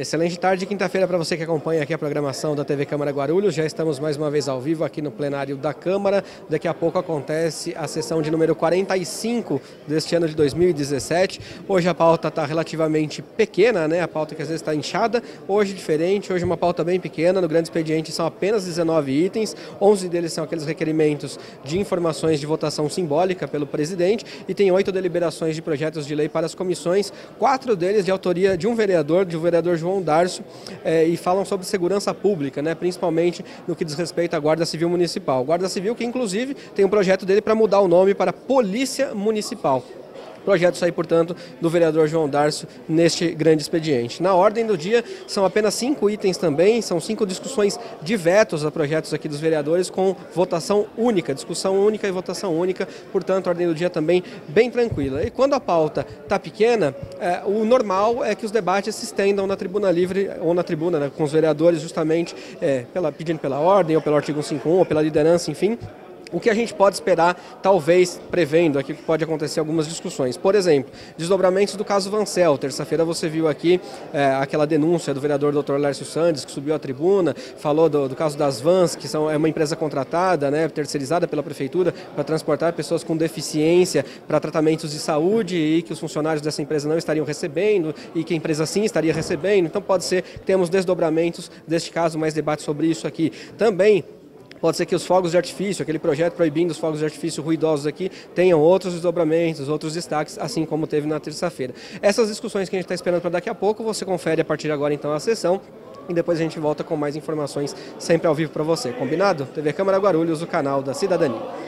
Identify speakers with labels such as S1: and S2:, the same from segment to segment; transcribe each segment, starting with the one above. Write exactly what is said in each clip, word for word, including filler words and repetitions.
S1: Excelente tarde de quinta-feira para você que acompanha aqui a programação da T V Câmara Guarulhos. Já estamos mais uma vez ao vivo aqui no plenário da Câmara. Daqui a pouco acontece a sessão de número quarenta e cinco deste ano de dois mil e dezessete. Hoje a pauta está relativamente pequena, né? A pauta que às vezes está inchada. Hoje diferente, hoje uma pauta bem pequena. No grande expediente são apenas dezenove itens. onze deles são aqueles requerimentos de informações de votação simbólica pelo presidente e tem oito deliberações de projetos de lei para as comissões. Quatro deles de autoria de um vereador, de um vereador João Darcio, eh, e falam sobre segurança pública, né, principalmente no que diz respeito à Guarda Civil Municipal. Guarda Civil que, inclusive, tem um projeto dele para mudar o nome para Polícia Municipal. Projeto sair, portanto, do vereador João Darcio neste grande expediente. Na ordem do dia, são apenas cinco itens também, são cinco discussões de vetos a projetos aqui dos vereadores com votação única, discussão única e votação única, portanto, a ordem do dia também bem tranquila. E quando a pauta está pequena, é, o normal é que os debates se estendam na tribuna livre ou na tribuna, né, com os vereadores justamente é, pela, pedindo pela ordem ou pelo artigo cento e cinquenta e um ou pela liderança, enfim. O que a gente pode esperar, talvez prevendo aqui que pode acontecer algumas discussões. Por exemplo, desdobramentos do caso Vancel. Terça-feira você viu aqui é, aquela denúncia do vereador doutor Lércio Sandes, que subiu à tribuna, falou do, do caso das vans, que são, é uma empresa contratada, né, terceirizada pela prefeitura para transportar pessoas com deficiência para tratamentos de saúde e que os funcionários dessa empresa não estariam recebendo e que a empresa sim estaria recebendo. Então pode ser que tenhamos desdobramentos deste caso, mais debate sobre isso aqui. Também pode ser que os fogos de artifício, aquele projeto proibindo os fogos de artifício ruidosos aqui, tenham outros desdobramentos, outros destaques, assim como teve na terça-feira. Essas discussões que a gente está esperando para daqui a pouco, você confere a partir de agora então a sessão e depois a gente volta com mais informações sempre ao vivo para você. Combinado? T V Câmara Guarulhos, o canal da cidadania.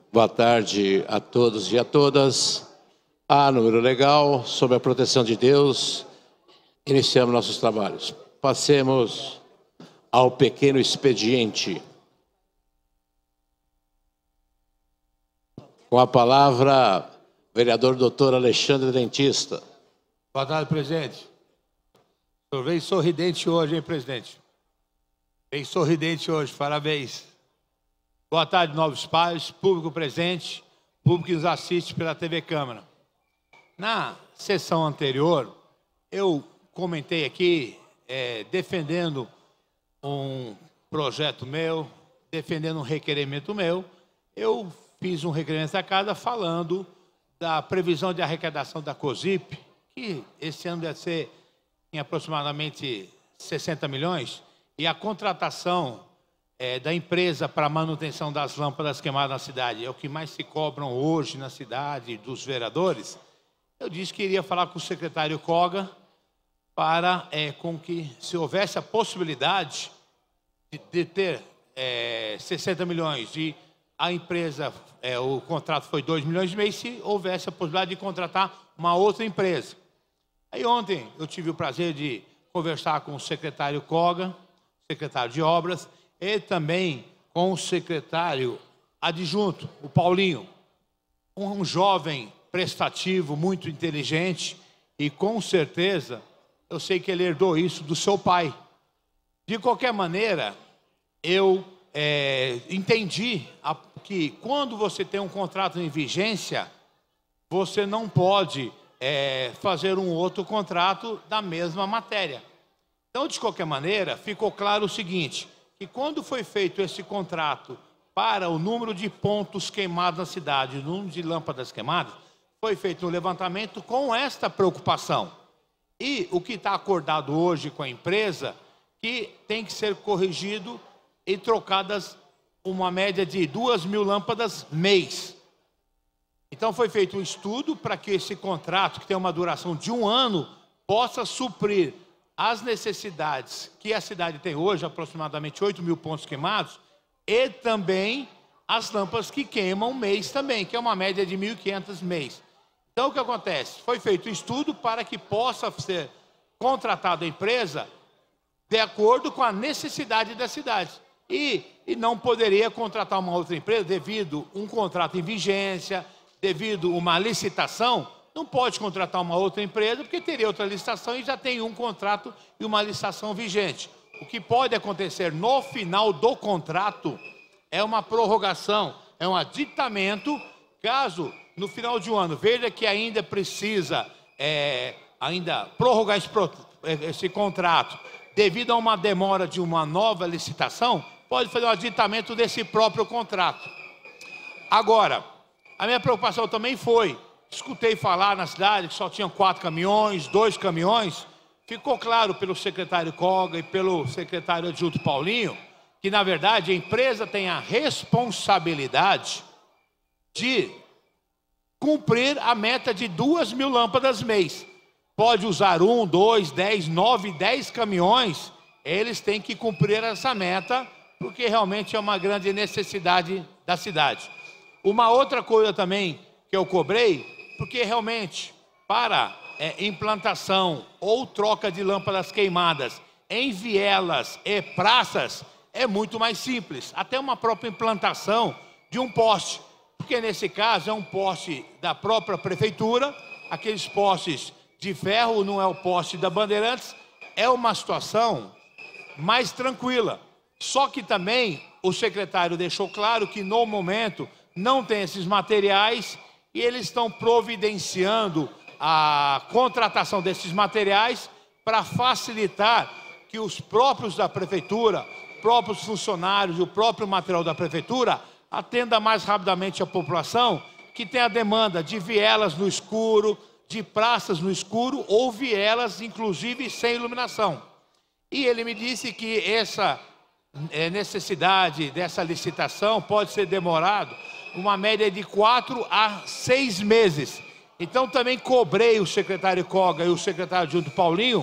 S2: Boa tarde a todos e a todas. A número legal, sob a proteção de Deus, iniciamos nossos trabalhos. Passemos ao pequeno expediente. Com a palavra, vereador doutor Alexandre Dentista.
S3: Boa tarde, presidente. O senhor veio sorridente hoje, hein, presidente? Veio sorridente hoje, parabéns. Boa tarde, novos pais, público presente, público que nos assiste pela T V Câmara. Na sessão anterior, eu comentei aqui, é, defendendo um projeto meu, defendendo um requerimento meu, eu fiz um requerimento à casa falando da previsão de arrecadação da COSIP, que esse ano deve ser em aproximadamente sessenta milhões, e a contratação é, da empresa para a manutenção das lâmpadas queimadas na cidade, é o que mais se cobram hoje na cidade dos vereadores. Eu disse que iria falar com o secretário Koga para é, com que, se houvesse a possibilidade de, de ter é, sessenta milhões, de a empresa, é, o contrato foi dois milhões e meio, se houvesse a possibilidade de contratar uma outra empresa. Aí ontem eu tive o prazer de conversar com o secretário Koga, secretário de Obras, e também com o secretário adjunto, o Paulinho, um jovem prestativo, muito inteligente, e com certeza eu sei que ele herdou isso do seu pai. De qualquer maneira, eu é, entendi a, que quando você tem um contrato em vigência, você não pode é, fazer um outro contrato da mesma matéria. Então, de qualquer maneira, ficou claro o seguinte, que quando foi feito esse contrato para o número de pontos queimados na cidade, o número de lâmpadas queimadas, foi feito um levantamento com esta preocupação. E o que está acordado hoje com a empresa, que tem que ser corrigido e trocadas uma média de duas mil lâmpadas mês. Então foi feito um estudo para que esse contrato, que tem uma duração de um ano, possa suprir as necessidades que a cidade tem hoje, aproximadamente oito mil pontos queimados, e também as lâmpadas que queimam mês também, que é uma média de mil e quinhentas mês. Então o que acontece? Foi feito um estudo para que possa ser contratada a empresa de acordo com a necessidade da cidade. E, e não poderia contratar uma outra empresa devido a um contrato em vigência, devido a uma licitação. Não pode contratar uma outra empresa porque teria outra licitação e já tem um contrato e uma licitação vigente. O que pode acontecer no final do contrato é uma prorrogação, é um aditamento, caso no final de um ano veja que ainda precisa é, ainda prorrogar esse, esse contrato devido a uma demora de uma nova licitação, pode fazer um aditamento desse próprio contrato. Agora, a minha preocupação também foi, escutei falar na cidade que só tinham quatro caminhões, dois caminhões. Ficou claro pelo secretário Koga e pelo secretário adjunto Paulinho que, na verdade, a empresa tem a responsabilidade de cumprir a meta de duas mil lâmpadas mês. Pode usar um, dois, dez, nove, dez caminhões, eles têm que cumprir essa meta, porque realmente é uma grande necessidade da cidade. Uma outra coisa também que eu cobrei, porque realmente para é, implantação ou troca de lâmpadas queimadas em vielas e praças é muito mais simples, até uma própria implantação de um poste, porque nesse caso é um poste da própria prefeitura, aqueles postes de ferro, não é o poste da Bandeirantes, é uma situação mais tranquila. Só que também o secretário deixou claro que no momento não tem esses materiais e eles estão providenciando a contratação desses materiais para facilitar que os próprios da prefeitura, próprios funcionários e o próprio material da prefeitura atenda mais rapidamente a população que tem a demanda de vielas no escuro, de praças no escuro ou vielas, inclusive, sem iluminação. E ele me disse que essa é, necessidade dessa licitação pode ser demorado uma média de quatro a seis meses. Então também cobrei o secretário Koga e o secretário adjunto Paulinho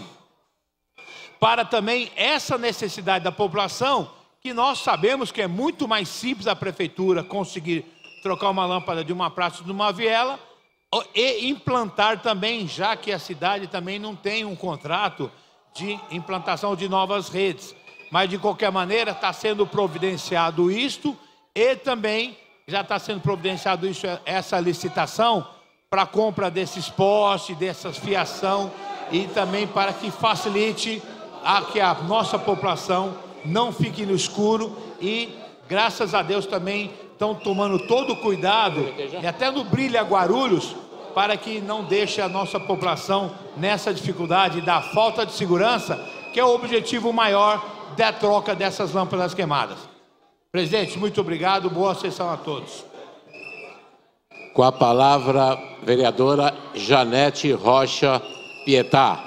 S3: para também essa necessidade da população, que nós sabemos que é muito mais simples a prefeitura conseguir trocar uma lâmpada de uma praça de uma viela e implantar também, já que a cidade também não tem um contrato de implantação de novas redes. Mas, de qualquer maneira, está sendo providenciado isto e também já está sendo providenciado isso, essa licitação para a compra desses postes, dessas fiação e também para que facilite a que a nossa população não fique no escuro e, graças a Deus, também estão tomando todo o cuidado, e até no Brilha Guarulhos, para que não deixe a nossa população nessa dificuldade da falta de segurança, que é o objetivo maior da troca dessas lâmpadas queimadas. Presidente, muito obrigado, boa sessão a todos.
S2: Com a palavra, vereadora Janete Rocha Pietá.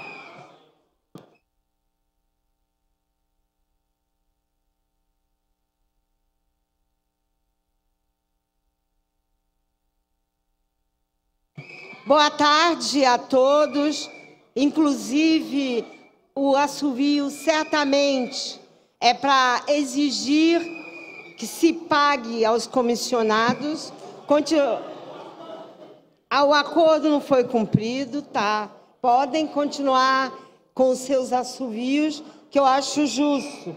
S4: Boa tarde a todos, inclusive o assovio certamente é para exigir que se pague aos comissionados. O acordo não foi cumprido, tá? Podem continuar com os seus assovios, que eu acho justo.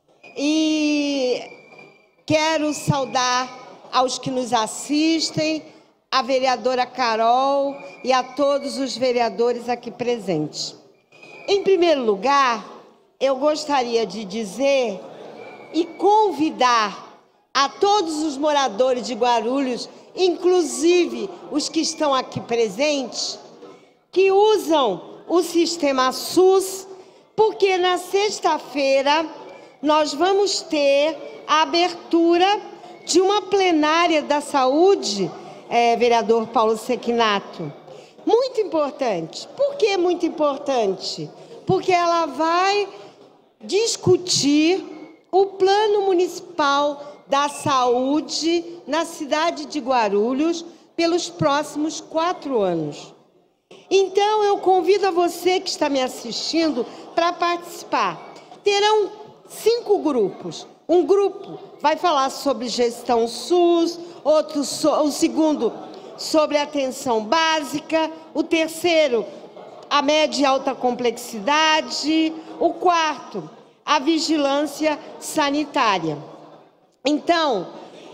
S4: E quero saudar aos que nos assistem, a vereadora Carol e a todos os vereadores aqui presentes. Em primeiro lugar, eu gostaria de dizer e convidar a todos os moradores de Guarulhos, inclusive os que estão aqui presentes, que usam o sistema SUS, porque na sexta-feira nós vamos ter a abertura de uma plenária da saúde, é, vereador Paulo Sequinato. Muito importante. Por que muito importante? Porque ela vai discutir o Plano Municipal da Saúde na cidade de Guarulhos pelos próximos quatro anos. Então, eu convido a você que está me assistindo para participar. Terão cinco grupos. Um grupo vai falar sobre gestão SUS, outro, o segundo, sobre atenção básica, o terceiro, a média e alta complexidade, o quarto, a vigilância sanitária. Então,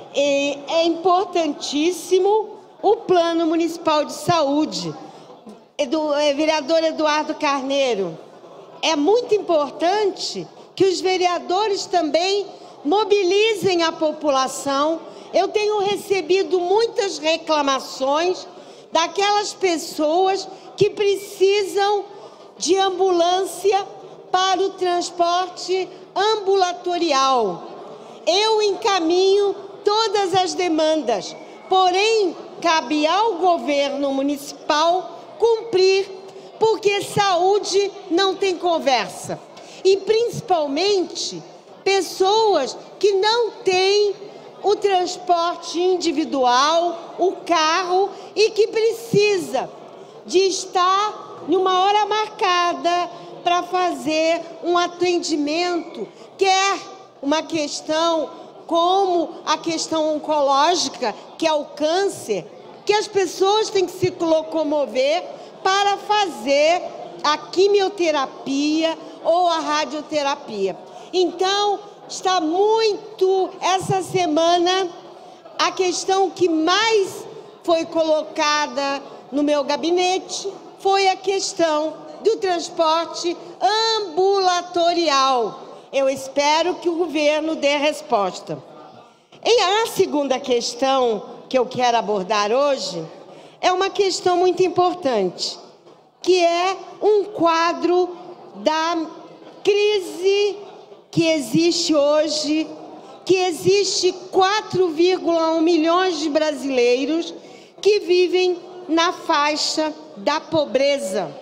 S4: é importantíssimo o Plano Municipal de Saúde. Edu, vereador Eduardo Carneiro, é muito importante que os vereadores também mobilizem a população. Eu tenho recebido muitas reclamações daquelas pessoas que precisam de ambulância para o transporte ambulatorial. Eu encaminho todas as demandas, porém, cabe ao governo municipal cumprir, porque saúde não tem conversa. E, principalmente, pessoas que não têm o transporte individual, o carro, e que precisa de estar numa hora marcada para fazer um atendimento, quer uma questão como a questão oncológica, que é o câncer, que as pessoas têm que se locomover para fazer a quimioterapia ou a radioterapia. Então, está muito, essa semana, a questão que mais foi colocada no meu gabinete foi a questão do transporte ambulatorial. Eu espero que o governo dê resposta. E a segunda questão que eu quero abordar hoje é uma questão muito importante, que é um quadro da crise que existe hoje, que existe quatro vírgula um milhões de brasileiros que vivem na faixa da pobreza.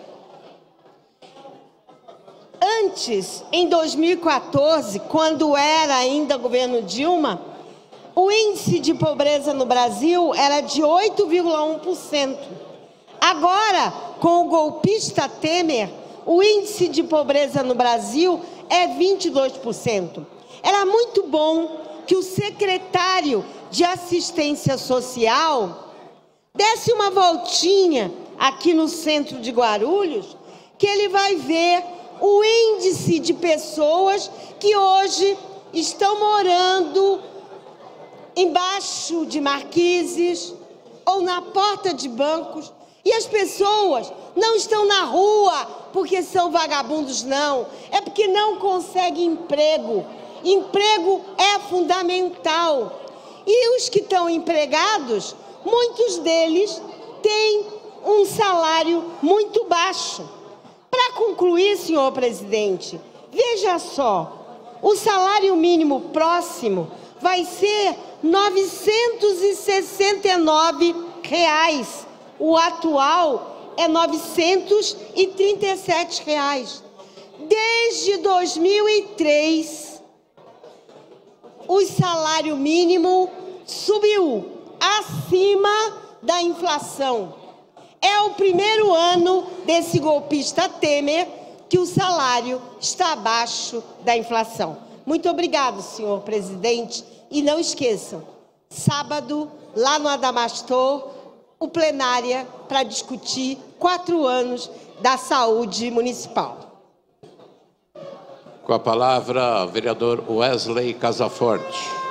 S4: Antes, em dois mil e quatorze, quando era ainda governo Dilma, o índice de pobreza no Brasil era de oito vírgula um por cento. Agora, com o golpista Temer, o índice de pobreza no Brasil é vinte e dois por cento. Era muito bom que o secretário de assistência social, desse uma voltinha aqui no centro de Guarulhos, que ele vai ver o índice de pessoas que hoje estão morando embaixo de marquises ou na porta de bancos. E as pessoas não estão na rua porque são vagabundos, não. É porque não conseguem emprego. Emprego é fundamental. E os que estão empregados, muitos deles têm um salário muito baixo. Para concluir, senhor presidente, veja só, o salário mínimo próximo vai ser novecentos e sessenta e nove reais. O atual é novecentos e trinta e sete reais. Desde dois mil e três, o salário mínimo subiu acima da inflação. É o primeiro ano desse golpista Temer que o salário está abaixo da inflação. Muito obrigado, senhor presidente. E não esqueçam, sábado, lá no Adamastor, o plenária para discutir quatro anos da saúde municipal.
S2: Com a palavra, o vereador Wesley Casaforte.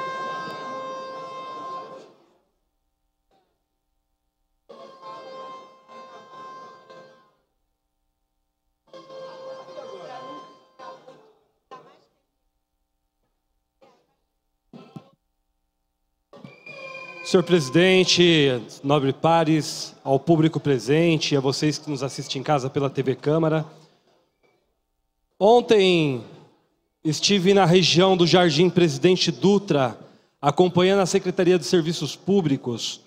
S5: Senhor presidente, nobre pares, ao público presente e a vocês que nos assistem em casa pela T V Câmara. Ontem estive na região do Jardim Presidente Dutra, acompanhando a Secretaria de Serviços Públicos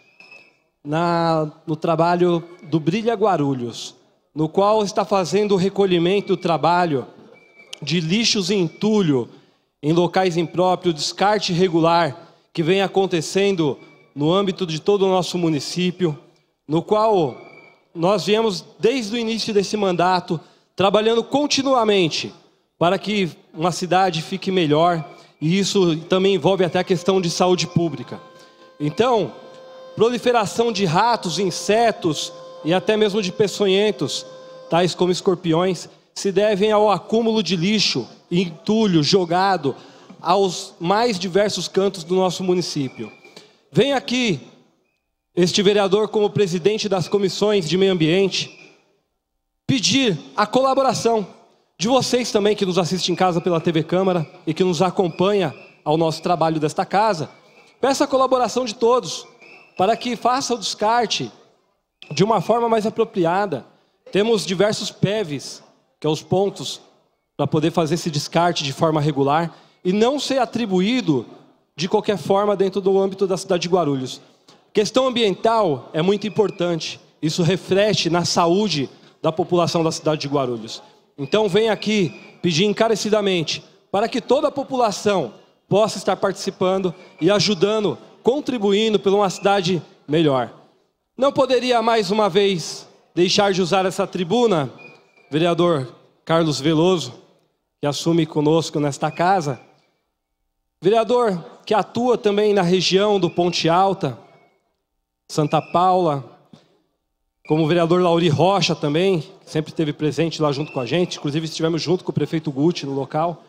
S5: na, no trabalho do Brilha Guarulhos, no qual está fazendo o recolhimento e o trabalho de lixos e entulho em locais impróprios, descarte irregular que vem acontecendo no âmbito de todo o nosso município, no qual nós viemos desde o início desse mandato trabalhando continuamente para que uma cidade fique melhor, e isso também envolve até a questão de saúde pública. Então, proliferação de ratos, insetos e até mesmo de peçonhentos, tais como escorpiões, se devem ao acúmulo de lixo e entulho jogado aos mais diversos cantos do nosso município. Vem aqui este vereador, como presidente das comissões de meio ambiente, pedir a colaboração de vocês também que nos assistem em casa pela T V Câmara e que nos acompanha ao nosso trabalho desta casa. Peço a colaboração de todos para que faça o descarte de uma forma mais apropriada. Temos diversos P E Vs, que são os pontos para poder fazer esse descarte de forma regular e não ser atribuído de qualquer forma dentro do âmbito da cidade de Guarulhos. Questão ambiental é muito importante. Isso reflete na saúde da população da cidade de Guarulhos. Então venho aqui pedir encarecidamente para que toda a população possa estar participando e ajudando, contribuindo por uma cidade melhor. Não poderia mais uma vez deixar de usar essa tribuna, vereador Carlos Veloso, que assume conosco nesta casa, vereador que atua também na região do Ponte Alta, Santa Paula, como o vereador Lauri Rocha também, que sempre esteve presente lá junto com a gente, inclusive estivemos junto com o prefeito Guti no local,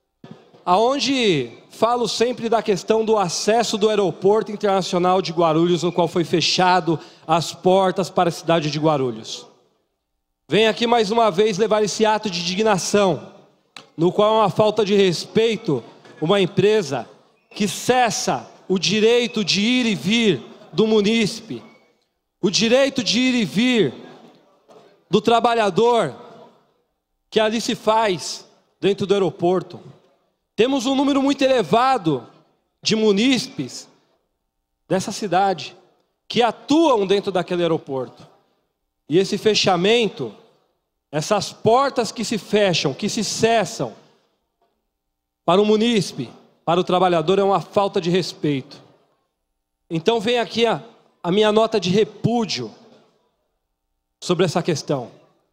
S5: aonde falo sempre da questão do acesso do aeroporto internacional de Guarulhos, no qual foi fechado as portas para a cidade de Guarulhos. Venho aqui mais uma vez levar esse ato de indignação, no qual é uma falta de respeito uma empresa que cessa o direito de ir e vir do munícipe, o direito de ir e vir do trabalhador que ali se faz dentro do aeroporto. Temos um número muito elevado de munícipes dessa cidade que atuam dentro daquele aeroporto. E esse fechamento, essas portas que se fecham, que se cessam, para o munícipe, para o trabalhador, é uma falta de respeito. Então vem aqui a, a minha nota de repúdio sobre essa questão.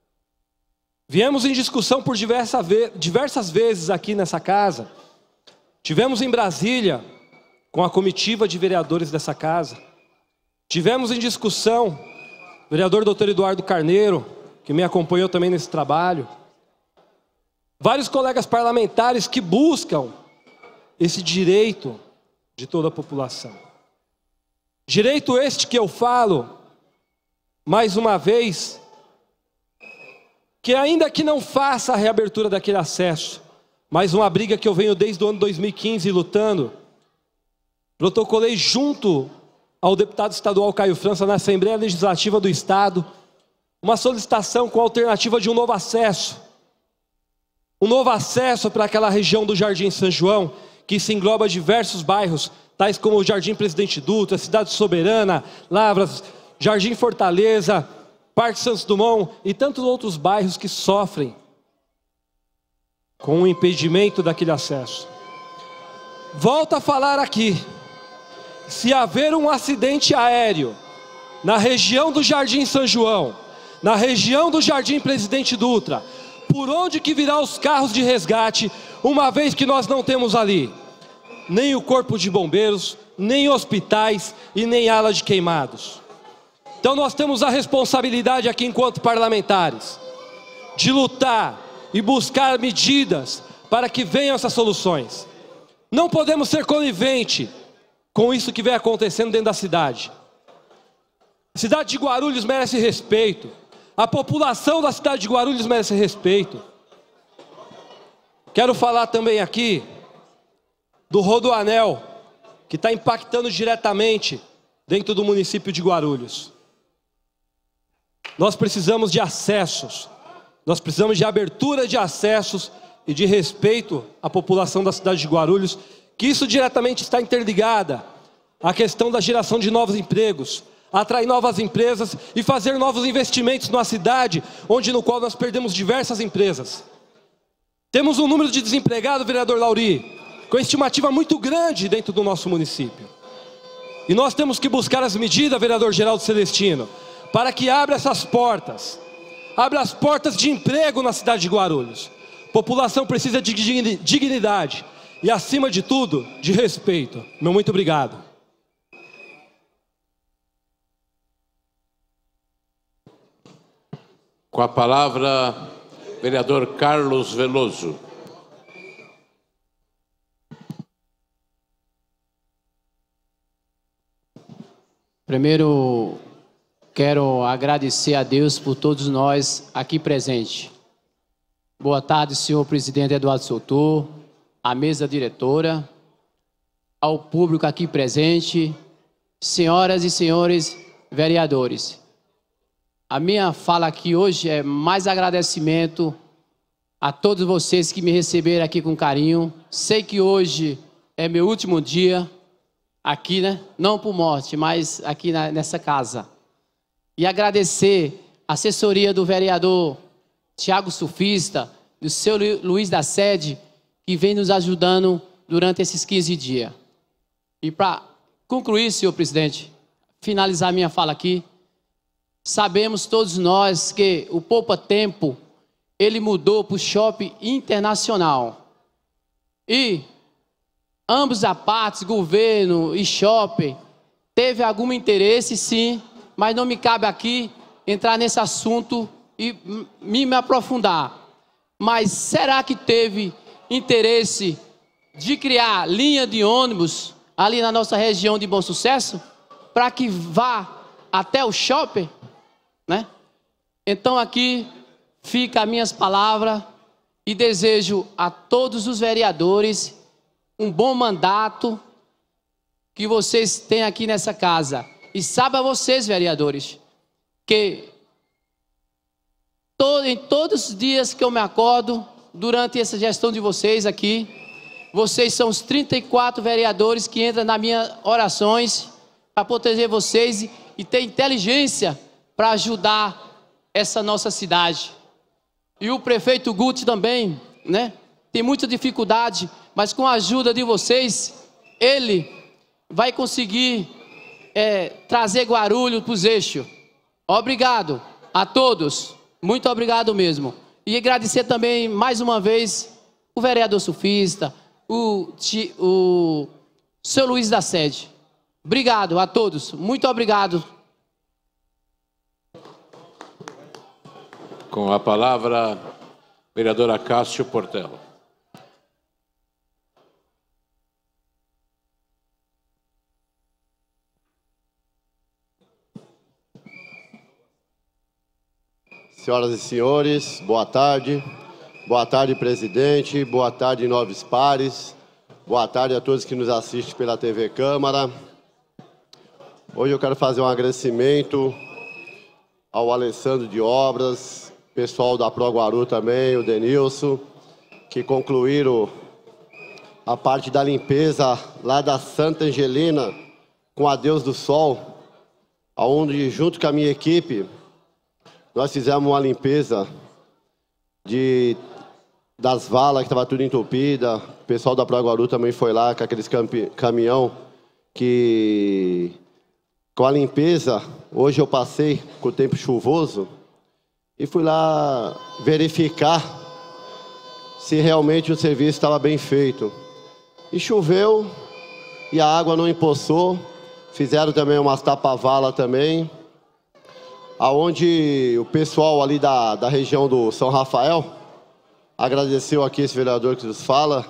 S5: Viemos em discussão por diversa ve- diversas vezes aqui nessa casa. Tivemos em Brasília com a comitiva de vereadores dessa casa. Tivemos em discussão o vereador doutor Eduardo Carneiro, que me acompanhou também nesse trabalho. Vários colegas parlamentares que buscam esse direito de toda a população. Direito este que eu falo, mais uma vez, que ainda que não faça a reabertura daquele acesso, mas uma briga que eu venho desde o ano dois mil e quinze lutando, protocolei junto ao deputado estadual Caio França na Assembleia Legislativa do Estado, uma solicitação com a alternativa de um novo acesso. Um novo acesso para aquela região do Jardim São João, que se engloba diversos bairros, tais como o Jardim Presidente Dutra, Cidade Soberana, Lavras, Jardim Fortaleza, Parque Santos Dumont e tantos outros bairros que sofrem com o impedimento daquele acesso. Volto a falar aqui, se haver um acidente aéreo na região do Jardim São João, na região do Jardim Presidente Dutra, por onde que virão os carros de resgate, uma vez que nós não temos ali nem o corpo de bombeiros, nem hospitais e nem ala de queimados. Então nós temos a responsabilidade aqui enquanto parlamentares de lutar e buscar medidas para que venham essas soluções. Não podemos ser coniventes com isso que vem acontecendo dentro da cidade. A cidade de Guarulhos merece respeito. A população da cidade de Guarulhos merece respeito. Quero falar também aqui do Rodoanel, que está impactando diretamente dentro do município de Guarulhos. Nós precisamos de acessos, nós precisamos de abertura de acessos e de respeito à população da cidade de Guarulhos, que isso diretamente está interligada à questão da geração de novos empregos, atrair novas empresas e fazer novos investimentos numa cidade onde no qual nós perdemos diversas empresas. Temos um número de desempregados, vereador Lauri, com estimativa muito grande dentro do nosso município. E nós temos que buscar as medidas, vereador Geraldo Celestino, para que abra essas portas, abra as portas de emprego na cidade de Guarulhos. A população precisa de dignidade e, acima de tudo, de respeito. Meu muito obrigado.
S2: Com a palavra, vereador Carlos Veloso.
S6: Primeiro, quero agradecer a Deus por todos nós aqui presentes. Boa tarde, senhor presidente Eduardo Soutor, à mesa diretora, ao público aqui presente, senhoras e senhores vereadores. A minha fala aqui hoje é mais agradecimento a todos vocês que me receberam aqui com carinho. Sei que hoje é meu último dia aqui, né? Não por morte, mas aqui na, nessa casa. E agradecer a assessoria do vereador Tiago Sufista, do seu Luiz da Sede, que vem nos ajudando durante esses quinze dias. E para concluir, senhor presidente, finalizar minha fala aqui, sabemos todos nós que o Poupa Tempo, ele mudou para o Shopping Internacional. E ambos as partes, governo e shopping, teve algum interesse, sim, mas não me cabe aqui entrar nesse assunto e me, me aprofundar. Mas será que teve interesse de criar linha de ônibus ali na nossa região de Bom Sucesso, para que vá até o shopping, né? Então aqui fica as minhas palavras e desejo a todos os vereadores um bom mandato que vocês têm aqui nessa casa. E saibam vocês, vereadores, que todo, em todos os dias que eu me acordo, durante essa gestão de vocês aqui, vocês são os trinta e quatro vereadores que entram nas minhas orações para proteger vocês e, e ter inteligência para ajudar essa nossa cidade. E o prefeito Guti também, né? Tem muita dificuldade, mas com a ajuda de vocês, ele vai conseguir é, trazer Guarulhos para os eixos. Obrigado a todos, muito obrigado mesmo. E agradecer também, mais uma vez, o vereador Sufista, o, o seu Luiz da Sede. Obrigado a todos, muito obrigado.
S2: Com a palavra, vereadora Cássio Portela.
S7: Senhoras e senhores, boa tarde. Boa tarde, presidente. Boa tarde, nobres pares. Boa tarde a todos que nos assistem pela T V Câmara. Hoje eu quero fazer um agradecimento ao Alessandro de Obras, pessoal da Pro Guaru também, o Denilson, que concluíram a parte da limpeza lá da Santa Angelina com a Deus do Sol, onde, junto com a minha equipe, nós fizemos uma limpeza de, das valas que estava tudo entupida. O pessoal da Pro Guaru também foi lá com aqueles campi, caminhão que... Com a limpeza, hoje eu passei com o tempo chuvoso e fui lá verificar se realmente o serviço estava bem feito. E choveu e a água não empoçou. Fizeram também umas tapa-vala também, aonde o pessoal ali da, da região do São Rafael agradeceu aqui esse vereador que nos fala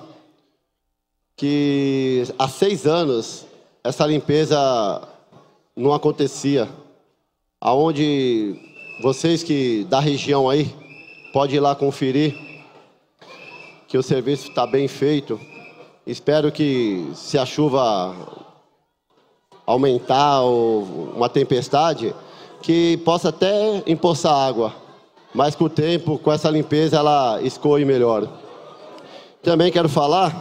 S7: que há seis anos essa limpeza não acontecia, aonde vocês que da região aí podem ir lá conferir que o serviço está bem feito. Espero que, se a chuva aumentar ou uma tempestade, que possa até empoçar água, mas com o tempo, com essa limpeza, ela escoe melhor. Também quero falar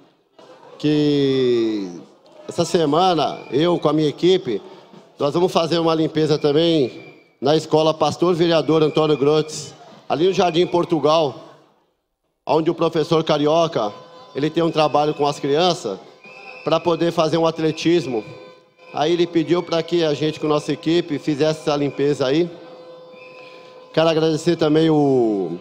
S7: que essa semana, eu com a minha equipe, nós vamos fazer uma limpeza também na escola Pastor Vereador Antônio Grotes, ali no Jardim Portugal, onde o professor Carioca, ele tem um trabalho com as crianças para poder fazer um atletismo. Aí ele pediu para que a gente, com a nossa equipe, fizesse essa limpeza aí. Quero agradecer também o,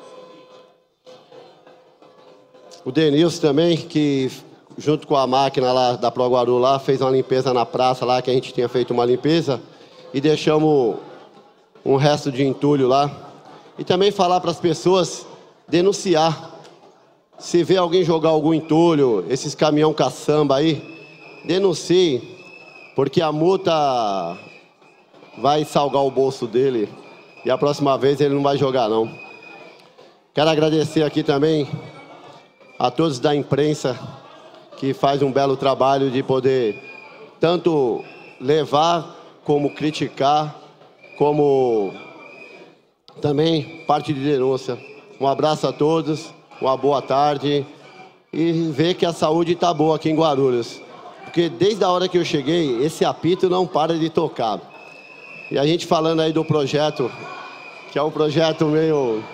S7: o Denilson também, que junto com a máquina lá da Pro Guaru lá, fez uma limpeza na praça lá, que a gente tinha feito uma limpeza, e deixamos um resto de entulho lá. E também falar para as pessoas denunciar. Se vê alguém jogar algum entulho, esses caminhão caçamba aí, denuncie, porque a multa vai salgar o bolso dele e a próxima vez ele não vai jogar não. Quero agradecer aqui também a todos da imprensa que faz um belo trabalho de poder tanto levar como criticar, como também parte de denúncia. Um abraço a todos, uma boa tarde e ver que a saúde está boa aqui em Guarulhos. Porque desde a hora que eu cheguei, esse apito não para de tocar. E a gente falando aí do projeto, que é um projeto meio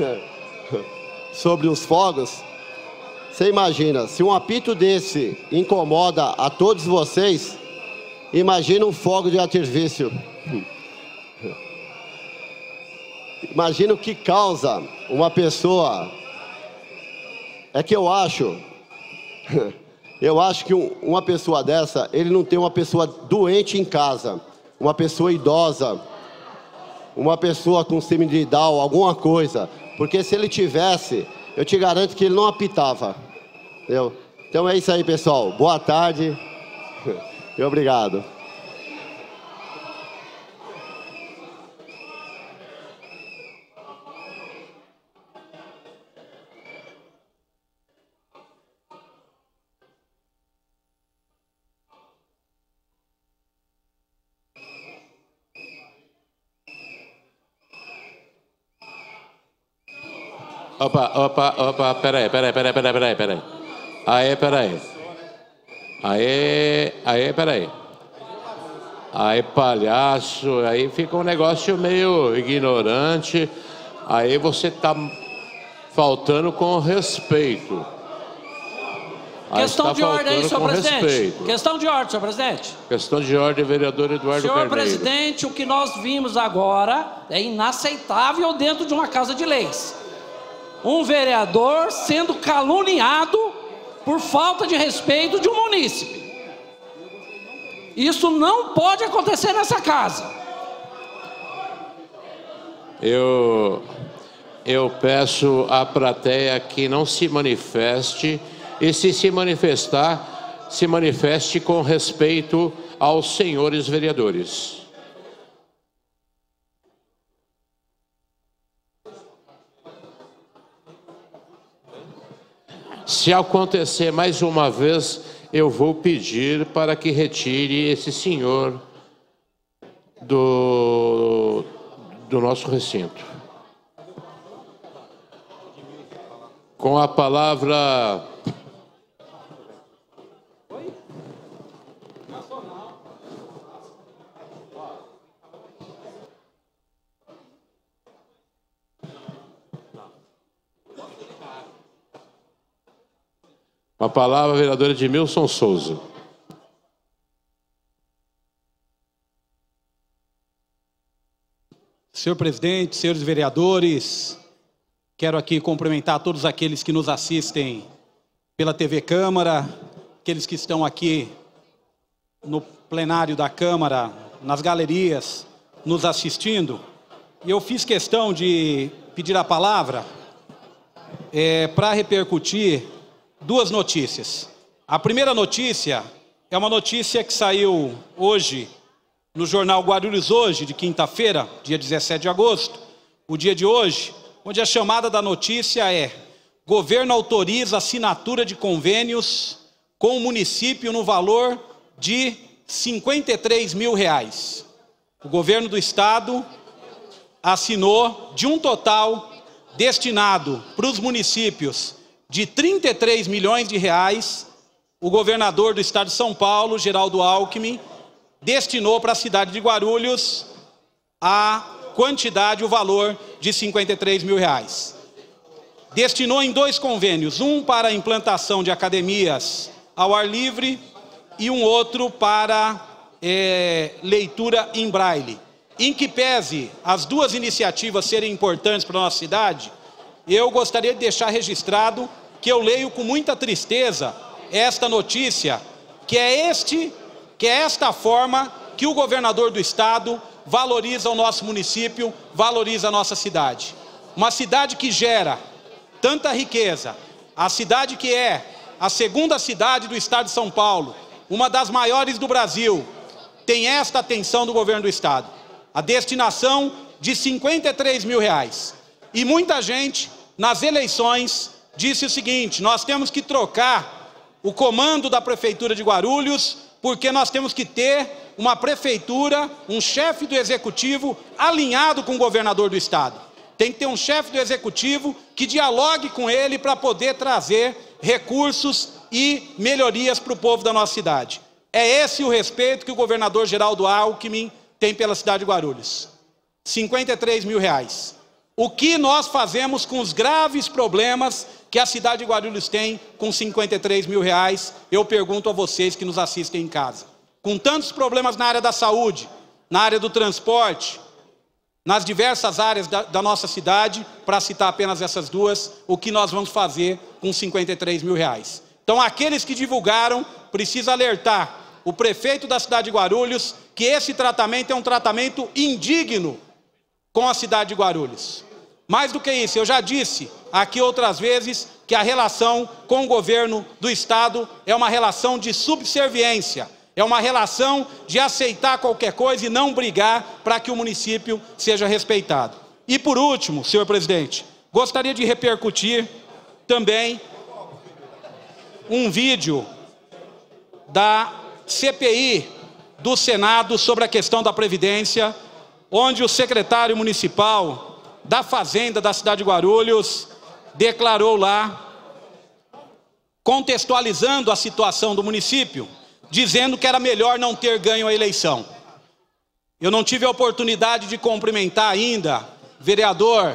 S7: sobre os fogos, você imagina, se um apito desse incomoda a todos vocês, imagina um fogo de artifício. Imagina o que causa uma pessoa. É que eu acho, eu acho que uma pessoa dessa, ele não tem uma pessoa doente em casa, uma pessoa idosa, uma pessoa com síndrome de Down, alguma coisa. Porque se ele tivesse, eu te garanto que ele não apitava. Entendeu? Então é isso aí, pessoal. Boa tarde e obrigado.
S2: Opa, opa, opa, peraí, peraí, peraí, peraí, peraí, peraí. Aê, peraí. Aê, aê, peraí. Aí, palhaço, aí fica um negócio meio ignorante. Aí você tá faltando com respeito. Aí
S8: Questão
S2: tá
S8: de ordem aí, senhor presidente.
S2: Respeito.
S8: Questão de ordem, senhor presidente.
S2: Questão de ordem, vereador Eduardo
S8: Senhor
S2: Carneiro.
S8: presidente, o que nós vimos agora é inaceitável dentro de uma casa de leis. Um vereador sendo caluniado por falta de respeito de um munícipe. Isso não pode acontecer nessa casa.
S2: Eu, eu peço à plateia que não se manifeste, e se se manifestar, se manifeste com respeito aos senhores vereadores. Se acontecer mais uma vez, eu vou pedir para que retire esse senhor do, do nosso recinto. Com a palavra... Com a palavra, a vereadora Edmilson Souza.
S9: Senhor presidente, senhores vereadores, quero aqui cumprimentar todos aqueles que nos assistem pela T V Câmara, aqueles que estão aqui no plenário da Câmara, nas galerias, nos assistindo. E eu fiz questão de pedir a palavra é, para repercutir duas notícias. A primeira notícia é uma notícia que saiu hoje no jornal Guarulhos Hoje, de quinta-feira, dia dezessete de agosto, o dia de hoje, onde a chamada da notícia é: governo autoriza assinatura de convênios com o município no valor de cinquenta e três mil reais. O governo do estado assinou de um total destinado para os municípios de trinta e três milhões de reais, o governador do estado de São Paulo, Geraldo Alckmin, destinou para a cidade de Guarulhos a quantidade, o valor de cinquenta e três mil reais. Destinou em dois convênios, um para a implantação de academias ao ar livre e um outro para é, leitura em braille. Em que pese as duas iniciativas serem importantes para a nossa cidade, eu gostaria de deixar registrado que eu leio com muita tristeza esta notícia, que é, este, que é esta forma que o governador do estado valoriza o nosso município, valoriza a nossa cidade. Uma cidade que gera tanta riqueza, a cidade que é a segunda cidade do estado de São Paulo, uma das maiores do Brasil, tem esta atenção do governo do estado, a destinação de cinquenta e três mil reais. E muita gente, nas eleições, disse o seguinte: nós temos que trocar o comando da Prefeitura de Guarulhos, porque nós temos que ter uma prefeitura, um chefe do executivo alinhado com o governador do estado. Tem que ter um chefe do executivo que dialogue com ele para poder trazer recursos e melhorias para o povo da nossa cidade. É esse o respeito que o governador Geraldo Alckmin tem pela cidade de Guarulhos. cinquenta e três mil reais. O que nós fazemos com os graves problemas que a cidade de Guarulhos tem com cinquenta e três mil reais? Eu pergunto a vocês que nos assistem em casa. Com tantos problemas na área da saúde, na área do transporte, nas diversas áreas da, da nossa cidade, para citar apenas essas duas, o que nós vamos fazer com cinquenta e três mil reais? Então, aqueles que divulgaram, precisam alertar o prefeito da cidade de Guarulhos que esse tratamento é um tratamento indigno com a cidade de Guarulhos. Mais do que isso, eu já disse aqui outras vezes que a relação com o governo do estado é uma relação de subserviência, é uma relação de aceitar qualquer coisa e não brigar para que o município seja respeitado. E por último, senhor presidente, gostaria de repercutir também um vídeo da C P I do Senado sobre a questão da Previdência, onde o secretário municipal da Fazenda da cidade de Guarulhos declarou lá, contextualizando a situação do município, dizendo que era melhor não ter ganho a eleição. Eu não tive a oportunidade de cumprimentar ainda vereador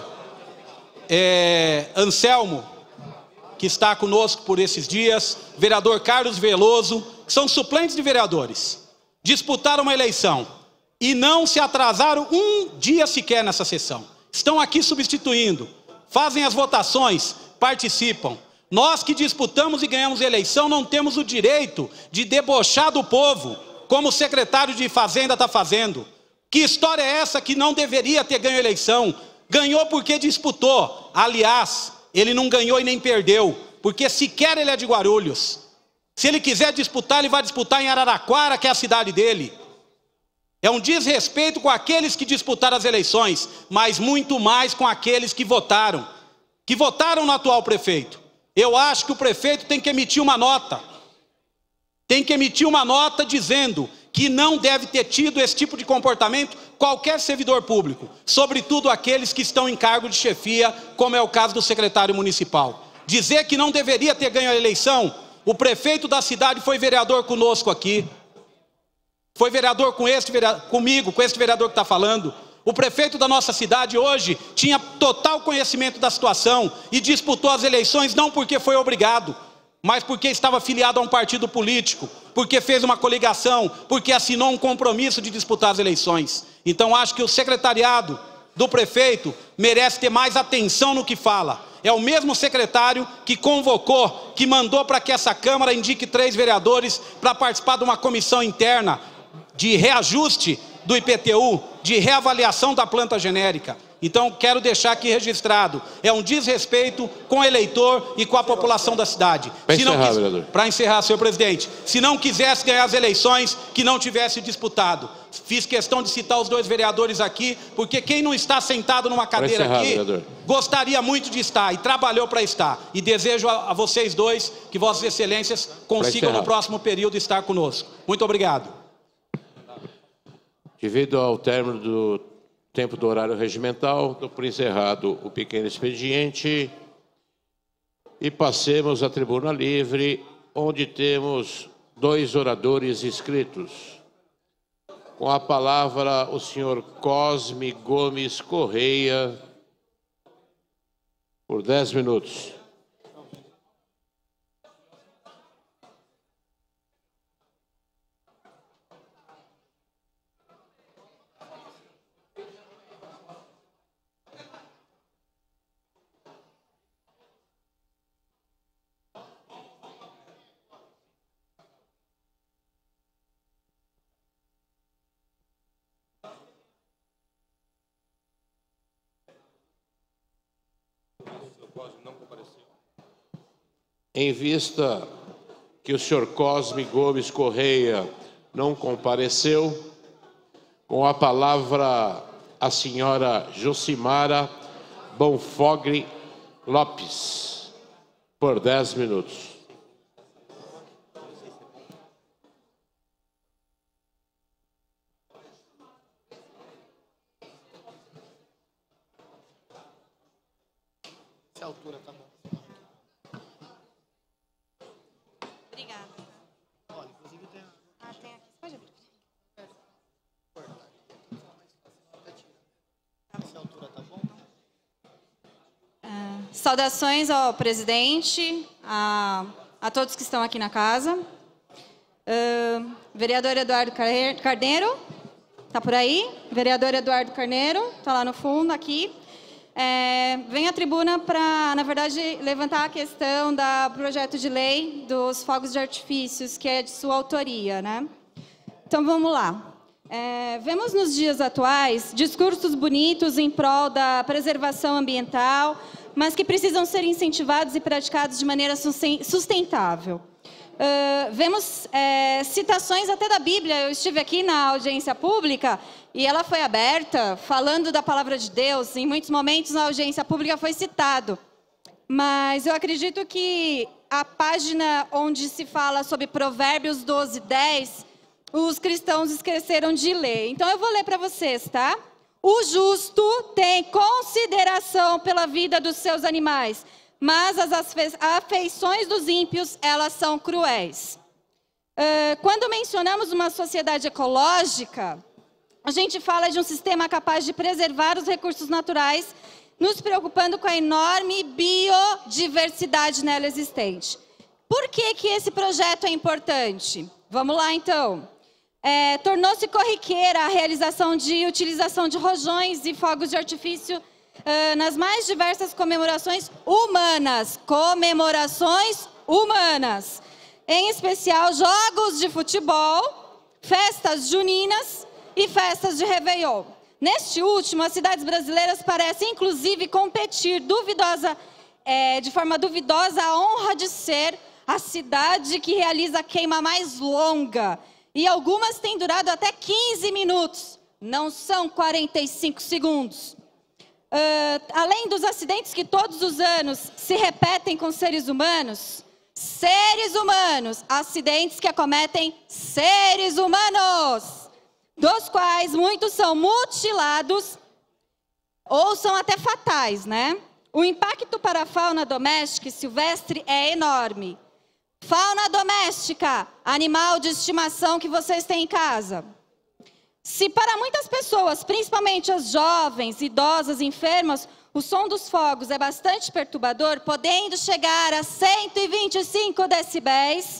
S9: é, Anselmo, que está conosco por esses dias, vereador Carlos Veloso, que são suplentes de vereadores, disputaram uma eleição e não se atrasaram um dia sequer nessa sessão. Estão aqui substituindo, fazem as votações, participam. Nós que disputamos e ganhamos a eleição não temos o direito de debochar do povo como o secretário de Fazenda está fazendo. Que história é essa que não deveria ter ganho a eleição? Ganhou porque disputou. Aliás, ele não ganhou e nem perdeu, porque sequer ele é de Guarulhos. Se ele quiser disputar, ele vai disputar em Araraquara, que é a cidade dele. É um desrespeito com aqueles que disputaram as eleições, mas muito mais com aqueles que votaram, que votaram no atual prefeito. Eu acho que o prefeito tem que emitir uma nota, tem que emitir uma nota dizendo que não deve ter tido esse tipo de comportamento qualquer servidor público, sobretudo aqueles que estão em cargo de chefia, como é o caso do secretário municipal. Dizer que não deveria ter ganho a eleição, o prefeito da cidade foi vereador conosco aqui, foi vereador com este, comigo, com este vereador que está falando. O prefeito da nossa cidade hoje tinha total conhecimento da situação e disputou as eleições não porque foi obrigado, mas porque estava afiliado a um partido político, porque fez uma coligação, porque assinou um compromisso de disputar as eleições. Então acho que o secretariado do prefeito merece ter mais atenção no que fala. É o mesmo secretário que convocou, que mandou para que essa Câmara indique três vereadores para participar de uma comissão interna de reajuste do I P T U, de reavaliação da planta genérica. Então quero deixar aqui registrado, é um desrespeito com o eleitor e com a população da cidade.
S2: Para encerrar, vereador.
S9: Para encerrar, senhor presidente, se não quisesse ganhar as eleições, que não tivesse disputado. Fiz questão de citar os dois vereadores aqui, porque quem não está sentado numa cadeira
S2: encerrar,
S9: aqui,
S2: vereador,
S9: gostaria muito de estar e trabalhou para estar. E desejo a, a vocês dois que vossas excelências consigam no próximo período estar conosco. Muito obrigado.
S2: Devido ao término do tempo do horário regimental, dou por encerrado o pequeno expediente e passemos à tribuna livre, onde temos dois oradores inscritos. Com a palavra, o senhor Cosme Gomes Correia, por dez minutos. Em vista que o senhor Cosme Gomes Correia não compareceu, com a palavra a senhora Josimara Bonfogre Lopes, por dez minutos.
S10: Essa altura tá bom.
S11: Obrigada.
S10: Olha, inclusive tem...
S11: Ah, tem aqui. Pode abrir.
S10: Essa altura tá bom?
S11: Ah, saudações ao presidente, a, a todos que estão aqui na casa. Uh, vereador Eduardo Carneiro, tá por aí? Vereador Eduardo Carneiro, tá lá no fundo, aqui. É, vem à tribuna para, na verdade, levantar a questão do projeto de lei dos fogos de artifícios, que é de sua autoria, né? Então, vamos lá. É, vemos nos dias atuais discursos bonitos em prol da preservação ambiental, mas que precisam ser incentivados e praticados de maneira sustentável. Uh, vemos é, citações até da Bíblia. Eu estive aqui na audiência pública e ela foi aberta falando da palavra de Deus. Em muitos momentos na audiência pública foi citado. Mas eu acredito que a página onde se fala sobre Provérbios doze, dez, os cristãos esqueceram de ler. Então eu vou ler para vocês, tá? O justo tem consideração pela vida dos seus animais, mas as afeições dos ímpios, elas são cruéis. Uh, quando mencionamos uma sociedade ecológica, a gente fala de um sistema capaz de preservar os recursos naturais, nos preocupando com a enorme biodiversidade nela existente. Por que que esse projeto é importante? Vamos lá, então. É, tornou-se corriqueira a realização de utilização de rojões e fogos de artifício Uh, nas mais diversas comemorações humanas, comemorações humanas, em especial jogos de futebol, festas juninas e festas de Réveillon. Neste último, as cidades brasileiras parecem, inclusive, competir duvidosa, é, de forma duvidosa a honra de ser a cidade que realiza a queima mais longa. E algumas têm durado até quinze minutos, não são quarenta e cinco segundos. Uh, além dos acidentes que todos os anos se repetem com seres humanos, seres humanos, acidentes que acometem seres humanos, dos quais muitos são mutilados ou são até fatais, né? O impacto para a fauna doméstica e silvestre é enorme. Fauna doméstica, animal de estimação que vocês têm em casa. Se para muitas pessoas, principalmente as jovens, idosas, enfermas, o som dos fogos é bastante perturbador, podendo chegar a cento e vinte e cinco decibéis,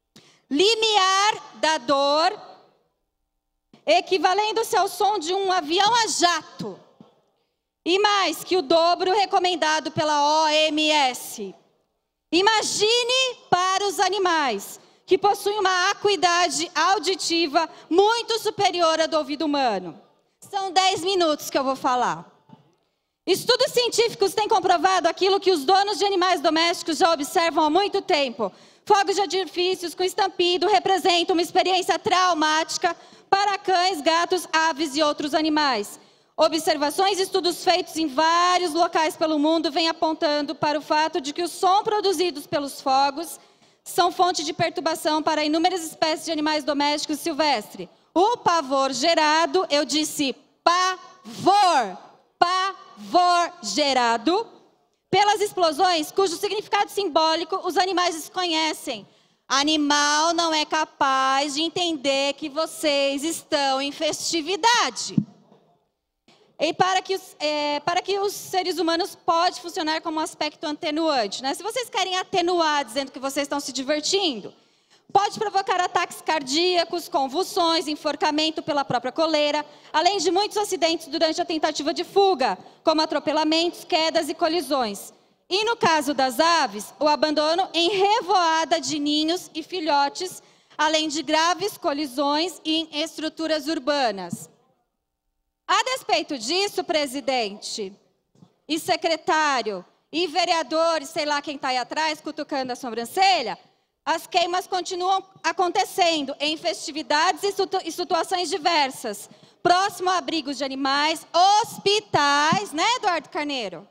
S11: limiar da dor, equivalendo-se ao som de um avião a jato, e mais que o dobro recomendado pela O M S. Imagine para os animais, que possuem uma acuidade auditiva muito superior à do ouvido humano. São dez minutos que eu vou falar. Estudos científicos têm comprovado aquilo que os donos de animais domésticos já observam há muito tempo. Fogos de artifícios com estampido representam uma experiência traumática para cães, gatos, aves e outros animais. Observações e estudos feitos em vários locais pelo mundo vêm apontando para o fato de que os sons produzidos pelos fogos são fonte de perturbação para inúmeras espécies de animais domésticos e silvestres. O pavor gerado, eu disse pavor, pavor gerado pelas explosões, cujo significado simbólico os animais desconhecem. Animal não é capaz de entender que vocês estão em festividade. E para que, os, é, para que os seres humanos pode funcionar como um aspecto atenuante, né? Se vocês querem atenuar dizendo que vocês estão se divertindo, pode provocar ataques cardíacos, convulsões, enforcamento pela própria coleira, além de muitos acidentes durante a tentativa de fuga, como atropelamentos, quedas e colisões. E no caso das aves, o abandono em revoada de ninhos e filhotes, além de graves colisões em estruturas urbanas. A despeito disso, presidente, e secretário, e vereadores, sei lá quem está aí atrás, cutucando a sobrancelha, as queimas continuam acontecendo em festividades e, situ e situações diversas, próximo a abrigos de animais, hospitais, né, Eduardo Carneiro?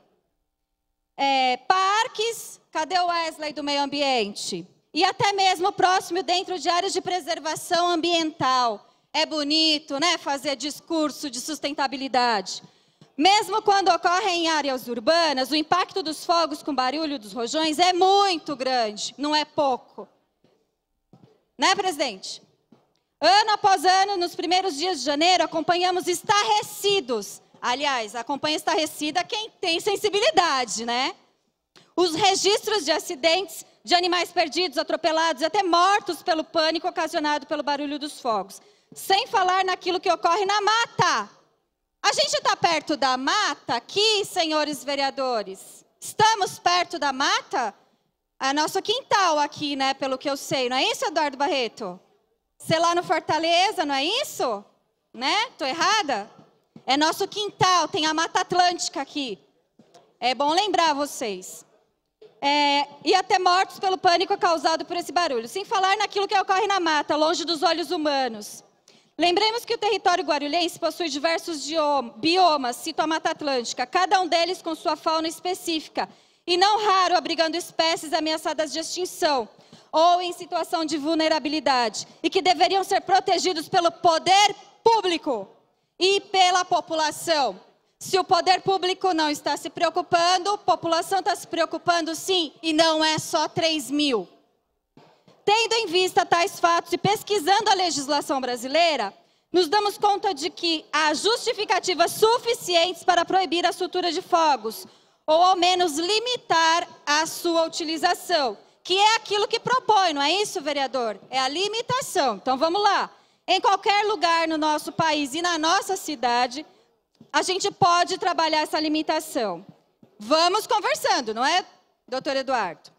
S11: É, parques, cadê o Wesley do meio ambiente? E até mesmo próximo dentro de áreas de preservação ambiental. É bonito, né, fazer discurso de sustentabilidade. Mesmo quando ocorre em áreas urbanas, o impacto dos fogos com barulho dos rojões é muito grande, não é pouco. Né, presidente? Ano após ano, nos primeiros dias de janeiro, acompanhamos estarrecidos. Aliás, acompanha estarrecida quem tem sensibilidade, né? Os registros de acidentes de animais perdidos, atropelados e até mortos pelo pânico ocasionado pelo barulho dos fogos. Sem falar naquilo que ocorre na mata. A gente está perto da mata aqui, senhores vereadores? Estamos perto da mata? É nosso quintal aqui, né, pelo que eu sei. Não é isso, Eduardo Barreto? Sei lá no Fortaleza, não é isso? Né? Tô errada? É nosso quintal, tem a Mata Atlântica aqui. É bom lembrar vocês. É, e até mortos pelo pânico causado por esse barulho. Sem falar naquilo que ocorre na mata, longe dos olhos humanos. Lembremos que o território guarulhense possui diversos biomas, cito a Mata Atlântica, cada um deles com sua fauna específica, e não raro abrigando espécies ameaçadas de extinção, ou em situação de vulnerabilidade, e que deveriam ser protegidos pelo poder público e pela população. Se o poder público não está se preocupando, a população está se preocupando sim, e não é só três mil. Tendo em vista tais fatos e pesquisando a legislação brasileira, nos damos conta de que há justificativas suficientes para proibir a soltura de fogos, ou ao menos limitar a sua utilização, que é aquilo que propõe, não é isso, vereador? É a limitação. Então vamos lá. Em qualquer lugar no nosso país e na nossa cidade, a gente pode trabalhar essa limitação. Vamos conversando, não é, doutor Eduardo?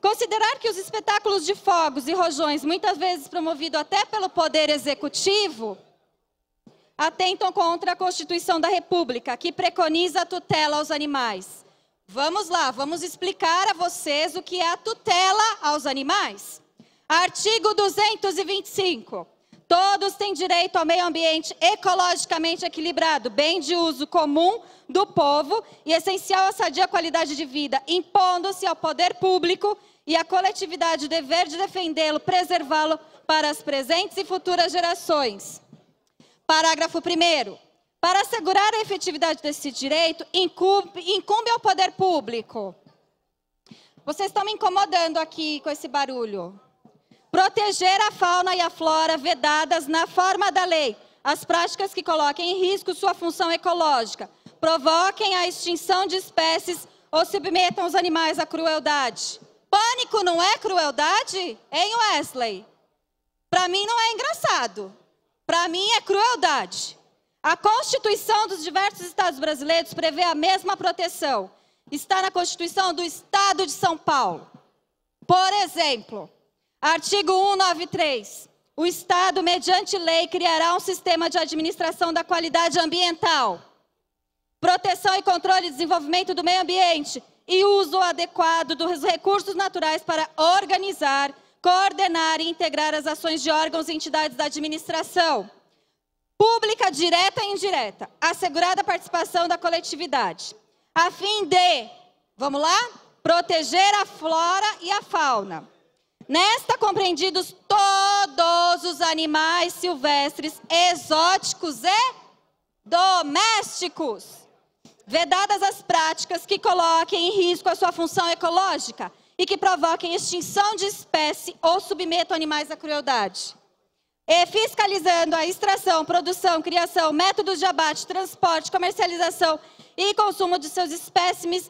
S11: Considerar que os espetáculos de fogos e rojões, muitas vezes promovidos até pelo Poder Executivo, atentam contra a Constituição da República, que preconiza a tutela aos animais. Vamos lá, vamos explicar a vocês o que é a tutela aos animais. Artigo duzentos e vinte e cinco. Todos têm direito ao meio ambiente ecologicamente equilibrado, bem de uso comum do povo e essencial à sadia qualidade de vida, impondo-se ao poder público e à coletividade o dever de defendê-lo, preservá-lo para as presentes e futuras gerações. Parágrafo primeiro. Para assegurar a efetividade desse direito, incumbe, incumbe ao poder público. Vocês estão me incomodando aqui com esse barulho. Proteger a fauna e a flora vedadas na forma da lei, as práticas que coloquem em risco sua função ecológica, provoquem a extinção de espécies ou submetam os animais à crueldade. Pânico não é crueldade? Hein, Wesley? Para mim não é engraçado. Para mim é crueldade. A Constituição dos diversos estados brasileiros prevê a mesma proteção. Está na Constituição do Estado de São Paulo. Por exemplo, artigo cento e noventa e três. O Estado, mediante lei, criará um sistema de administração da qualidade ambiental, proteção e controle e desenvolvimento do meio ambiente e uso adequado dos recursos naturais para organizar, coordenar e integrar as ações de órgãos e entidades da administração pública, direta e indireta, assegurada a participação da coletividade, a fim de, vamos lá, proteger a flora e a fauna. Nesta, compreendidos todos os animais silvestres, exóticos e domésticos, vedadas as práticas que coloquem em risco a sua função ecológica e que provoquem extinção de espécie ou submetam animais à crueldade. E fiscalizando a extração, produção, criação, métodos de abate, transporte, comercialização e consumo de seus espécimes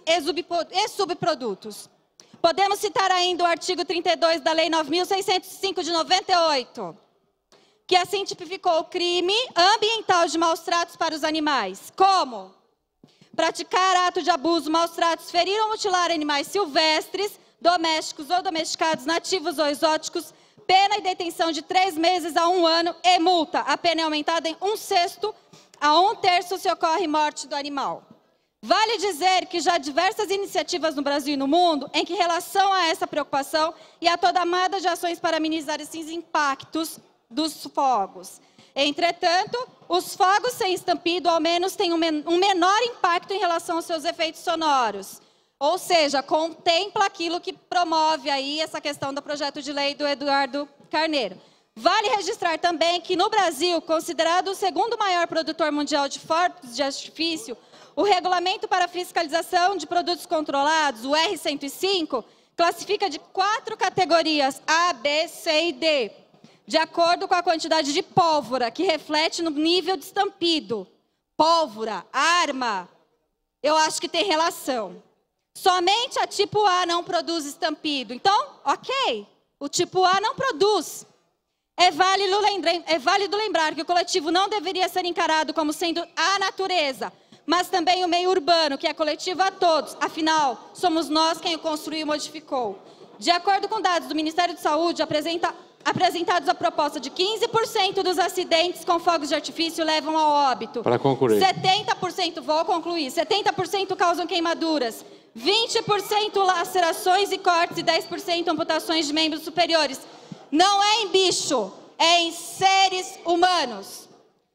S11: e subprodutos. Podemos citar ainda o artigo trinta e dois da Lei nove mil seiscentos e cinco de noventa e oito, que assim tipificou o crime ambiental de maus tratos para os animais, como praticar ato de abuso, maus tratos, ferir ou mutilar animais silvestres, domésticos ou domesticados, nativos ou exóticos, pena e detenção de três meses a um ano e multa. A pena é aumentada em um sexto a um terço se ocorre morte do animal. Vale dizer que já há diversas iniciativas no Brasil e no mundo em que, em relação a essa preocupação e a toda a amada de ações para minimizar esses impactos dos fogos. Entretanto, os fogos sem estampido, ao menos, têm um, men um menor impacto em relação aos seus efeitos sonoros. Ou seja, contempla aquilo que promove aí essa questão do projeto de lei do Eduardo Carneiro. Vale registrar também que no Brasil, considerado o segundo maior produtor mundial de fogos de artifício, o Regulamento para a Fiscalização de Produtos Controlados, o R cento e cinco, classifica de quatro categorias, A, B, C e D, de acordo com a quantidade de pólvora, que reflete no nível de estampido. Pólvora, arma, eu acho que tem relação. Somente a tipo A não produz estampido. Então, ok, o tipo A não produz. É válido, lembrar, é válido lembrar que o coletivo não deveria ser encarado como sendo a natureza, mas também o meio urbano, que é coletivo a todos. Afinal, somos nós quem o construiu e modificou. De acordo com dados do Ministério da Saúde, apresenta, apresentados a proposta de quinze por cento dos acidentes com fogos de artifício levam ao óbito.
S2: Para concluir.
S11: setenta por cento, vou concluir, setenta por cento causam queimaduras, vinte por cento lacerações e cortes e dez por cento amputações de membros superiores. Não é em bicho, é em seres humanos.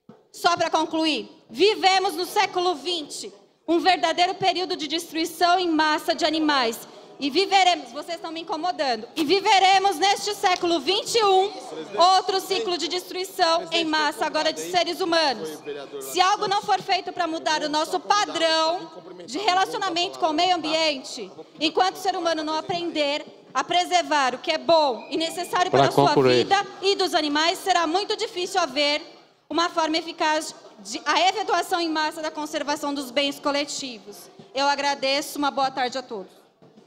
S11: Só para concluir, vivemos no século vinte, um verdadeiro período de destruição em massa de animais. E viveremos, vocês estão me incomodando, e viveremos neste século vinte e um outro ciclo de destruição em massa, agora de seres humanos. Se algo não for feito para mudar o nosso padrão de relacionamento com o meio ambiente, enquanto o ser humano não aprender a preservar o que é bom e necessário para a sua vida e dos animais, será muito difícil haver uma forma eficaz de a efetuação em massa da conservação dos bens coletivos. Eu agradeço, uma boa tarde a todos.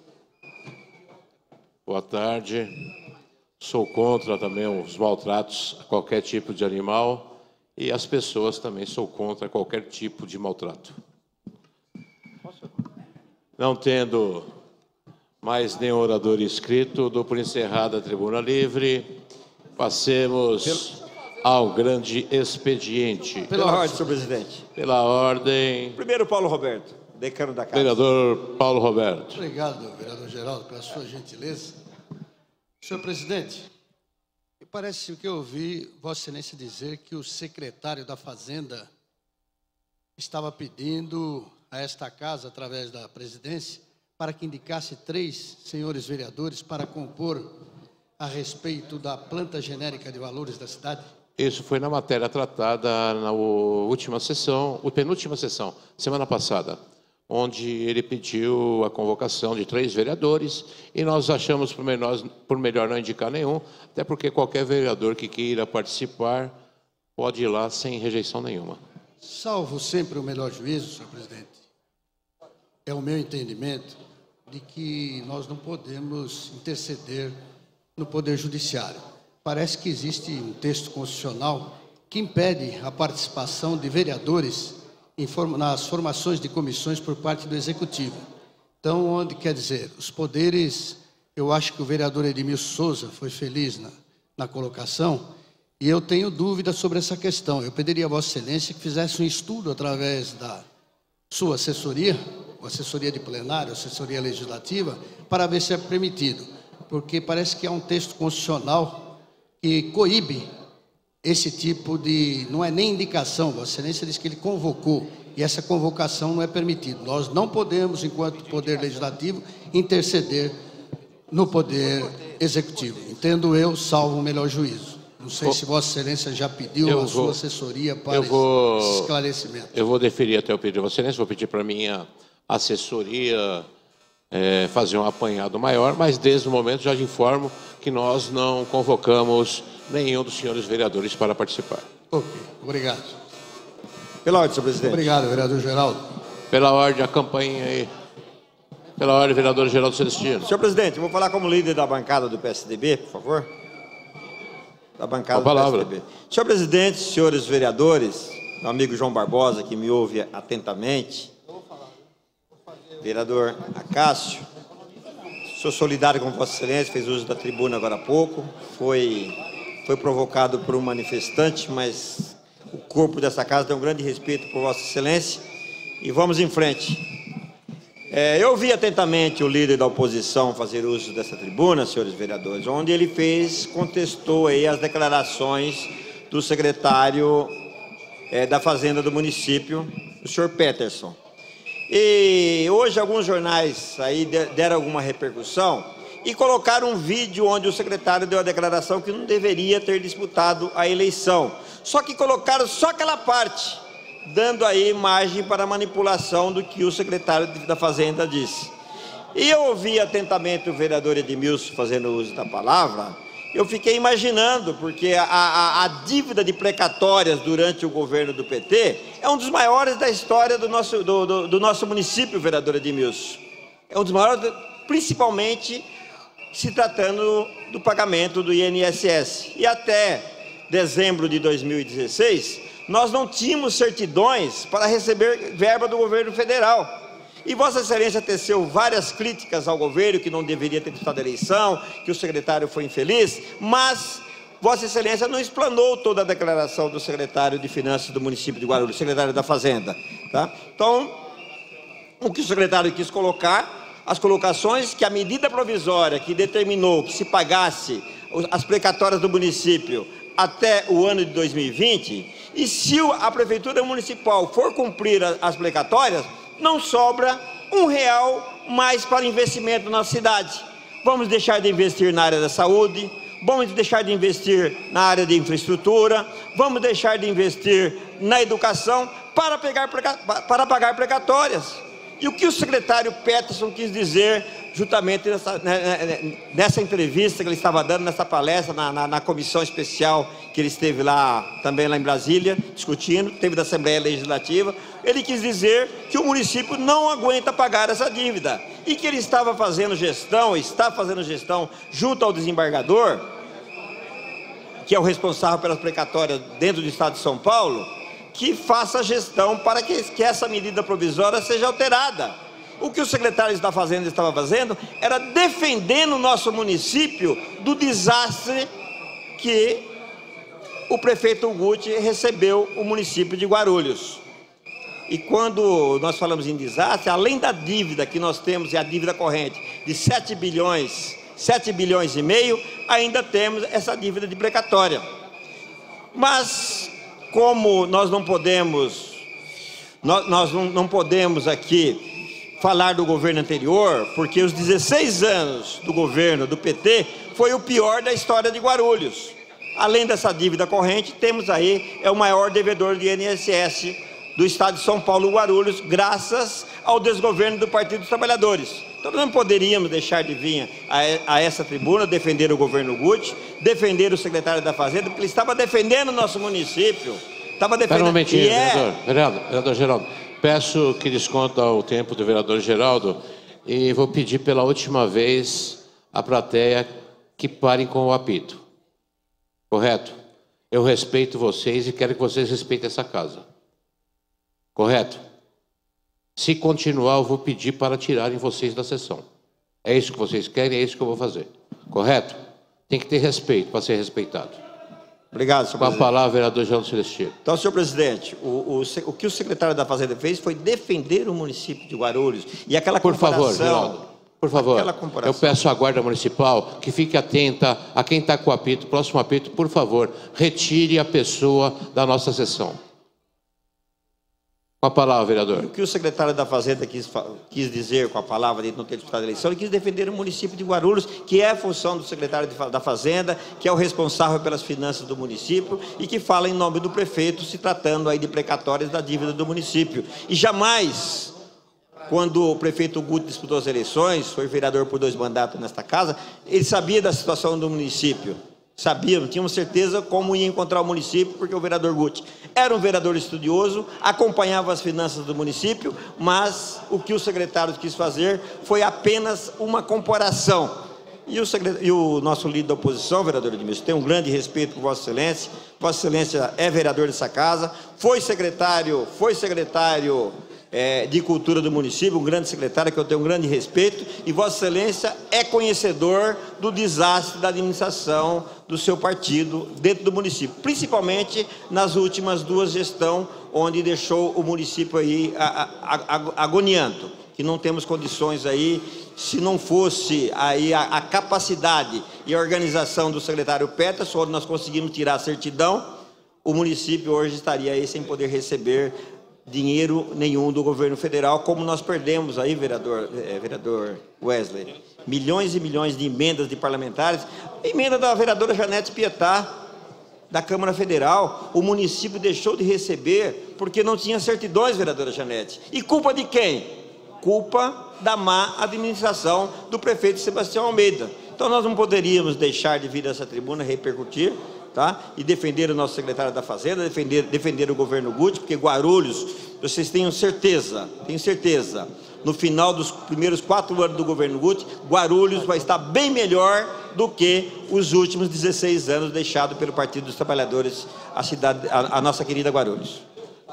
S2: Boa tarde. Sou contra também os maltratos a qualquer tipo de animal e as pessoas também sou contra qualquer tipo de maltrato. Não tendo Mais nenhum orador inscrito. Dou por encerrada a tribuna livre. Passemos ao grande expediente.
S12: Pela ordem, senhor presidente.
S2: Pela ordem.
S12: Primeiro, Paulo Roberto, decano da Casa.
S2: Vereador Paulo Roberto.
S13: Obrigado, vereador Geraldo, pela sua gentileza. Senhor presidente, me parece que eu ouvi Vossa Excelência dizer que o secretário da Fazenda estava pedindo a esta casa, através da presidência, para que indicasse três senhores vereadores para compor a respeito da planta genérica de valores da cidade?
S2: Isso foi na matéria tratada na última sessão, a penúltima sessão, semana passada, onde ele pediu a convocação de três vereadores e nós achamos por melhor, por melhor não indicar nenhum, até porque qualquer vereador que queira participar pode ir lá sem rejeição nenhuma.
S13: Salvo sempre o melhor juízo, senhor presidente, é o meu entendimento de que nós não podemos interceder no Poder Judiciário. Parece que existe um texto constitucional que impede a participação de vereadores em forma, nas formações de comissões por parte do Executivo. Então, onde quer dizer, os poderes, eu acho que o vereador Edmilson Souza foi feliz na, na colocação, e eu tenho dúvidas sobre essa questão. Eu pediria a Vossa Excelência que fizesse um estudo através da sua assessoria, assessoria de plenário, assessoria legislativa, para ver se é permitido, porque parece que há um texto constitucional que coíbe esse tipo de... não é nem indicação, Vossa Excelência diz que ele convocou, e essa convocação não é permitida. Nós não podemos, enquanto Poder Legislativo, interceder no Poder Executivo. Entendo eu, salvo o melhor juízo. Não sei vou, se Vossa Excelência já pediu a vou, sua assessoria para
S2: vou,
S13: esse esclarecimento.
S2: Eu vou deferir até o pedido de Vossa Excelência, vou pedir para a minha assessoria é, fazer um apanhado maior, mas desde o momento já informo que nós não convocamos nenhum dos senhores vereadores para participar.
S13: Ok, obrigado.
S12: Pela ordem, senhor presidente.
S13: Obrigado, vereador Geraldo.
S2: Pela ordem, a campanha aí. Pela ordem, vereador Geraldo Celestino.
S12: Senhor presidente, eu vou falar como líder da bancada do P S D B, por favor. Da bancada
S2: do
S12: P S D B. Senhor presidente, senhores vereadores, meu amigo João Barbosa, que me ouve atentamente, vereador Acácio, sou solidário com Vossa Excelência, fez uso da tribuna agora há pouco, foi, foi provocado por um manifestante, mas o corpo dessa casa tem um grande respeito por Vossa Excelência e vamos em frente. É, eu ouvi atentamente o líder da oposição fazer uso dessa tribuna, senhores vereadores, onde ele fez, contestou aí as declarações do secretário é, da Fazenda do município, o senhor Peterson. E hoje alguns jornais aí deram alguma repercussão e colocaram um vídeo onde o secretário deu a declaração que não deveria ter disputado a eleição. Só que colocaram só aquela parte, dando aí margem para manipulação do que o secretário da Fazenda disse. E eu ouvi atentamente o vereador Edmilson fazendo uso da palavra, eu fiquei imaginando, porque a, a, a dívida de precatórias durante o governo do P T é um dos maiores da história do nosso, do, do, do nosso município, vereador Edmilson. É um dos maiores, principalmente se tratando do pagamento do I N S S. E até dezembro de dois mil e dezesseis, nós não tínhamos certidões para receber verba do governo federal. E Vossa Excelência teceu várias críticas ao governo, que não deveria ter disputado a eleição, que o secretário foi infeliz, mas Vossa Excelência não explanou toda a declaração do secretário de Finanças do município de Guarulhos, secretário da Fazenda. Tá? Então, o que o secretário quis colocar, as colocações que a medida provisória que determinou que se pagasse as precatórias do município até o ano de dois mil e vinte, e se a Prefeitura Municipal for cumprir as precatórias, não sobra um real mais para investimento na cidade. Vamos deixar de investir na área da saúde, vamos deixar de investir na área de infraestrutura, vamos deixar de investir na educação para, pegar, para pagar precatórias. E o que o secretário Peterson quis dizer justamente nessa, nessa entrevista que ele estava dando, nessa palestra, na, na, na comissão especial que ele esteve lá, também lá em Brasília, discutindo, teve da Assembleia Legislativa, ele quis dizer que o município não aguenta pagar essa dívida e que ele estava fazendo gestão, está fazendo gestão junto ao desembargador, que é o responsável pelas precatórias dentro do Estado de São Paulo, que faça a gestão para que, que essa medida provisória seja alterada. O que o secretário da Fazenda estava fazendo era defendendo o nosso município do desastre que o prefeito Guti recebeu o município de Guarulhos. E quando nós falamos em desastre, além da dívida que nós temos, e a dívida corrente de sete bilhões, sete bilhões e meio, ainda temos essa dívida de precatória. Mas, como nós não podemos, nós, nós não, não podemos aqui falar do governo anterior, porque os dezesseis anos do governo do P T foi o pior da história de Guarulhos. Além dessa dívida corrente, temos aí é o maior devedor de I N S S do estado de São Paulo, Guarulhos, graças ao desgoverno do Partido dos Trabalhadores. Então, nós não poderíamos deixar de vir a, a essa tribuna defender o governo Guti, defender o secretário da Fazenda, porque ele estava defendendo o nosso município. Estava defendendo...
S2: Espera um momentinho,
S12: é...
S2: vereador, vereador, vereador Geraldo. Peço que desconta o tempo do vereador Geraldo e vou pedir pela última vez à plateia que parem com o apito. Correto? Eu respeito vocês e quero que vocês respeitem essa casa. Correto? Se continuar, eu vou pedir para tirarem vocês da sessão. É isso que vocês querem, é isso que eu vou fazer. Correto? Tem que ter respeito para ser respeitado.
S12: Obrigado, senhor
S2: Com
S12: presidente.
S2: a palavra, vereador Geraldo Celestino.
S12: Então, senhor presidente, o, o, o que o secretário da Fazenda fez foi defender o município de Guarulhos. E aquela
S2: Por
S12: comparação...
S2: favor, Geraldo. Por favor, eu peço à Guarda Municipal que fique atenta a quem está com o apito, próximo apito, por favor, retire a pessoa da nossa sessão. Com a palavra, vereador.
S12: O que o secretário da Fazenda quis, quis dizer com a palavra de não ter disputado a eleição, ele quis defender o município de Guarulhos, que é a função do secretário de, da Fazenda, que é o responsável pelas finanças do município e que fala em nome do prefeito, se tratando aí de precatórias da dívida do município. E jamais, quando o prefeito Guti disputou as eleições, foi vereador por dois mandatos nesta casa, ele sabia da situação do município. Sabíamos, tínhamos certeza como ia encontrar o município, porque o vereador Guti era um vereador estudioso, acompanhava as finanças do município, mas o que o secretário quis fazer foi apenas uma comparação. E o, secretário, e o nosso líder da oposição, vereador Edmilson, tem um grande respeito por Vossa Excelência. Vossa Excelência é vereador dessa casa, foi secretário, foi secretário É, de Cultura do município, um grande secretário que eu tenho um grande respeito, e Vossa Excelência é conhecedor do desastre da administração do seu partido dentro do município, principalmente nas últimas duas gestões, onde deixou o município aí agoniando, que não temos condições aí, se não fosse aí a, a capacidade e a organização do secretário Peterson, onde nós conseguimos tirar a certidão, o município hoje estaria aí sem poder receber dinheiro nenhum do governo federal, como nós perdemos aí, vereador, é, vereador Wesley, milhões e milhões de emendas de parlamentares, a emenda da vereadora Janete Pietá, da Câmara Federal, o município deixou de receber porque não tinha certidões, vereadora Janete. E culpa de quem? Culpa da má administração do prefeito Sebastião Almeida. Então nós não poderíamos deixar de vir a essa tribuna repercutir, tá? E defender o nosso secretário da Fazenda, defender, defender o governo Guti, porque Guarulhos, vocês tenham certeza, tenho certeza, no final dos primeiros quatro anos do governo Guti, Guarulhos vai estar bem melhor do que os últimos dezesseis anos deixados pelo Partido dos Trabalhadores, a, cidade, a, a nossa querida Guarulhos.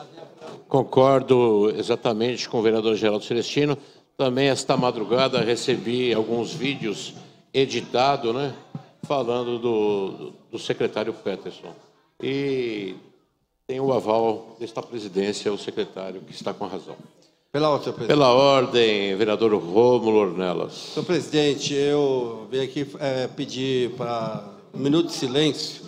S2: Concordo exatamente com o vereador Geraldo Celestino. Também esta madrugada recebi alguns vídeos editados, né? Falando do, do secretário Peterson. E tem o aval desta presidência, o secretário, que está com razão.
S14: Pela ordem, senhor presidente.
S2: Pela ordem, vereador Rômulo Ornelas.
S14: Senhor presidente, eu venho aqui é, pedir para um minuto de silêncio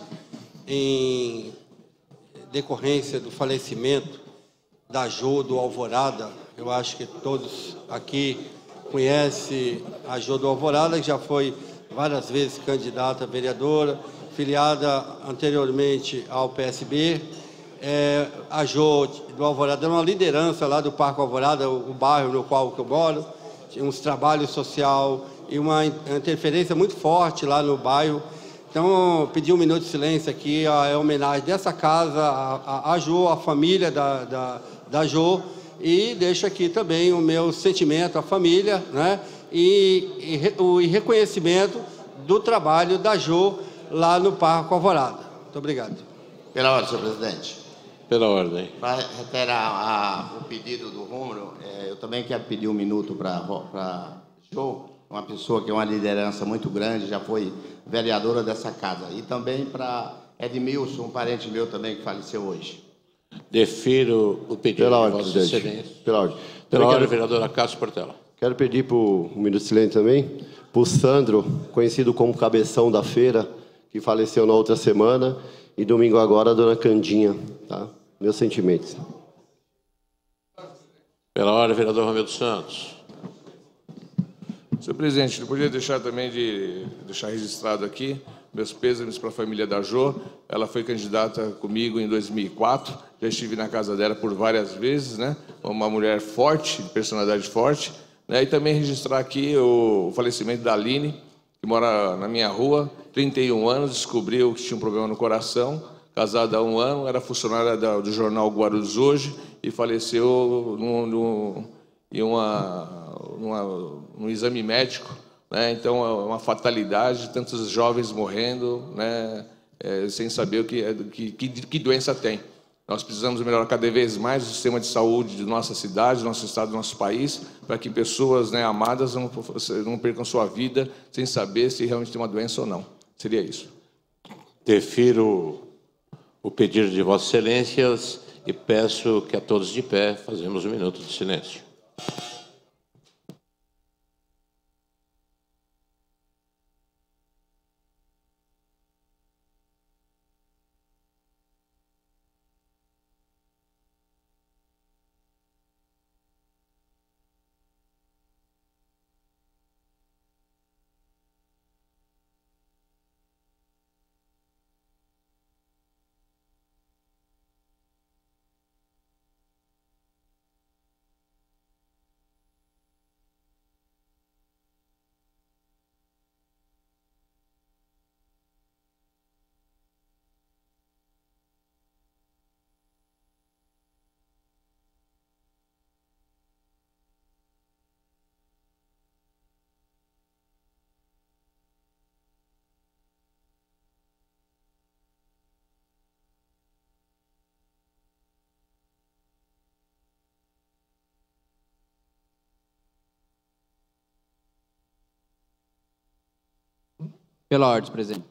S14: em decorrência do falecimento da Jô do Alvorada. Eu acho que todos aqui conhecem a Jô do Alvorada, que já foi várias vezes candidata a vereadora, filiada anteriormente ao P S B. É, a Jô do Alvorada era uma liderança lá do Parque Alvorada, o, o bairro no qual eu moro, tinha uns trabalhos social e uma interferência muito forte lá no bairro. Então, pedi um minuto de silêncio aqui, a, a homenagem dessa casa, a, a, a Jô, a família da, da, da Jô, e deixo aqui também o meu sentimento à família, né? E, e o reconhecimento do trabalho da Jô lá no Parque Alvorada. Muito obrigado.
S15: Pela ordem, senhor presidente.
S2: Pela ordem.
S15: Para reiterar a, o pedido do Rômulo, é, eu também quero pedir um minuto para Jô, uma pessoa que é uma liderança muito grande, já foi vereadora dessa casa. E também para Edmilson, um parente meu também que faleceu hoje.
S2: Defiro o pedido
S7: Pela
S2: de
S7: ordem,
S2: Vossa
S7: presidente.
S2: Excelência.
S7: Pela ordem.
S2: Pela ordem,
S7: quero,
S2: vereadora Cássio Portela.
S7: Quero pedir para o minuto de silêncio também, para o Sandro, conhecido como Cabeção da Feira, que faleceu na outra semana, e domingo agora a dona Candinha, tá? Meus sentimentos.
S2: Pela ordem, vereador Romeu dos Santos.
S16: Senhor presidente, não podia deixar também de deixar registrado aqui meus pêsames para a família da Jô. Ela foi candidata comigo em dois mil e quatro, já estive na casa dela por várias vezes, né? Uma mulher forte, de personalidade forte, né? E também registrar aqui o falecimento da Aline, que mora na minha rua, trinta e um anos, descobriu que tinha um problema no coração, casada há um ano, era funcionária do jornal Guarulhos Hoje e faleceu no, no, em uma, numa, num exame médico, né? Então é uma fatalidade, tantos jovens morrendo, né? É, sem saber o que, que, que doença tem. Nós precisamos melhorar cada vez mais o sistema de saúde de nossa cidade, do nosso estado, do nosso país, para que pessoas, né, amadas não, não percam sua vida sem saber se realmente tem uma doença ou não. Seria isso.
S2: Defiro o pedido de Vossas Excelências e peço que a todos de pé fazemos um minuto de silêncio.
S17: Pela ordem, presidente.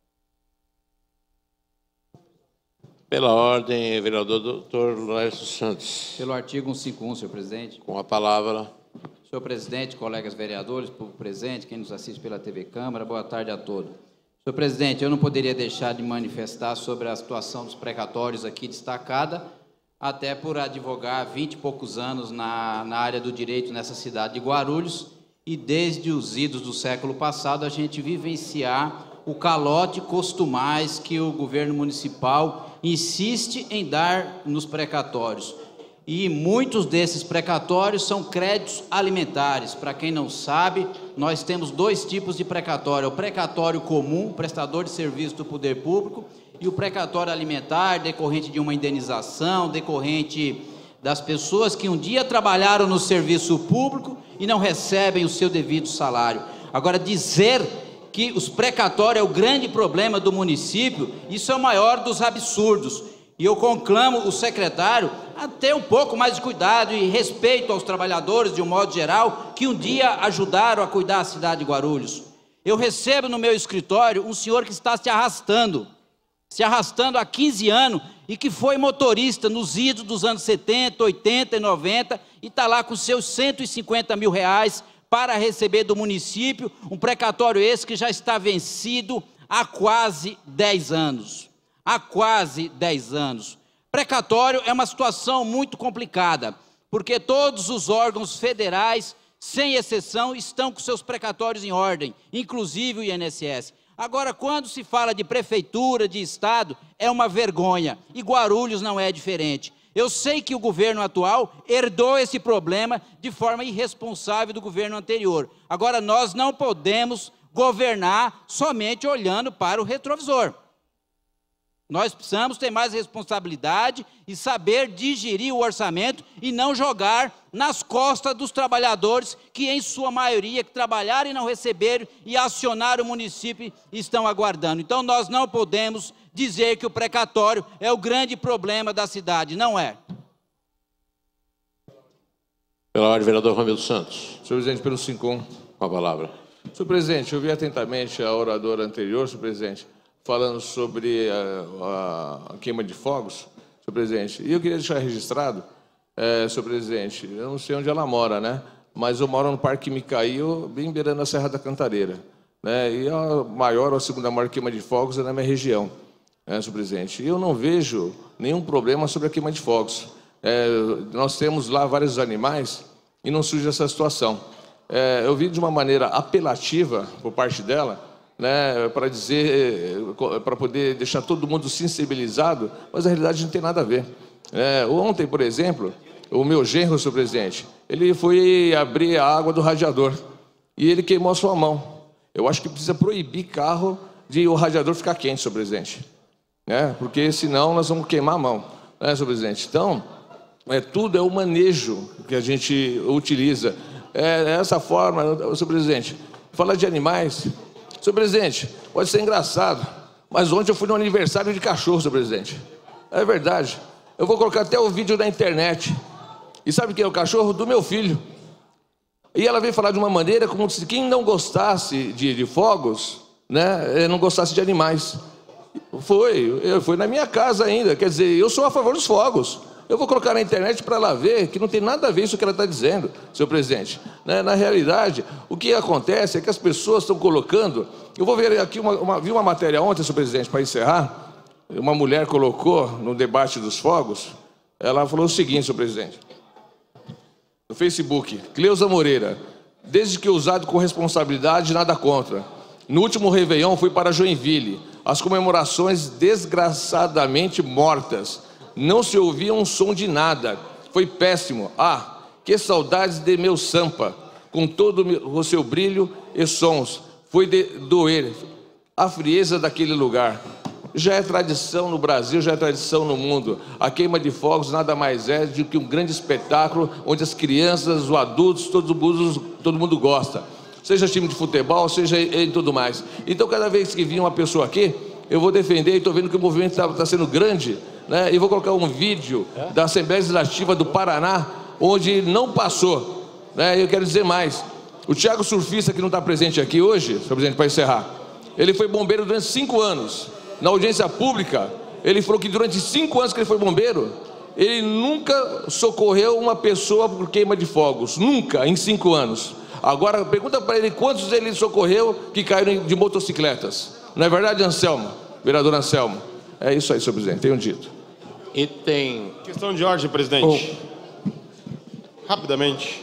S2: Pela ordem, vereador doutor Laércio Santos.
S17: Pelo artigo cento e cinquenta e um, senhor presidente.
S2: Com a palavra.
S17: Senhor presidente, colegas vereadores, povo presente, quem nos assiste pela T V Câmara, boa tarde a todos. Senhor presidente, eu não poderia deixar de manifestar sobre a situação dos precatórios aqui destacada, até por advogar há vinte e poucos anos na, na área do direito nessa cidade de Guarulhos, e desde os idos do século passado a gente vivenciar o calote costumais que o governo municipal insiste em dar nos precatórios. E muitos desses precatórios são créditos alimentares. Para quem não sabe, nós temos dois tipos de precatório: o precatório comum, prestador de serviço do poder público, e o precatório alimentar, decorrente de uma indenização, decorrente das pessoas que um dia trabalharam no serviço público e não recebem o seu devido salário. Agora, dizer que os precatórios é o grande problema do município, isso é o maior dos absurdos. E eu conclamo o secretário a ter um pouco mais de cuidado e respeito aos trabalhadores, de um modo geral, que um dia ajudaram a cuidar da cidade de Guarulhos. Eu recebo no meu escritório um senhor que está se arrastando, se arrastando há quinze anos, e que foi motorista nos idos dos anos setenta, oitenta e noventa, e está lá com seus cento e cinquenta mil reais para receber do município, um precatório esse que já está vencido há quase dez anos. Há quase dez anos. Precatório é uma situação muito complicada, porque todos os órgãos federais, sem exceção, estão com seus precatórios em ordem, inclusive o I N S S. Agora, quando se fala de prefeitura, de estado, é uma vergonha, e Guarulhos não é diferente. Eu sei que o governo atual herdou esse problema de forma irresponsável do governo anterior. Agora, nós não podemos governar somente olhando para o retrovisor. Nós precisamos ter mais responsabilidade e saber digerir o orçamento e não jogar nas costas dos trabalhadores que, em sua maioria, que trabalharam e não receberam e acionaram o município e estão aguardando. Então, nós não podemos dizer que o precatório é o grande problema da cidade. Não é.
S2: Pela ordem, vereador Romildo Santos.
S16: Senhor presidente, pelo cinco um.
S2: Com a palavra.
S16: Senhor presidente, eu vi atentamente a oradora anterior, senhor presidente, falando sobre a, a, a queima de fogos, senhor presidente. E eu queria deixar registrado, é, senhor presidente, eu não sei onde ela mora, né? Mas eu moro no Parque Micael, bem beirando a Serra da Cantareira, né? E a maior ou a segunda maior queima de fogos é na minha região, né, senhor presidente. E eu não vejo nenhum problema sobre a queima de fogos. É, nós temos lá vários animais e não surge essa situação. É, eu vi de uma maneira apelativa por parte dela, né, para dizer, para poder deixar todo mundo sensibilizado, mas a realidade não tem nada a ver. É, ontem, por exemplo, o meu genro, senhor presidente, ele foi abrir a água do radiador e ele queimou a sua mão. Eu acho que precisa proibir carro de o radiador ficar quente, senhor presidente, né, porque senão nós vamos queimar a mão, né, senhor presidente. Então, é, tudo é o manejo que a gente utiliza. É essa forma, senhor presidente, falar de animais. Senhor presidente, pode ser engraçado, mas ontem eu fui no aniversário de cachorro, senhor presidente. É verdade. Eu vou colocar até o vídeo na internet. E sabe quem é o cachorro? Do meu filho. E ela veio falar de uma maneira como se quem não gostasse de, de fogos, né, não gostasse de animais. Foi, eu, foi na minha casa ainda. Quer dizer, eu sou a favor dos fogos. Eu vou colocar na internet para ela ver que não tem nada a ver isso que ela está dizendo, senhor presidente. Né? Na realidade, o que acontece é que as pessoas estão colocando... Eu vou ver aqui, uma, uma, vi uma matéria ontem, senhor presidente, para encerrar. Uma mulher colocou no debate dos fogos, ela falou o seguinte, senhor presidente. No Facebook, Cleusa Moreira, desde que usado com responsabilidade, nada contra. No último Réveillon fui para Joinville. As comemorações desgraçadamente mortas. Não se ouvia um som de nada. Foi péssimo. Ah, que saudades de meu Sampa, com todo o seu brilho e sons. Foi de doer a frieza daquele lugar. Já é tradição no Brasil, já é tradição no mundo. A queima de fogos nada mais é do que um grande espetáculo onde as crianças, os adultos, todo mundo, todo mundo gosta. Seja time de futebol, seja em tudo mais. Então, cada vez que vir uma pessoa aqui, eu vou defender e estou vendo que o movimento está tá sendo grande, né? E vou colocar um vídeo da Assembleia Legislativa do Paraná, onde não passou, né? Eu quero dizer mais. O Thiago Surfista, que não está presente aqui hoje, senhor presidente, para encerrar, ele foi bombeiro durante cinco anos. Na audiência pública, ele falou que durante cinco anos que ele foi bombeiro, ele nunca socorreu uma pessoa por queima de fogos. Nunca, em cinco anos. Agora, pergunta para ele quantos ele socorreu que caíram de motocicletas. Não é verdade, Anselmo? Vereador Anselmo. É isso aí, senhor presidente, tenho dito.
S2: E tem...
S18: Questão de ordem, presidente. Oh. Rapidamente.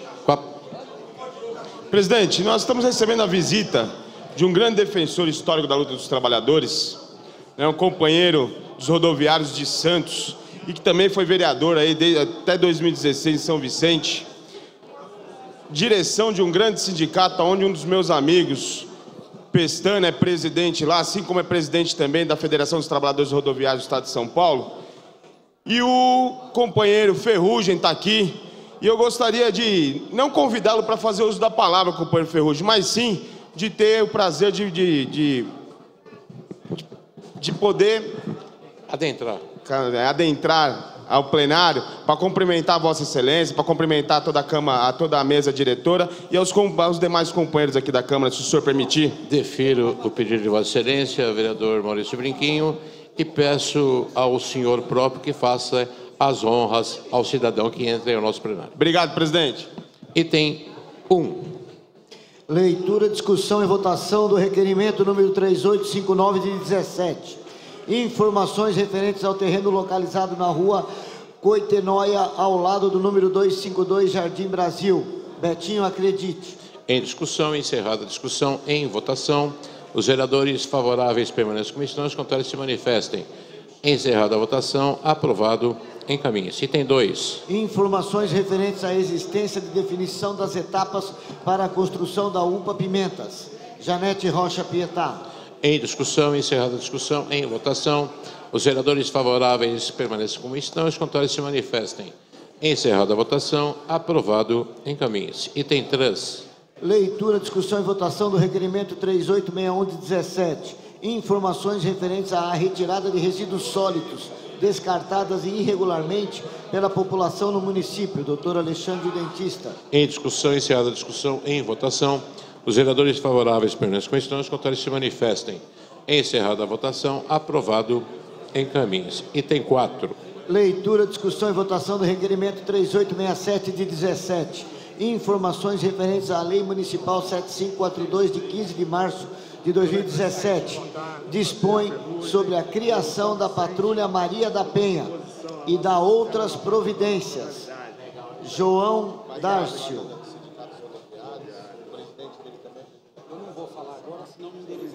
S18: Presidente, nós estamos recebendo a visita de um grande defensor histórico da luta dos trabalhadores, né, um companheiro dos rodoviários de Santos, e que também foi vereador aí de, até dois mil e dezesseis em São Vicente. Direção de um grande sindicato, onde um dos meus amigos, Pestana, é presidente lá, assim como é presidente também da Federação dos Trabalhadores Rodoviários do Estado de São Paulo. E o companheiro Ferrugem está aqui, e eu gostaria de não convidá-lo para fazer uso da palavra, companheiro Ferrugem, mas sim de ter o prazer de, de, de, de poder
S2: adentrar,
S18: adentrar ao plenário para cumprimentar a Vossa Excelência, para cumprimentar toda a Câmara, a toda a mesa diretora e aos, aos demais companheiros aqui da Câmara, se o senhor permitir.
S2: Defiro o pedido de Vossa Excelência, vereador Maurício Brinquinho, e peço ao senhor próprio que faça as honras ao cidadão que entra no nosso plenário.
S18: Obrigado, presidente.
S2: Item um.
S19: Leitura, discussão e votação do requerimento número três oito cinco nove de dezessete. Informações referentes ao terreno localizado na rua Coitenóia, ao lado do número duzentos e cinquenta e dois, Jardim Brasil. Betinho, acredite.
S2: Em discussão, encerrada a discussão, em votação. Os vereadores favoráveis permaneçam como estão, os contrários se manifestem. Encerrada a votação, aprovado, encaminha-se. Item dois.
S19: Informações referentes à existência de definição das etapas para a construção da U P A Pimentas. Janete Rocha Pietá.
S2: Em discussão, encerrada a discussão, em votação. Os vereadores favoráveis permaneçam como estão, os contrários se manifestem. Encerrada a votação, aprovado, encaminha-se. Item três.
S19: Leitura, discussão e votação do requerimento três oito seis um de dezessete. informações referentes à retirada de resíduos sólidos descartadas irregularmente pela população no município. Doutor Alexandre, dentista.
S2: Em discussão, encerrada a discussão, em votação, os vereadores favoráveis permanecem com estão, os contrários se manifestem. Encerrada a votação, aprovado, encaminhe-se. Item quatro.
S19: Leitura, discussão e votação do requerimento três oito seis sete de dezessete. Informações referentes à Lei Municipal sete cinco quatro dois de quinze de março de dois mil e dezessete. Dispõe sobre a criação da Patrulha Maria da Penha e da outras providências. João Dárcio.
S9: Eu não vou falar agora, senão não me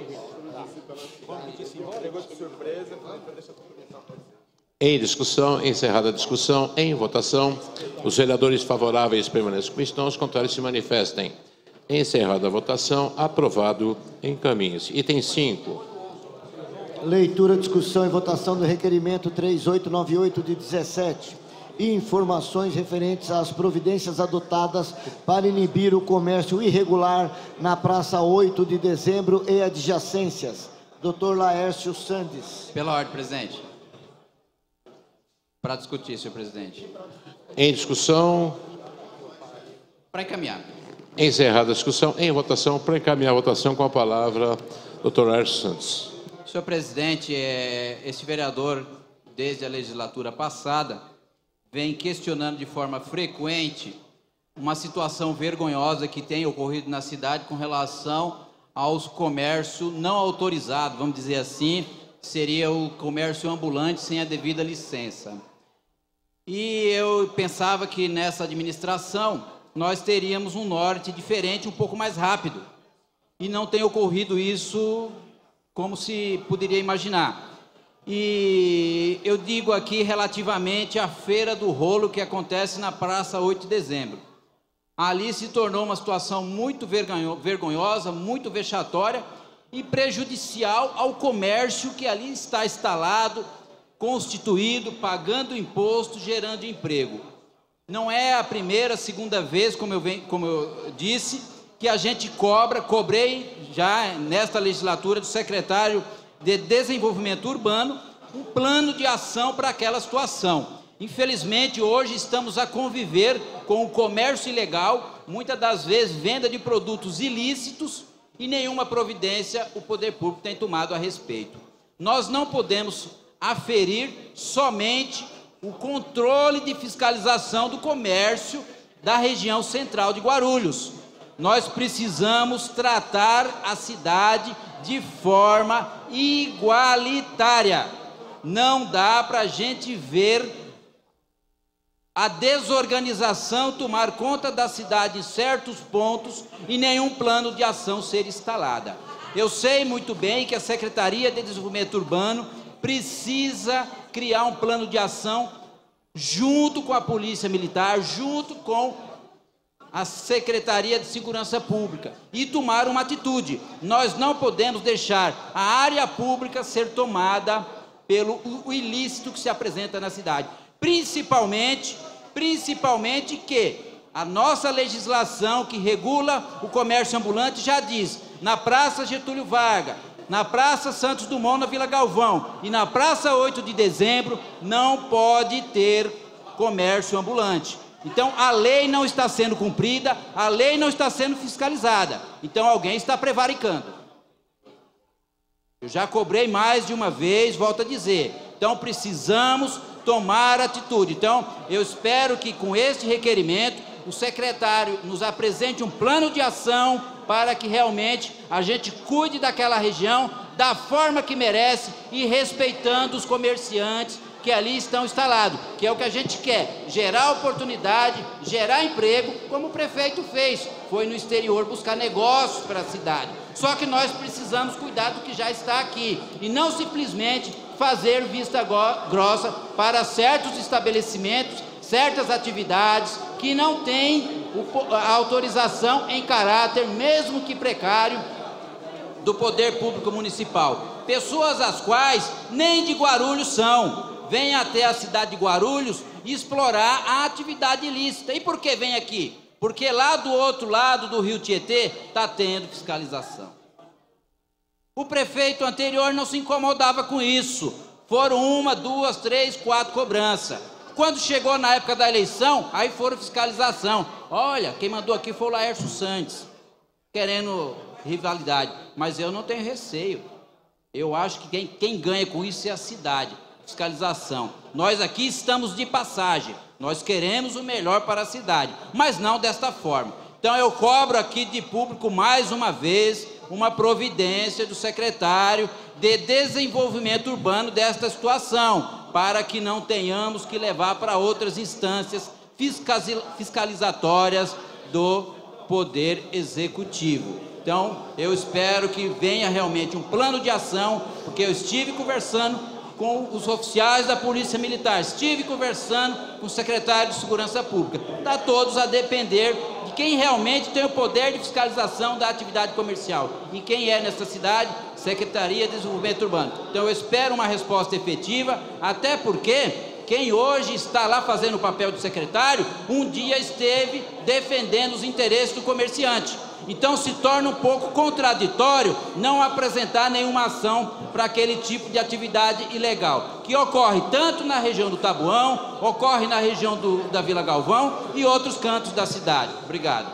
S2: Em discussão, encerrada a discussão, em votação, os vereadores favoráveis permanecem como estão, os contrários se manifestem. Encerrada a votação, aprovado, encaminhe-se. Item cinco.
S19: Leitura, discussão e votação do requerimento três oito nove oito de dezessete. Informações referentes às providências adotadas para inibir o comércio irregular na Praça oito de Dezembro e adjacências. Doutor Laércio Sandes.
S17: Pela ordem, presidente. Para discutir, senhor presidente.
S2: Em discussão.
S17: Para encaminhar.
S2: Encerrada a discussão, em votação, para encaminhar a votação com a palavra, doutor Laércio Santos.
S17: Senhor presidente, é, esse vereador, desde a legislatura passada, vem questionando de forma frequente uma situação vergonhosa que tem ocorrido na cidade com relação aos comércio não autorizado, vamos dizer assim, seria o comércio ambulante sem a devida licença. E eu pensava que nessa administração nós teríamos um norte diferente, um pouco mais rápido. E não tem ocorrido isso como se poderia imaginar. E eu digo aqui relativamente à Feira do Rolo que acontece na Praça oito de Dezembro. Ali se tornou uma situação muito vergonhosa, muito vexatória e prejudicial ao comércio que ali está instalado, constituído, pagando imposto, gerando emprego. Não é a primeira, segunda vez, como eu, venho, como eu disse, que a gente cobra, cobrei já nesta legislatura do secretário de Desenvolvimento Urbano, um plano de ação para aquela situação. Infelizmente, hoje estamos a conviver com o comércio ilegal, muitas das vezes venda de produtos ilícitos e nenhuma providência o poder público tem tomado a respeito. Nós não podemos aferir somente o controle de fiscalização do comércio da região central de Guarulhos. Nós precisamos tratar a cidade de forma igualitária. Não dá para a gente ver a desorganização tomar conta da cidade em certos pontos e nenhum plano de ação ser instalada. Eu sei muito bem que a Secretaria de Desenvolvimento Urbano precisa criar um plano de ação junto com a Polícia Militar, junto com a Secretaria de Segurança Pública e tomar uma atitude. Nós não podemos deixar a área pública ser tomada pelo o ilícito que se apresenta na cidade. Principalmente, principalmente que a nossa legislação que regula o comércio ambulante já diz, na Praça Getúlio Vargas, na Praça Santos Dumont, na Vila Galvão, e na Praça oito de Dezembro, não pode ter comércio ambulante. Então, a lei não está sendo cumprida, a lei não está sendo fiscalizada. Então, alguém está prevaricando. Eu já cobrei mais de uma vez, volto a dizer. Então, precisamos tomar atitude. Então, eu espero que com este requerimento, o secretário nos apresente um plano de ação para que realmente a gente cuide daquela região da forma que merece e respeitando os comerciantes que ali estão instalados, que é o que a gente quer, gerar oportunidade, gerar emprego, como o prefeito fez, foi no exterior buscar negócios para a cidade. Só que nós precisamos cuidar do que já está aqui e não simplesmente fazer vista grossa para certos estabelecimentos, certas atividades que não têm a autorização em caráter, mesmo que precário, do poder público municipal. Pessoas as quais nem de Guarulhos são, vêm até a cidade de Guarulhos explorar a atividade ilícita. E por que vem aqui? Porque lá do outro lado do rio Tietê está tendo fiscalização. O prefeito anterior não se incomodava com isso. Foram uma, duas, três, quatro cobranças. Quando chegou na época da eleição, aí foram fiscalização. Olha, quem mandou aqui foi o Laércio Santos, querendo rivalidade. Mas eu não tenho receio. Eu acho que quem, quem ganha com isso é a cidade. Fiscalização. Nós aqui estamos de passagem. Nós queremos o melhor para a cidade, mas não desta forma. Então eu cobro aqui de público mais uma vez uma providência do secretário de desenvolvimento urbano desta situação, para que não tenhamos que levar para outras instâncias fiscalizatórias do Poder Executivo. Então, eu espero que venha realmente um plano de ação, porque eu estive conversando com os oficiais da Polícia Militar, estive conversando com o secretário de Segurança Pública. Está todos a depender de quem realmente tem o poder de fiscalização da atividade comercial. E quem é nessa cidade? Secretaria de Desenvolvimento Urbano. Então, eu espero uma resposta efetiva, até porque quem hoje está lá fazendo o papel de secretário, um dia esteve defendendo os interesses do comerciante. Então se torna um pouco contraditório não apresentar nenhuma ação para aquele tipo de atividade ilegal, que ocorre tanto na região do Tabuão, ocorre na região do, da Vila Galvão e outros cantos da cidade. Obrigado.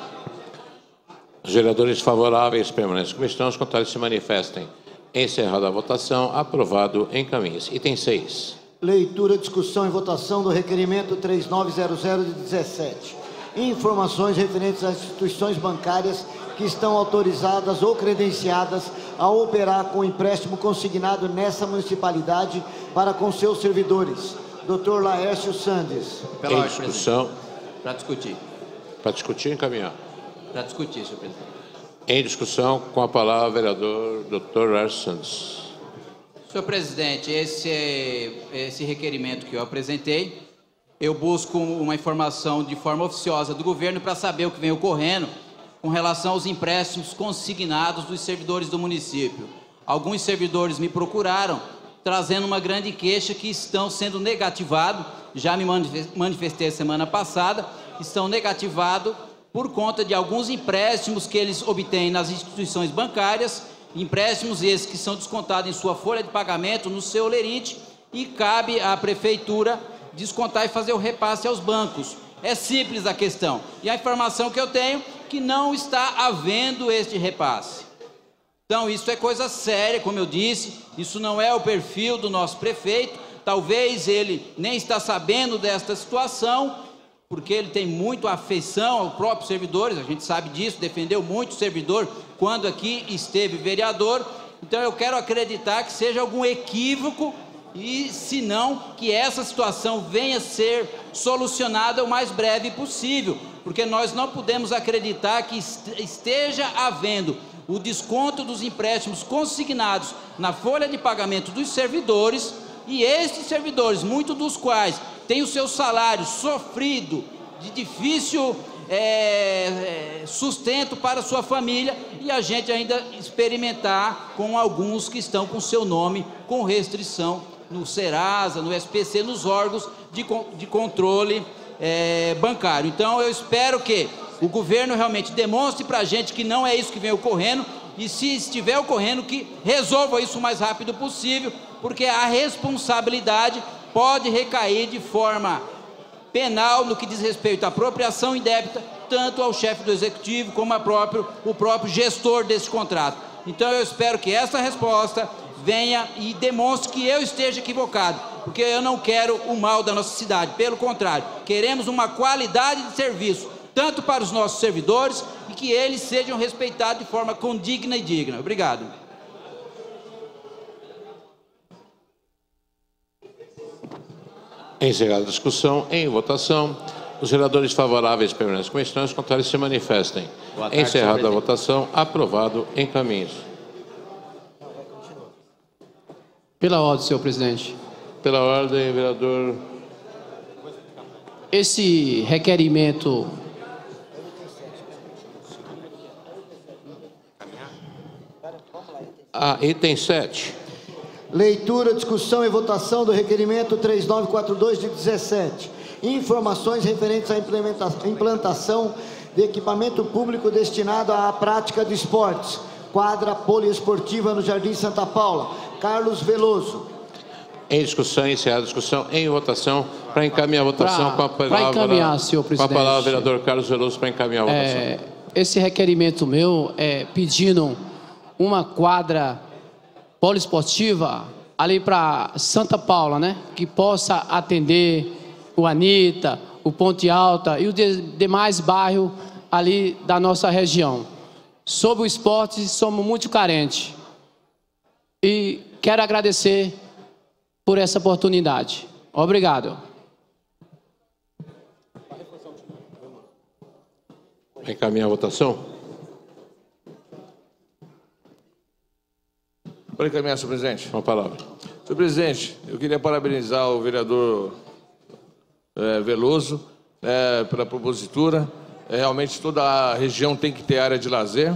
S2: Os vereadores favoráveis permanecem como estão, os contrários se manifestem. Encerrada a votação, aprovado, encaminhe-se. Item seis.
S19: Leitura, discussão e votação do requerimento três nove zero zero de dezessete. Informações referentes às instituições bancárias que estão autorizadas ou credenciadas a operar com empréstimo consignado nessa municipalidade para com seus servidores. doutor Laércio Sandes.
S2: Em discussão.
S17: Para discutir.
S2: Para discutir, encaminhar.
S17: Para discutir, senhor presidente.
S2: Em discussão, com a palavra o vereador doutor Laércio Sandes.
S17: Senhor presidente, esse, esse requerimento que eu apresentei, eu busco uma informação de forma oficiosa do governo para saber o que vem ocorrendo com relação aos empréstimos consignados dos servidores do município. Alguns servidores me procuraram trazendo uma grande queixa que estão sendo negativados, já me manifestei semana passada, estão negativados por conta de alguns empréstimos que eles obtêm nas instituições bancárias, empréstimos esses que são descontados em sua folha de pagamento, no seu lerite, e cabe à prefeitura descontar e fazer o repasse aos bancos. É simples a questão. E a informação que eu tenho é que não está havendo este repasse. Então, isso é coisa séria, como eu disse, isso não é o perfil do nosso prefeito, talvez ele nem está sabendo desta situação, porque ele tem muito afeição aos próprios servidores, a gente sabe disso, defendeu muito o servidor quando aqui esteve vereador. Então eu quero acreditar que seja algum equívoco e, se não, que essa situação venha a ser solucionada o mais breve possível, porque nós não podemos acreditar que esteja havendo o desconto dos empréstimos consignados na folha de pagamento dos servidores, e estes servidores, muitos dos quais têm o seu salário sofrido, de difícil é, sustento para a sua família, e a gente ainda experimentar com alguns que estão com seu nome com restrição no Serasa, no S P C, nos órgãos de, de controle é, bancário. Então eu espero que o governo realmente demonstre para a gente que não é isso que vem ocorrendo, e se estiver ocorrendo, que resolva isso o mais rápido possível, porque a responsabilidade pode recair de forma penal no que diz respeito à apropriação indébita, tanto ao chefe do executivo como a próprio, o próprio gestor desse contrato. Então eu espero que essa resposta venha e demonstre que eu esteja equivocado, porque eu não quero o mal da nossa cidade, pelo contrário, queremos uma qualidade de serviço, tanto para os nossos servidores, e que eles sejam respeitados de forma condigna e digna. Obrigado.
S2: Encerrada a discussão, em votação, os vereadores favoráveis permanecem como estão, os contrários se manifestem.
S6: Tarde,
S2: encerrada a votação, aprovado, encaminhe-se.
S6: Pela ordem, senhor presidente.
S2: Pela ordem, vereador.
S6: Esse requerimento
S2: Ah, item sete.
S19: Leitura, discussão e votação do requerimento três nove quatro dois de dezessete. Informações referentes à implementação, implantação de equipamento público destinado à prática de esportes. quadra poliesportiva no Jardim Santa Paula. Carlos Veloso.
S2: Em discussão, encerrada a discussão, em votação, para encaminhar a votação
S6: Pra-
S2: com a
S6: pra
S2: palavra...
S6: encaminhar, senhor
S2: Com a
S6: presidente.
S2: palavra, o vereador Carlos Veloso, para encaminhar a votação.
S6: É, esse requerimento meu é pedindo uma quadra poliesportiva ali para Santa Paula, né? Que possa atender o Anitta, o Ponte Alta e os de- demais bairros ali da nossa região. Sobre o esporte, somos muito carentes. E quero agradecer por essa oportunidade. Obrigado.
S2: Para encaminhar a votação?
S16: Para encaminhar, senhor presidente.
S2: Com a palavra.
S16: Senhor presidente, eu queria parabenizar o vereador eh, Veloso eh, pela propositura. Eh, realmente toda a região tem que ter área de lazer.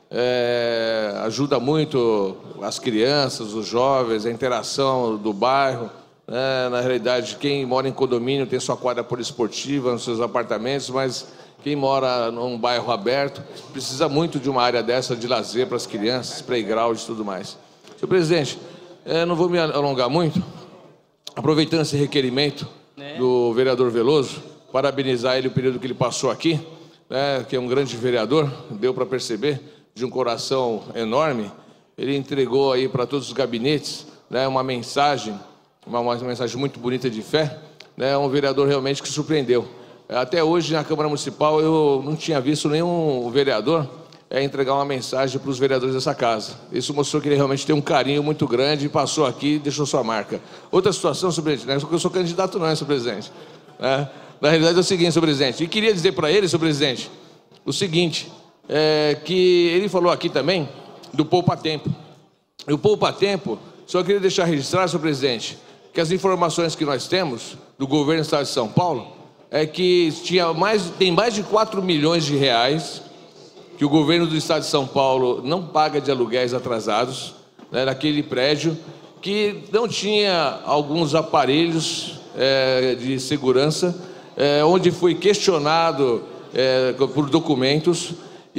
S16: Eh, ajuda muito as crianças, os jovens, a interação do bairro. Eh, na realidade, quem mora em condomínio tem sua quadra poliesportiva nos seus apartamentos, mas quem mora num bairro aberto precisa muito de uma área dessa de lazer para as crianças, playground e tudo mais. Senhor presidente, eh, não vou me alongar muito. Aproveitando esse requerimento do vereador Veloso, parabenizar ele o período que ele passou aqui, né, que é um grande vereador, deu para perceber, de um coração enorme. Ele entregou aí para todos os gabinetes, né, uma mensagem, uma, uma mensagem muito bonita de fé, né, um vereador realmente que surpreendeu. Até hoje, na Câmara Municipal, eu não tinha visto nenhum vereador é, entregar uma mensagem para os vereadores dessa casa. Isso mostrou que ele realmente tem um carinho muito grande, passou aqui e deixou sua marca. Outra situação, senhor presidente, não é que eu sou candidato não, senhor presidente. É, na realidade é o seguinte, senhor presidente, e queria dizer para ele, senhor presidente, o seguinte, é, que ele falou aqui também do poupa-tempo. E o poupa-tempo, só queria deixar registrado, senhor presidente, que as informações que nós temos do governo do Estado de São Paulo é que tinha mais, tem mais de quatro milhões de reais que o governo do Estado de São Paulo não paga de aluguéis atrasados, né, naquele prédio, que não tinha alguns aparelhos é, de segurança, é, onde foi questionado é, por documentos,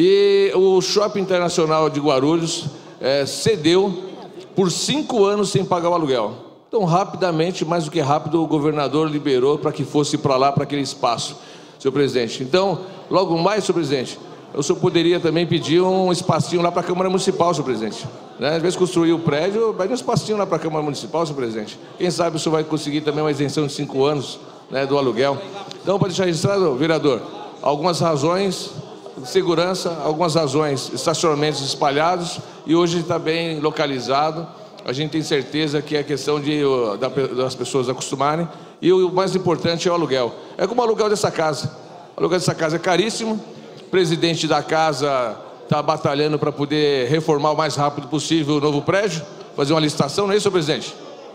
S16: e o Shopping Internacional de Guarulhos é, cedeu por cinco anos sem pagar o aluguel. Então, rapidamente, mais do que rápido, o governador liberou para que fosse para lá, para aquele espaço, senhor presidente. Então, logo mais, senhor presidente, o senhor poderia também pedir um espacinho lá para a Câmara Municipal, senhor presidente. Né? Às vezes construir o prédio, vai um espacinho lá para a Câmara Municipal, senhor presidente. Quem sabe o senhor vai conseguir também uma isenção de cinco anos, né, do aluguel. Então, para deixar registrado, vereador, algumas razões de segurança, algumas razões, estacionamentos espalhados, e hoje está bem localizado. A gente tem certeza que é questão de, das pessoas acostumarem. E o mais importante é o aluguel. É como o aluguel dessa casa. O aluguel dessa casa é caríssimo. O presidente da casa está batalhando para poder reformar o mais rápido possível o novo prédio, fazer uma licitação, não é isso, senhor presidente?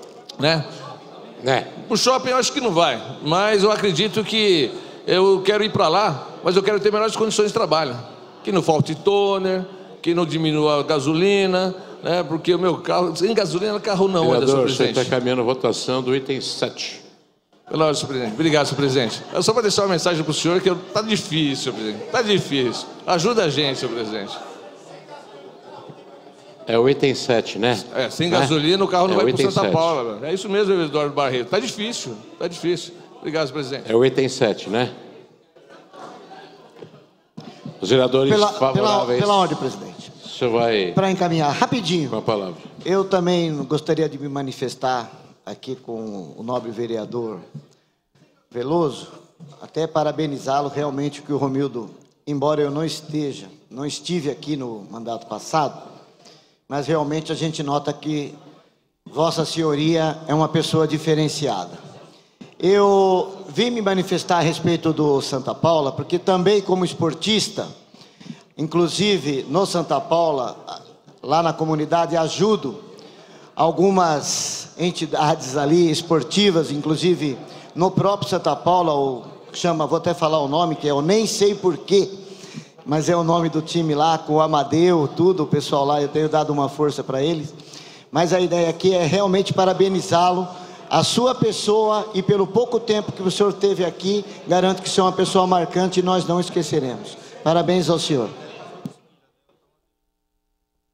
S16: Né?
S2: Né?
S16: O shopping eu acho que não vai, mas eu acredito que eu quero ir para lá, mas eu quero ter melhores condições de trabalho. Que não falte toner, que não diminua a gasolina, né? Porque o meu carro, sem gasolina, o carro não anda, senhor
S2: Vereador, você
S16: presidente.
S2: está caminhando a votação do item sete.
S16: Pela hora, senhor presidente. Obrigado, senhor presidente. Eu só para deixar uma mensagem para o senhor, que está difícil, senhor presidente. Está difícil. Ajuda a gente, senhor presidente.
S2: É o item sete, né?
S16: É, sem
S2: Né?
S16: gasolina o carro não
S2: É
S16: vai
S2: o
S16: para
S2: item
S16: Santa
S2: sete.
S16: Paula. É isso mesmo, Eduardo Barreto. Está difícil, está difícil. Obrigado, senhor presidente.
S2: É o item sete, né? Os vereadores
S19: Pela, pela,
S2: favoráveis...
S19: pela ordem, presidente.
S2: O senhor vai...
S19: Para encaminhar rapidinho.
S2: Com a palavra.
S19: Eu também gostaria de me manifestar aqui com o nobre vereador Veloso, até parabenizá-lo realmente, que o Romildo, embora eu não esteja, não estive aqui no mandato passado, mas realmente a gente nota que Vossa Senhoria é uma pessoa diferenciada. Eu vim me manifestar a respeito do Santa Paula, porque também como esportista, inclusive no Santa Paula, lá na comunidade, ajudo algumas entidades ali esportivas, inclusive no próprio Santa Paula, o chama, vou até falar o nome, que é eu nem sei porquê, mas é o nome do time lá, com o Amadeu, tudo, o pessoal lá, eu tenho dado uma força para eles. Mas a ideia aqui é realmente parabenizá-lo, a sua pessoa, e pelo pouco tempo que o senhor teve aqui, garanto que o senhor é uma pessoa marcante e nós não esqueceremos. Parabéns ao senhor.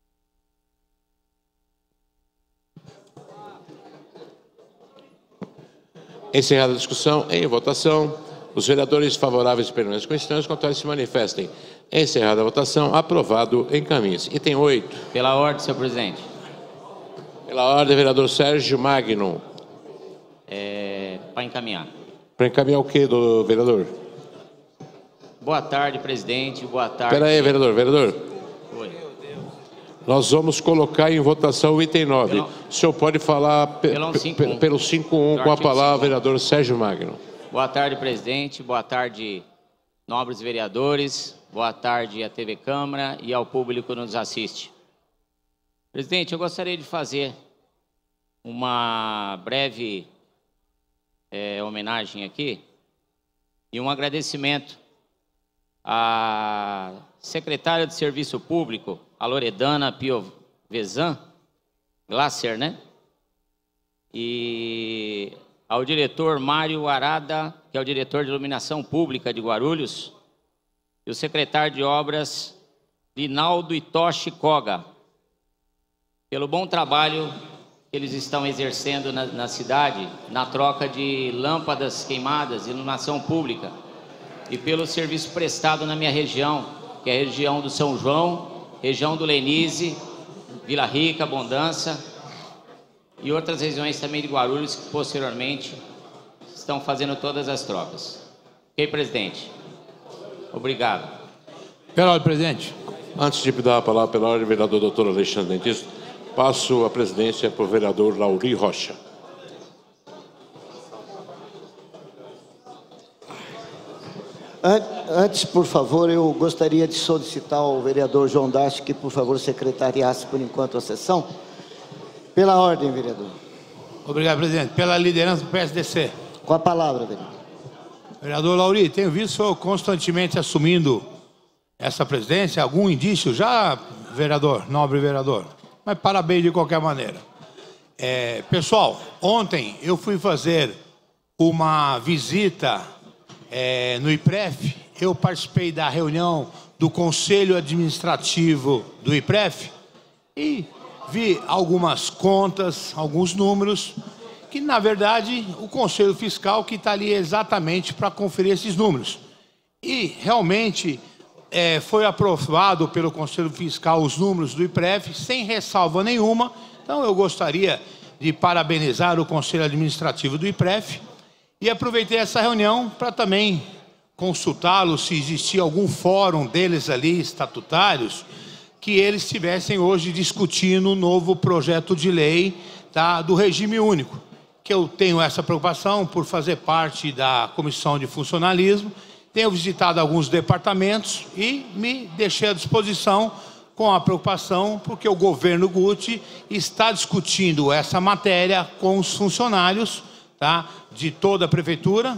S2: Encerrada a discussão, em votação. Os vereadores favoráveis permanecem com estranhos, os contrários se manifestem. Encerrada a votação, aprovado, encaminhe-se. Item oito.
S17: Pela ordem, senhor presidente.
S2: Pela ordem, vereador Sérgio Magno.
S17: É, para encaminhar.
S2: Para encaminhar o quê, do vereador?
S17: Boa tarde, presidente. Boa tarde.
S2: Espera aí, vereador. Vereador.
S17: Oi.
S2: Nós vamos colocar em votação o item nove.
S17: Pelo...
S2: O senhor pode falar pe
S17: pelo
S2: pe pelo cinco um com a palavra, vereador Sérgio Magno.
S17: Boa tarde, presidente. Boa tarde, nobres vereadores. Boa tarde à T V Câmara e ao público que nos assiste. Presidente, eu gostaria de fazer uma breve é, homenagem aqui e um agradecimento à secretária de Serviço Público, a Loredana Piovesan, Glasser, né? E ao diretor Mário Arada, que é o diretor de Iluminação Pública de Guarulhos, e o secretário de Obras, Linaldo Itoshi Koga, pelo bom trabalho que eles estão exercendo na, na cidade, na troca de lâmpadas queimadas, iluminação pública, e pelo serviço prestado na minha região, que é a região do São João, região do Lenise, Vila Rica, Abundância, e outras regiões também de Guarulhos, que posteriormente estão fazendo todas as trocas. Ok, presidente? Obrigado.
S3: Pela ordem, presidente.
S2: Antes de dar a palavra pela ordem, vereador doutor Alexandre Dentista, passo a presidência para o vereador Lauri Rocha.
S19: Antes, por favor, eu gostaria de solicitar ao vereador João Dacho que, por favor, secretariasse por enquanto a sessão. Pela ordem, vereador.
S3: Obrigado, presidente. Pela liderança do P S D C.
S19: Com a palavra, vereador.
S3: Vereador Lauri, tenho visto o senhor constantemente assumindo essa presidência. Algum indício já, vereador, nobre vereador? Mas parabéns de qualquer maneira. É, pessoal, ontem eu fui fazer uma visita é, no I P R E F. Eu participei da reunião do Conselho Administrativo do I P R E F e vi algumas contas, alguns números, que na verdade o Conselho Fiscal que está ali exatamente para conferir esses números. E realmente é, foi aprovado pelo Conselho Fiscal os números do I P R E F sem ressalva nenhuma. Então eu gostaria de parabenizar o Conselho Administrativo do I P R E F e aproveitei essa reunião para também consultá-los se existia algum fórum deles ali, estatutários, que eles estivessem hoje discutindo o novo projeto de lei tá, do regime único. Que eu tenho essa preocupação por fazer parte da Comissão de Funcionalismo, tenho visitado alguns departamentos e me deixei à disposição com a preocupação, porque o governo Guti está discutindo essa matéria com os funcionários tá, de toda a prefeitura,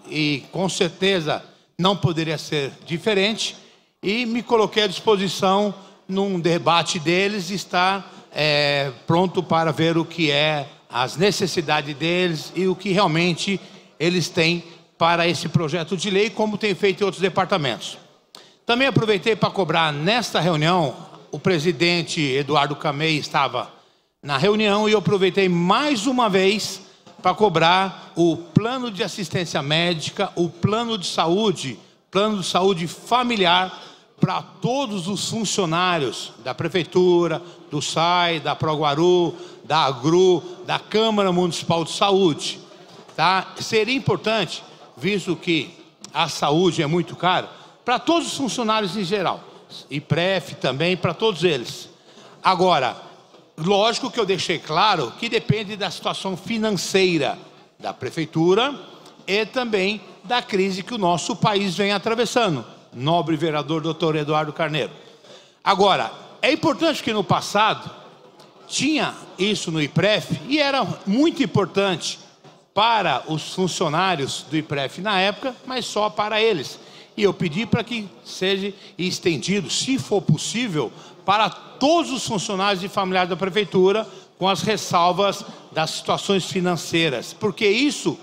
S3: e com certeza não poderia ser diferente, e me coloquei à disposição num debate deles, estar é, pronto para ver o que é as necessidades deles e o que realmente eles têm para esse projeto de lei, como tem feito em outros departamentos. Também aproveitei para cobrar nesta reunião, o presidente Eduardo Camei estava na reunião e eu aproveitei mais uma vez para cobrar o plano de assistência médica, o plano de saúde, plano de saúde familiar, para todos os funcionários da Prefeitura, do S A I, da Proguaru, da Agru, da Câmara Municipal de Saúde. Tá? Seria importante, visto que a saúde é muito cara, para todos os funcionários em geral, e P R E F também, para todos eles. Agora, lógico que eu deixei claro que depende da situação financeira da Prefeitura e também da crise que o nosso país vem atravessando. Nobre vereador doutor Eduardo Carneiro. Agora, é importante que no passado tinha isso no I P R E F e era muito importante para os funcionários do I P R E F na época, mas só para eles. E eu pedi para que seja estendido, se for possível, para todos os funcionários e familiares da Prefeitura, com as ressalvas das situações financeiras. Porque isso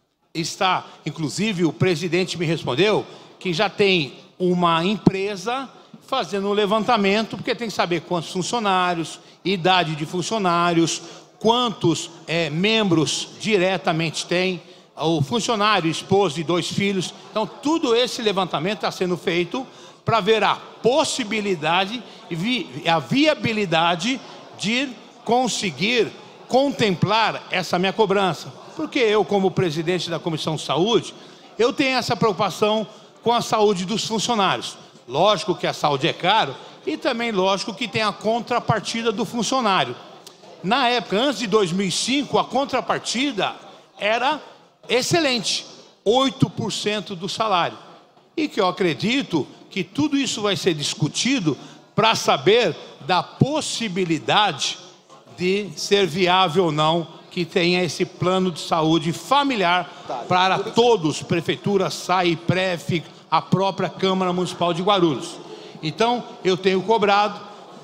S3: está, inclusive o presidente me respondeu, que já tem uma empresa fazendo um levantamento, porque tem que saber quantos funcionários, idade de funcionários, quantos é, membros diretamente tem, o funcionário, esposa e dois filhos. Então, tudo esse levantamento está sendo feito para ver a possibilidade e a viabilidade de conseguir contemplar essa minha cobrança. Porque eu, como presidente da Comissão de Saúde, eu tenho essa preocupação com a saúde dos funcionários. Lógico que a saúde é caro e também lógico que tem a contrapartida do funcionário. Na época, antes de dois mil e cinco, a contrapartida era excelente, oito por cento do salário. E que eu acredito que tudo isso vai ser discutido para saber da possibilidade de ser viável ou não que tenha esse plano de saúde familiar para todos, Prefeitura, S A I, P R E F, a própria Câmara Municipal de Guarulhos. Então, eu tenho cobrado,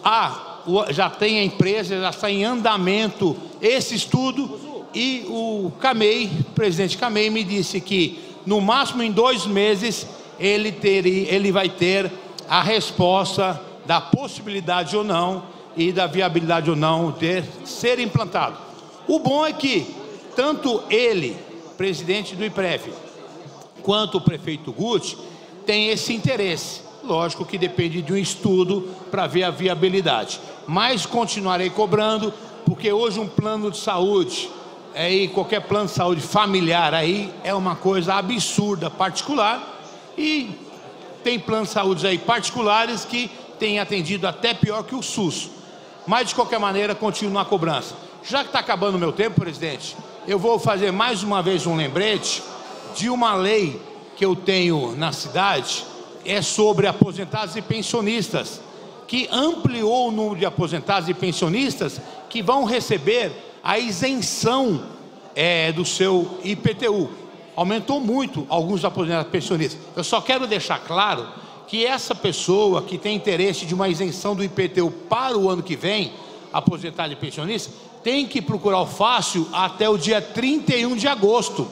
S3: ah, já tem a empresa, já está em andamento esse estudo, e o Camei, o presidente Camei, me disse que, no máximo em dois meses, ele, teria, ele vai ter a resposta da possibilidade ou não e da viabilidade ou não de ser implantado. O bom é que, tanto ele, presidente do I P R E F, quanto o prefeito Guti, tem esse interesse. Lógico que depende de um estudo para ver a viabilidade. Mas continuarei cobrando, porque hoje um plano de saúde, aí, qualquer plano de saúde familiar aí, é uma coisa absurda, particular, e tem planos de saúde aí particulares que têm atendido até pior que o SUS. Mas, de qualquer maneira, continuo na cobrança. Já que está acabando o meu tempo, presidente, eu vou fazer mais uma vez um lembrete de uma lei que eu tenho na cidade, é sobre aposentados e pensionistas, que ampliou o número de aposentados e pensionistas que vão receber a isenção é, do seu I P T U. Aumentou muito alguns aposentados e pensionistas. Eu só quero deixar claro que essa pessoa que tem interesse de uma isenção do I P T U para o ano que vem, aposentado e pensionista, tem que procurar o fácil até o dia trinta e um de agosto.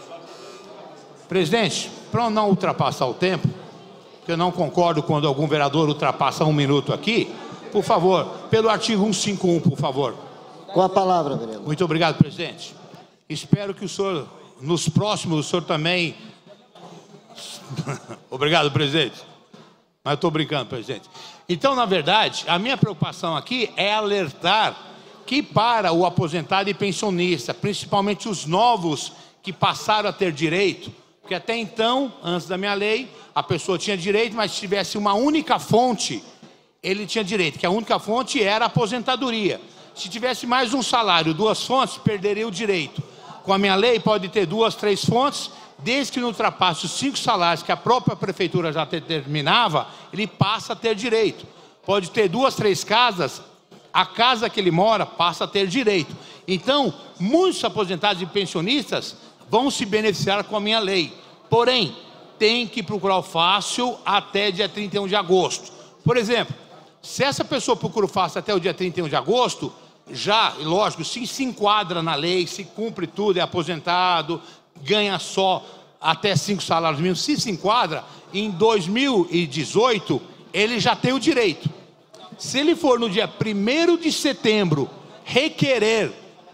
S3: Presidente, para não ultrapassar o tempo, que eu não concordo quando algum vereador ultrapassa um minuto aqui, por favor, pelo artigo cento e cinquenta e um, por favor.
S19: Com a palavra, vereador.
S3: Muito obrigado, presidente. Espero que o senhor, nos próximos, o senhor também... Obrigado, presidente. Mas eu estou brincando, presidente. Então, na verdade, a minha preocupação aqui é alertar que para o aposentado e pensionista, principalmente os novos que passaram a ter direito, porque até então, antes da minha lei, a pessoa tinha direito, mas se tivesse uma única fonte, ele tinha direito, que a única fonte era a aposentadoria. Se tivesse mais um salário, duas fontes, perderia o direito. Com a minha lei, pode ter duas, três fontes, desde que não ultrapasse os cinco salários que a própria prefeitura já determinava, ele passa a ter direito. Pode ter duas, três casas, a casa que ele mora passa a ter direito. Então, muitos aposentados e pensionistas vão se beneficiar com a minha lei. Porém, tem que procurar o fácil até dia trinta e um de agosto. Por exemplo, se essa pessoa procura o fácil até o dia trinta e um de agosto, já, lógico, se se enquadra na lei, se cumpre tudo, é aposentado, ganha só até cinco salários mínimos, se se enquadra, em dois mil e dezoito, ele já tem o direito. Se ele for no dia primeiro de setembro requerer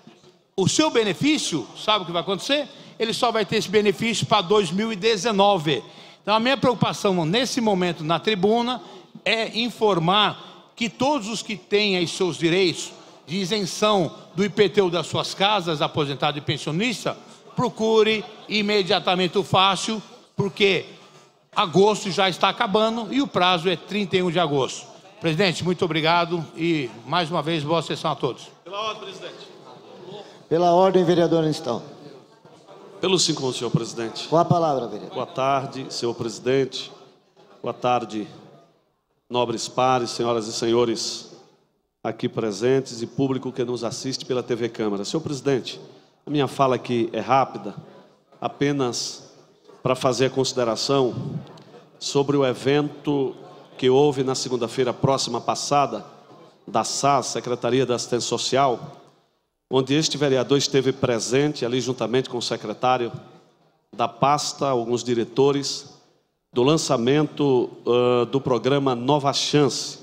S3: o seu benefício, sabe o que vai acontecer? Ele só vai ter esse benefício para dois mil e dezenove. Então, a minha preocupação nesse momento na tribuna é informar que todos os que têm aí seus direitos de isenção do I P T U das suas casas, aposentado e pensionista, procure imediatamente o fácil, porque agosto já está acabando e o prazo é trinta e um de agosto. Presidente, muito obrigado e, mais uma vez, boa sessão a todos.
S10: Pela ordem, presidente.
S19: Pela ordem, vereador Nistão.
S20: Pelo cinco, senhor presidente.
S19: Com a palavra, vereador.
S20: Boa tarde, senhor presidente. Boa tarde, nobres pares, senhoras e senhores aqui presentes e público que nos assiste pela T V Câmara. Senhor presidente, a minha fala aqui é rápida, apenas para fazer a consideração sobre o evento que houve na segunda-feira próxima passada, da S A S, Secretaria da Assistência Social, onde este vereador esteve presente, ali juntamente com o secretário da pasta, alguns diretores, do lançamento uh, do programa Nova Chance.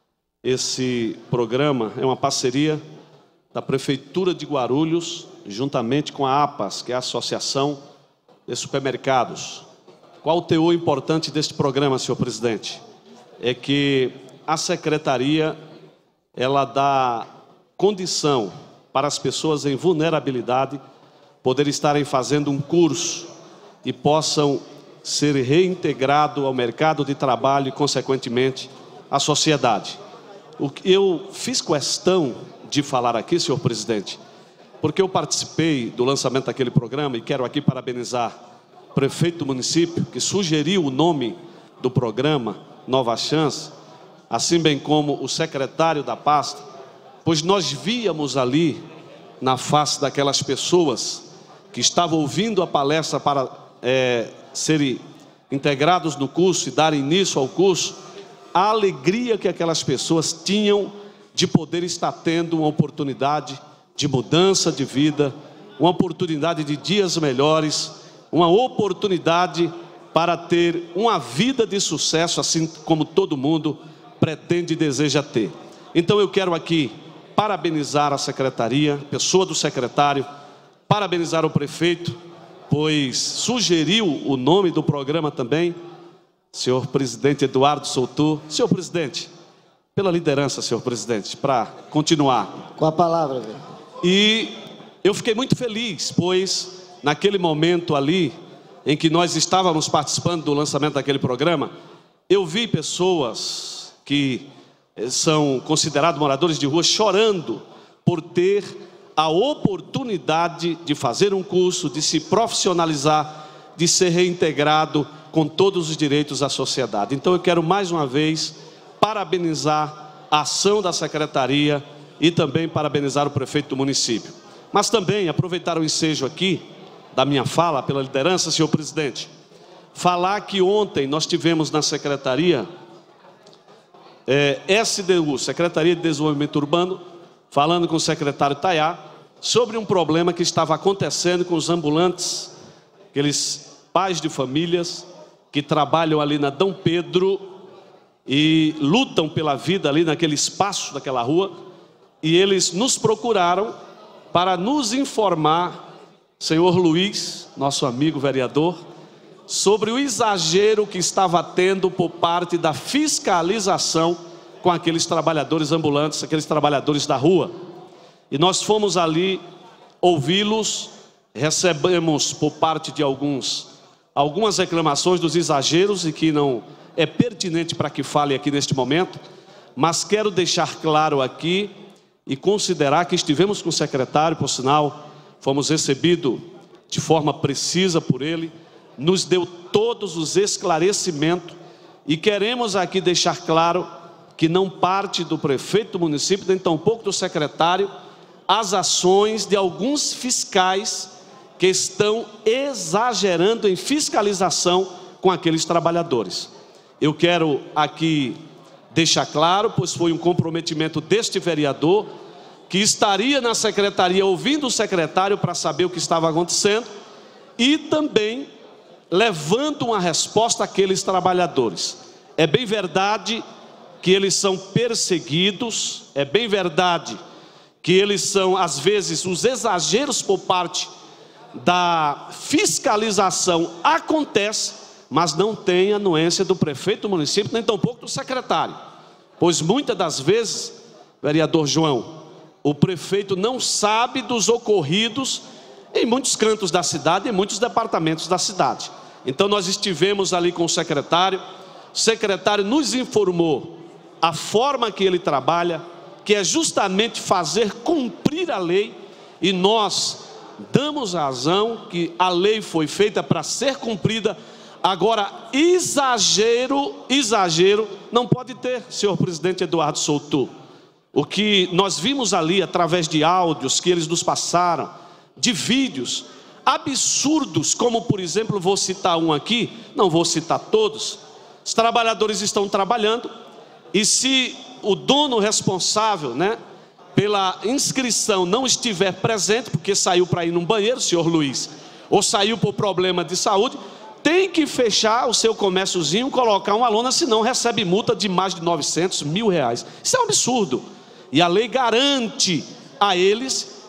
S20: Esse programa é uma parceria da Prefeitura de Guarulhos, juntamente com a APAS, que é a Associação de supermercados. Qual o teor importante deste programa, senhor presidente? É que a secretaria, ela dá condição para as pessoas em vulnerabilidade poderem estarem fazendo um curso e possam ser reintegrados ao mercado de trabalho e, consequentemente, à sociedade. O que eu fiz questão de falar aqui, senhor presidente, porque eu participei do lançamento daquele programa e quero aqui parabenizar o prefeito do município, que sugeriu o nome do programa Nova Chance, assim bem como o secretário da pasta, pois nós víamos ali, na face daquelas pessoas que estavam ouvindo a palestra para é, serem integrados no curso e darem início ao curso, a alegria que aquelas pessoas tinham de poder estar tendo uma oportunidade de mudança de vida, uma oportunidade de dias melhores, uma oportunidade para ter uma vida de sucesso, assim como todo mundo pretende e deseja ter. Então eu quero aqui parabenizar a secretaria, pessoa do secretário, parabenizar o prefeito, pois sugeriu o nome do programa também, senhor presidente Eduardo Souto. Senhor presidente, pela liderança, senhor presidente, para continuar.
S19: Com a palavra, velho.
S20: E eu fiquei muito feliz, pois naquele momento ali, em que nós estávamos participando do lançamento daquele programa, eu vi pessoas que são considerados moradores de rua chorando por ter a oportunidade de fazer um curso, de se profissionalizar, de ser reintegrado com todos os direitos à sociedade. Então eu quero mais uma vez parabenizar a ação da secretaria e também parabenizar o prefeito do município. Mas também aproveitar o ensejo aqui da minha fala, pela liderança, senhor presidente, falar que ontem nós tivemos na secretaria é, S D U, Secretaria de Desenvolvimento Urbano, falando com o secretário Tayá sobre um problema que estava acontecendo com os ambulantes, aqueles pais de famílias que trabalham ali na Dom Pedro e lutam pela vida ali naquele espaço daquela rua, e eles nos procuraram para nos informar, senhor Luiz, nosso amigo vereador, sobre o exagero que estava tendo por parte da fiscalização com aqueles trabalhadores ambulantes, aqueles trabalhadores da rua. E nós fomos ali ouvi-los, recebemos por parte de alguns, algumas reclamações dos exageros e que não é pertinente para que fale aqui neste momento, mas quero deixar claro aqui e considerar que estivemos com o secretário, por sinal, fomos recebidos de forma precisa por ele, nos deu todos os esclarecimentos e queremos aqui deixar claro que não parte do prefeito do município, nem tampouco do secretário, as ações de alguns fiscais que estão exagerando em fiscalização com aqueles trabalhadores. Eu quero aqui deixar claro, pois foi um comprometimento deste vereador, que estaria na secretaria ouvindo o secretário para saber o que estava acontecendo e também levando uma resposta àqueles trabalhadores. É bem verdade que eles são perseguidos, é bem verdade que eles são, às vezes, os exageros por parte da fiscalização acontece, mas não tem anuência do prefeito do município, nem tampouco do secretário, pois muitas das vezes, vereador João, o prefeito não sabe dos ocorridos em muitos cantos da cidade, em muitos departamentos da cidade. Então nós estivemos ali com o secretário, o secretário nos informou a forma que ele trabalha, que é justamente fazer cumprir a lei, e nós damos razão que a lei foi feita para ser cumprida. Agora, exagero, exagero não pode ter, senhor presidente Eduardo Souto. O que nós vimos ali através de áudios que eles nos passaram, de vídeos absurdos, como por exemplo, vou citar um aqui, não vou citar todos. Os trabalhadores estão trabalhando e se o dono responsável, né, pela inscrição não estiver presente, porque saiu para ir num banheiro, senhor Luiz, ou saiu por problema de saúde, tem que fechar o seu comérciozinho, colocar uma lona, senão recebe multa de mais de novecentos mil reais. Isso é um absurdo. E a lei garante a eles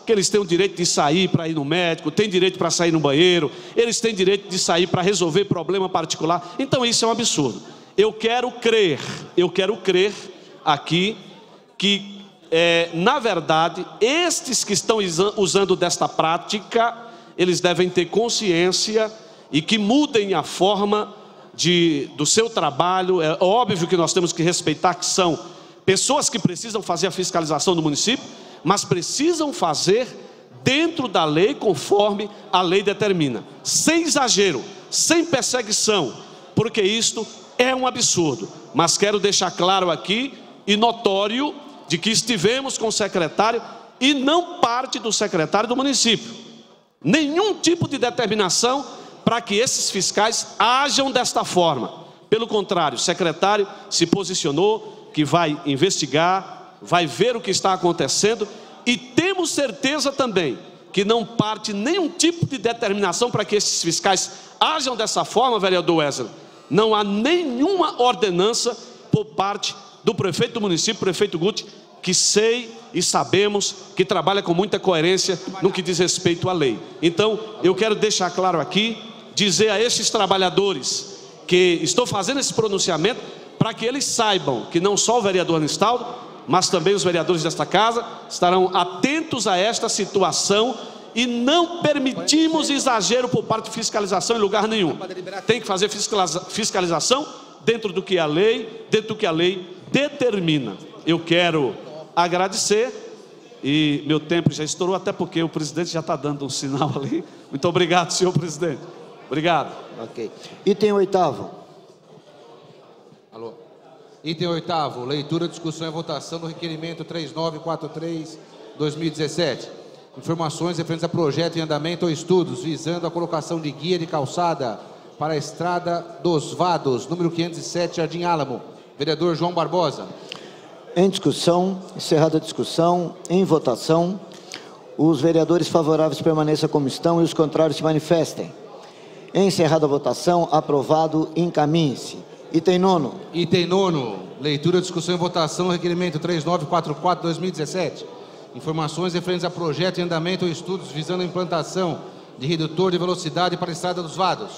S20: que eles têm o direito de sair para ir no médico, têm direito para sair no banheiro, eles têm direito de sair para resolver problema particular. Então isso é um absurdo. Eu quero crer, eu quero crer aqui que, é, na verdade, estes que estão usando desta prática, eles devem ter consciência e que mudem a forma de, do seu trabalho. É óbvio que nós temos que respeitar que são pessoas que precisam fazer a fiscalização do município, mas precisam fazer dentro da lei, conforme a lei determina, sem exagero, sem perseguição, porque isto é um absurdo. Mas quero deixar claro aqui e notório de que estivemos com o secretário e não parte do secretário do município nenhum tipo de determinação para que esses fiscais ajam desta forma. Pelo contrário, o secretário se posicionou que vai investigar, vai ver o que está acontecendo, e temos certeza também que não parte nenhum tipo de determinação para que esses fiscais ajam dessa forma, vereador Wesley. Não há nenhuma ordenança por parte do prefeito do município, prefeito Guti, que sei e sabemos que trabalha com muita coerência no que diz respeito à lei. Então, eu quero deixar claro aqui, dizer a estes trabalhadores que estou fazendo esse pronunciamento, para que eles saibam que não só o vereador Anistaldo, mas também os vereadores desta casa estarão atentos a esta situação e não permitimos exagero por parte de fiscalização em lugar nenhum. Tem que fazer fiscalização dentro do que a lei, dentro do que a lei determina. Eu quero agradecer, e meu tempo já estourou, até porque o presidente já está dando um sinal ali. Muito obrigado, senhor presidente. Obrigado.
S19: Ok. Item oitavo.
S21: Alô. Item oitavo, leitura, discussão e votação do requerimento três nove quatro três barra dois mil e dezessete. Informações referentes a projeto em andamento ou estudos visando a colocação de guia de calçada para a Estrada dos Vados, número quinhentos e sete, Jardim Álamo. Vereador João Barbosa.
S19: Em discussão, encerrada a discussão, em votação, os vereadores favoráveis permaneçam como estão e os contrários se manifestem. Encerrada a votação, aprovado, encaminhe-se. Item nono.
S21: Item nono, leitura, discussão e votação, requerimento três nove quatro quatro barra dois mil e dezessete. Informações referentes a projeto em andamento ou estudos visando a implantação de redutor de velocidade para a Estrada dos Vados.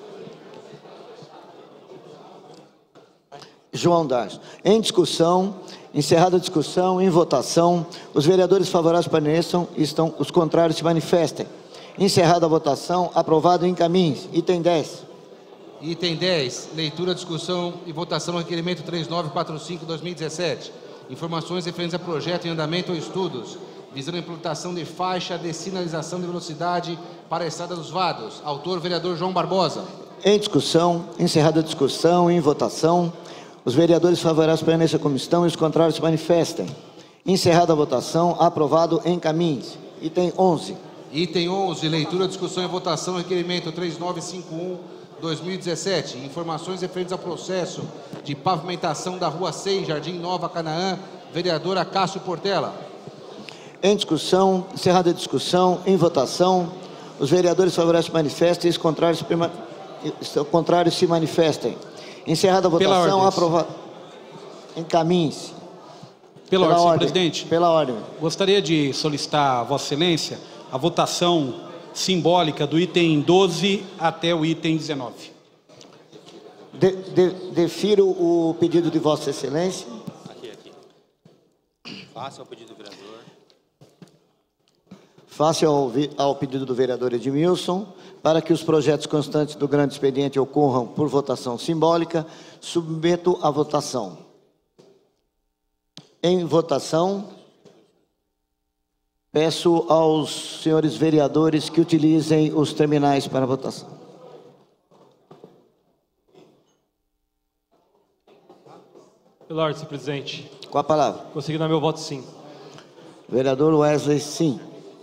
S19: João Darcio. Em discussão, encerrada a discussão, em votação, os vereadores favoráveis permaneçam, estão, os contrários se manifestem. Encerrada a votação, aprovado, encaminhe-se. Item dez.
S21: Item dez, leitura, discussão e votação do requerimento três nove quatro cinco barra dois mil e dezessete. Informações referentes a projeto em andamento ou estudos visando a implantação de faixa de sinalização de velocidade para a Estrada dos Vados. Autor, vereador João Barbosa.
S19: Em discussão, encerrada a discussão, em votação, os vereadores favoráveis permaneçam como estão e os contrários se manifestem. Encerrada a votação, aprovado, encaminhe-se. Item onze.
S21: Item onze, leitura, discussão e votação, requerimento três nove cinco um barra dois mil e dezessete. Informações referentes ao processo de pavimentação da Rua seis, Jardim Nova Canaã. Vereadora Cássio Portela.
S19: Em discussão, encerrada a discussão, em votação, os vereadores favoráveis se manifestem e os contrários, perma... os contrários se manifestem. Encerrada a votação, aprovado. Encaminhe-se.
S9: Pela, Pela ordem,
S19: ordem,
S9: senhor presidente.
S19: Pela ordem.
S9: Gostaria de solicitar a Vossa Excelência a votação simbólica do item doze até o item dezenove.
S19: De, de, defiro o pedido de Vossa Excelência.
S10: Aqui, aqui. Faça o pedido do vereador.
S19: Faça ao, ao pedido do vereador Edmilson, para que os projetos constantes do grande expediente ocorram por votação simbólica, submeto à votação. Em votação, peço aos senhores vereadores que utilizem os terminais para votação.
S5: Pela ordem, senhor presidente.
S19: Com a palavra.
S5: Consegui dar meu voto sim.
S19: Vereador Wesley, sim.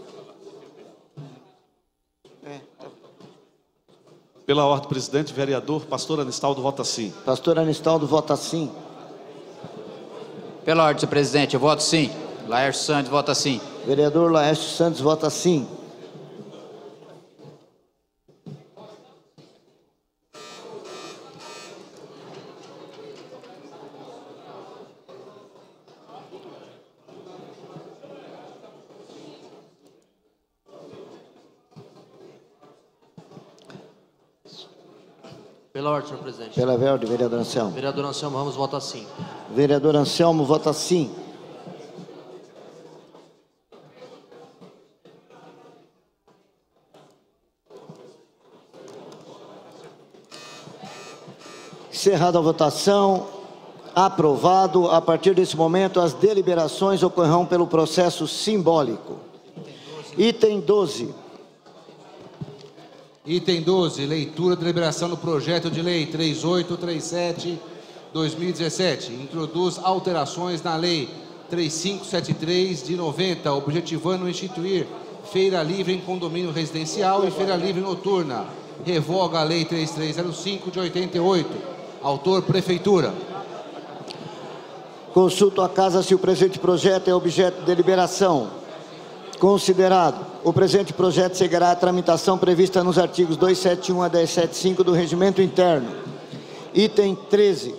S20: Pela ordem, presidente, vereador Pastor Anistaldo vota sim.
S19: Pastor Anistaldo vota sim.
S17: Pela ordem, senhor presidente, eu voto sim. Laércio Santos vota sim.
S19: Vereador Laércio Santos vota sim.
S1: Pela ordem, senhor presidente.
S19: Pela ordem, vereador Anselmo.
S1: Vereador Anselmo Ramos vota sim.
S19: Vereador Anselmo vota sim. Encerrada a votação, aprovado. A partir desse momento, as deliberações ocorrerão pelo processo simbólico. Item doze.
S21: Item doze, leitura e deliberação do projeto de lei três mil oitocentos e trinta e sete barra dois mil e dezessete. Introduz alterações na lei três mil quinhentos e setenta e três de noventa, objetivando instituir feira livre em condomínio residencial e feira livre noturna. Revoga a lei três mil trezentos e cinco de oitenta e oito. Autor, Prefeitura.
S19: Consulto a casa se o presente projeto é objeto de deliberação. Considerado. O presente projeto seguirá a tramitação prevista nos artigos duzentos e setenta e um a duzentos e setenta e cinco do Regimento Interno. Item treze.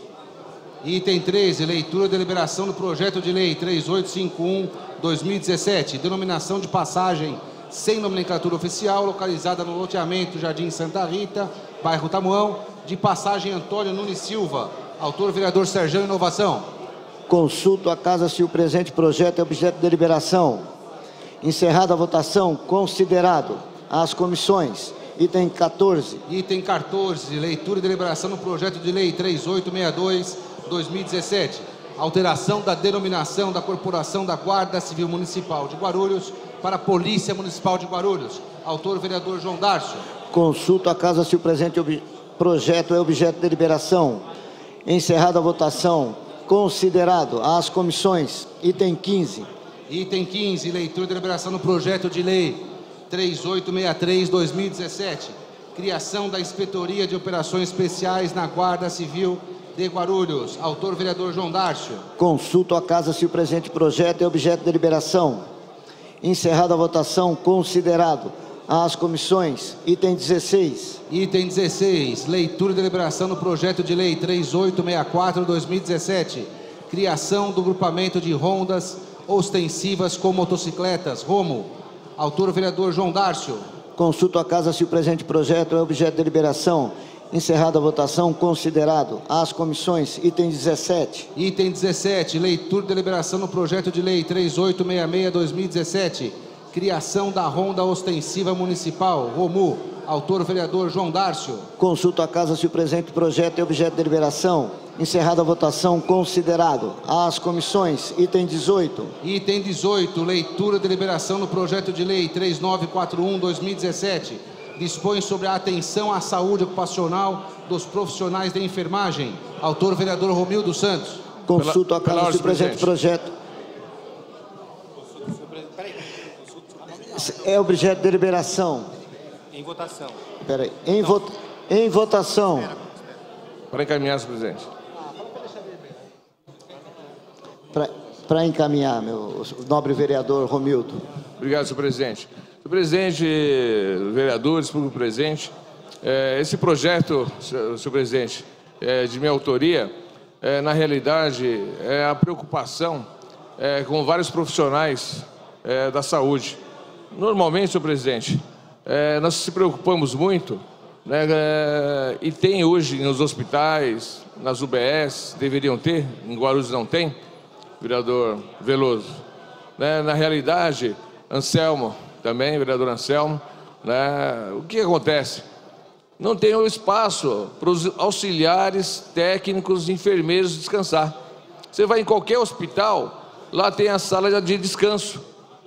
S21: Item treze, leitura e deliberação do projeto de lei três mil oitocentos e cinquenta e um barra dois mil e dezessete, denominação de passagem sem nomenclatura oficial, localizada no loteamento Jardim Santa Rita, bairro Tamuão, de passagem Antônio Nunes Silva. Autor, vereador Serjão, Inovação.
S19: Consulto a casa se o presente projeto é objeto de deliberação. Encerrada a votação, considerado. As comissões. Item quatorze.
S21: Item quatorze, leitura e deliberação do projeto de lei três mil oitocentos e sessenta e dois barra dois mil e dezessete. Alteração da denominação da Corporação da Guarda Civil Municipal de Guarulhos para a Polícia Municipal de Guarulhos. Autor, vereador João Darcio.
S19: Consulto a casa se o presente ob... projeto é objeto de deliberação. Encerrada a votação, considerado. As comissões. Item quinze.
S21: Item quinze, leitura e deliberação do projeto de lei três mil oitocentos e sessenta e três barra dois mil e dezessete. Criação da Inspetoria de Operações Especiais na Guarda Civil de Guarulhos. Autor, vereador João Darcio.
S19: Consulto a casa se o presente projeto é objeto de deliberação. Encerrada a votação, considerado. As comissões. Item dezesseis.
S21: Item dezesseis, leitura e deliberação do projeto de lei três mil oitocentos e sessenta e quatro barra dois mil e dezessete. Criação do grupamento de rondas ostensivas com motocicletas. Romo. Autor, vereador João Darcio.
S19: Consulto a casa se o presente projeto é objeto de deliberação. Encerrada a votação, considerado. As comissões. Item dezessete.
S21: Item dezessete, leitura e deliberação do projeto de lei três mil oitocentos e sessenta e seis barra dois mil e dezessete. Criação da Ronda Ostensiva Municipal. Romu. Autor, vereador João Darcio.
S19: Consulto a casa se o presente projeto é objeto de deliberação. Encerrada a votação, considerado. As comissões. Item dezoito.
S21: Item dezoito, leitura e deliberação do projeto de lei três mil novecentos e quarenta e um barra dois mil e dezessete. Dispõe sobre a atenção à saúde ocupacional dos profissionais de enfermagem. Autor, vereador Romildo Santos.
S19: Consulto a casa se o presente projeto é objeto de deliberação.
S10: Em votação.
S19: Espera aí. Em, vo... em votação.
S16: Para encaminhar, senhor presidente.
S19: Para encaminhar, meu nobre vereador Romildo.
S16: Obrigado, senhor presidente. Senhor presidente, vereadores, público presente, é, esse projeto, senhor presidente, é, de minha autoria, é, na realidade, é a preocupação é, com vários profissionais é, da saúde. Normalmente, senhor presidente, é, nós se preocupamos muito, né, é, e tem hoje nos hospitais, nas U B S, deveriam ter, em Guarulhos não tem, vereador Veloso. Né, na realidade, Anselmo, também, vereador Anselmo, né, o que acontece? Não tem o espaço para os auxiliares, técnicos, enfermeiros descansar. Você vai em qualquer hospital, lá tem a sala de descanso.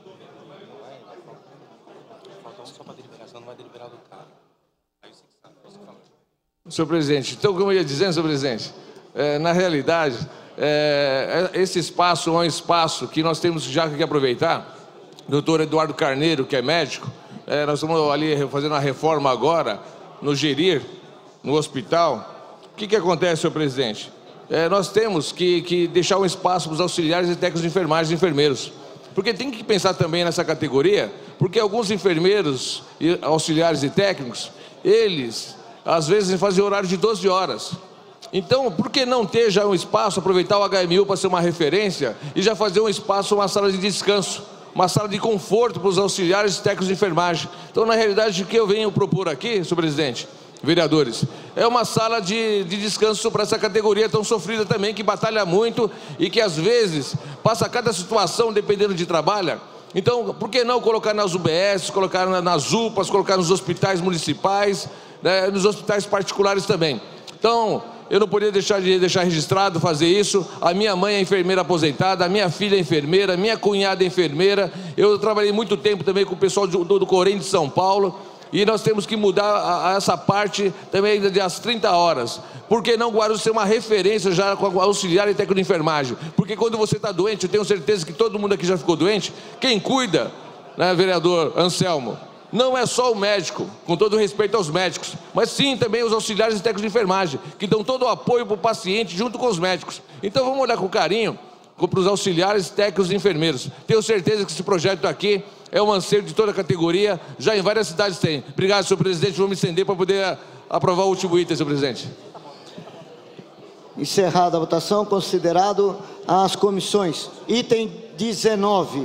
S16: Senhor presidente, então, como eu ia dizendo, senhor presidente, é, na realidade, é, esse espaço é um espaço que nós temos já que aproveitar. Doutor Eduardo Carneiro, que é médico, é, nós estamos ali fazendo uma reforma agora, no Gerir, no hospital. O que que acontece, senhor presidente? É, nós temos que, que deixar um espaço para os auxiliares e técnicos de enfermagem e enfermeiros. Porque tem que pensar também nessa categoria, porque alguns enfermeiros, auxiliares e técnicos, eles, às vezes, fazem horário de doze horas. Então, por que não ter já um espaço, aproveitar o H M U para ser uma referência e já fazer um espaço, uma sala de descanso, uma sala de conforto para os auxiliares e técnicos de enfermagem? Então, na realidade, o que eu venho propor aqui, senhor presidente, vereadores. É uma sala de, de descanso para essa categoria tão sofrida também, que batalha muito e que às vezes passa cada situação dependendo de trabalho. Então, por que não colocar nas U B S, colocar nas U P As, colocar nos hospitais municipais, né, nos hospitais particulares também. Então, eu não poderia deixar de deixar registrado fazer isso. A minha mãe é enfermeira aposentada, a minha filha é enfermeira, a minha cunhada é enfermeira. Eu trabalhei muito tempo também com o pessoal do, do Corém de São Paulo. E nós temos que mudar a, a essa parte também de às trinta horas. Por que não Guarulhos ser uma referência já com a auxiliar e técnico de enfermagem? Porque quando você está doente, eu tenho certeza que todo mundo aqui já ficou doente, quem cuida, né, vereador Anselmo, não é só o médico, com todo respeito aos médicos, mas sim também os auxiliares e técnicos de enfermagem, que dão todo o apoio para o paciente junto com os médicos. Então vamos olhar com carinho para os auxiliares, técnicos e enfermeiros. Tenho certeza que esse projeto aqui é um anseio de toda a categoria, já em várias cidades tem. Obrigado, senhor presidente, vou me estender para poder aprovar o último item, senhor presidente.
S19: Encerrada a votação, considerado as comissões. Item dezenove.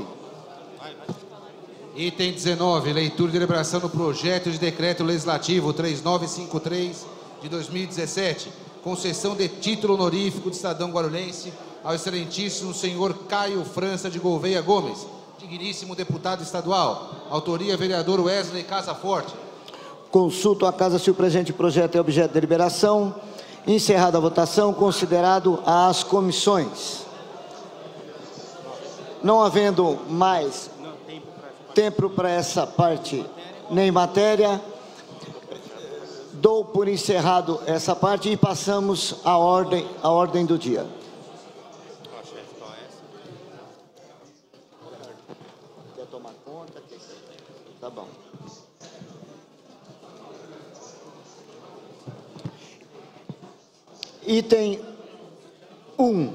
S21: Item dezenove, leitura e deliberação do projeto de decreto legislativo três nove cinco três de dois mil e dezessete, concessão de título honorífico de cidadão guarulhense ao excelentíssimo senhor Caio França de Gouveia Gomes, digníssimo deputado estadual. Autoria, vereador Wesley Casaforte.
S19: Consulto a casa se o presente projeto é objeto de deliberação. Encerrada a votação, considerado as comissões. Não havendo mais tempo para essa parte nem matéria, dou por encerrado essa parte e passamos à ordem, à ordem do dia. Quer tomar conta? Tá bom. Item um.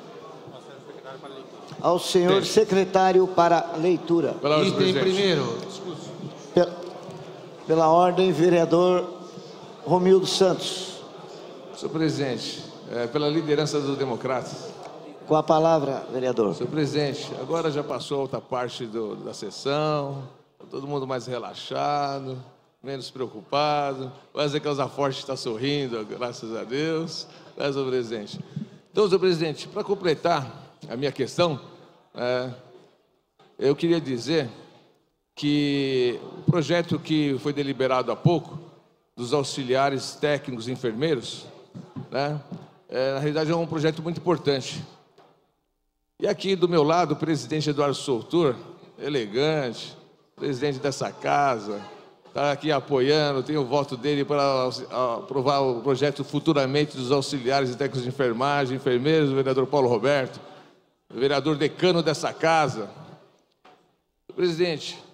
S19: Ao senhor secretário para leitura.
S21: Item primeiro.
S19: Pela, pela ordem, vereador Romildo Santos.
S16: Senhor presidente, é, pela liderança dos democratas.
S19: Com a palavra, vereador.
S16: Senhor presidente, agora já passou a outra parte do, da sessão, tá todo mundo mais relaxado, menos preocupado. O Wesley Casaforte está sorrindo, graças a Deus. Né, senhor presidente? Então, senhor presidente, para completar a minha questão, é, eu queria dizer que o projeto que foi deliberado há pouco, dos auxiliares técnicos e enfermeiros, né, é, na realidade é um projeto muito importante. E aqui do meu lado, o presidente Eduardo Soutor, elegante, presidente dessa casa, está aqui apoiando, tem o voto dele para aprovar o projeto futuramente dos auxiliares e técnicos de enfermagem, enfermeiros, o vereador Paulo Roberto, o vereador decano dessa casa. Presidente,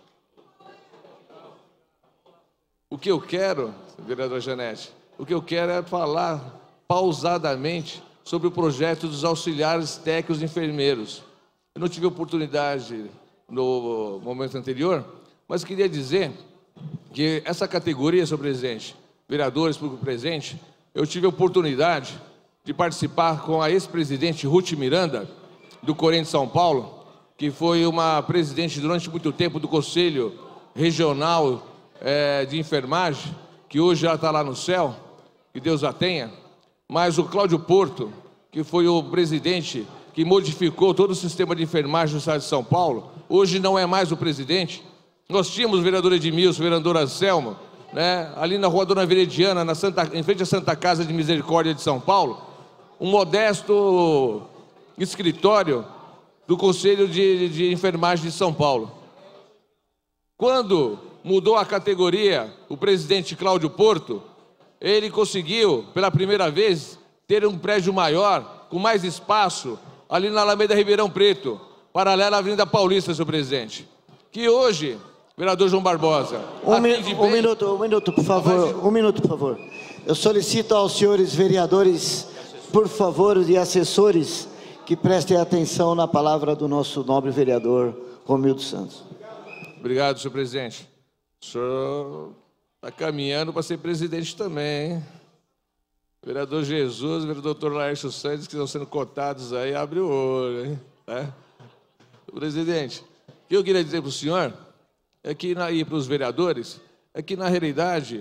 S16: o que eu quero, vereadora Janete, o que eu quero é falar pausadamente sobre o projeto dos auxiliares técnicos e enfermeiros. Eu não tive oportunidade no momento anterior, mas queria dizer que essa categoria, senhor presidente, vereadores, público presente, eu tive a oportunidade de participar com a ex-presidente Ruth Miranda, do Corém de São Paulo, que foi uma presidente durante muito tempo do Conselho Regional é, de Enfermagem, que hoje ela está lá no céu, que Deus a tenha, mas o Cláudio Porto, que foi o presidente que modificou todo o sistema de enfermagem do estado de São Paulo, hoje não é mais o presidente. Nós tínhamos o vereador Edmilson, o vereador Anselmo, né, ali na rua Dona Verediana, na Santa, em frente à Santa Casa de Misericórdia de São Paulo, um modesto escritório do Conselho de, de Enfermagem de São Paulo. Quando mudou a categoria, o presidente Cláudio Porto, ele conseguiu, pela primeira vez, ter um prédio maior, com mais espaço, ali na Alameda Ribeirão Preto, paralela à Avenida Paulista, senhor presidente. Que hoje, vereador João Barbosa...
S19: Um, mi um bem... minuto, um minuto, por favor. Um minuto, por favor. Eu solicito aos senhores vereadores, por favor, e assessores, que prestem atenção na palavra do nosso nobre vereador Romildo Santos.
S16: Obrigado, senhor presidente. O senhor está caminhando para ser presidente também, hein? Vereador Jesus, vereador doutor Laércio Santos, que estão sendo cotados aí, abre o olho, hein? É? Presidente, o que eu queria dizer para o senhor é que, e para os vereadores, é que, na realidade,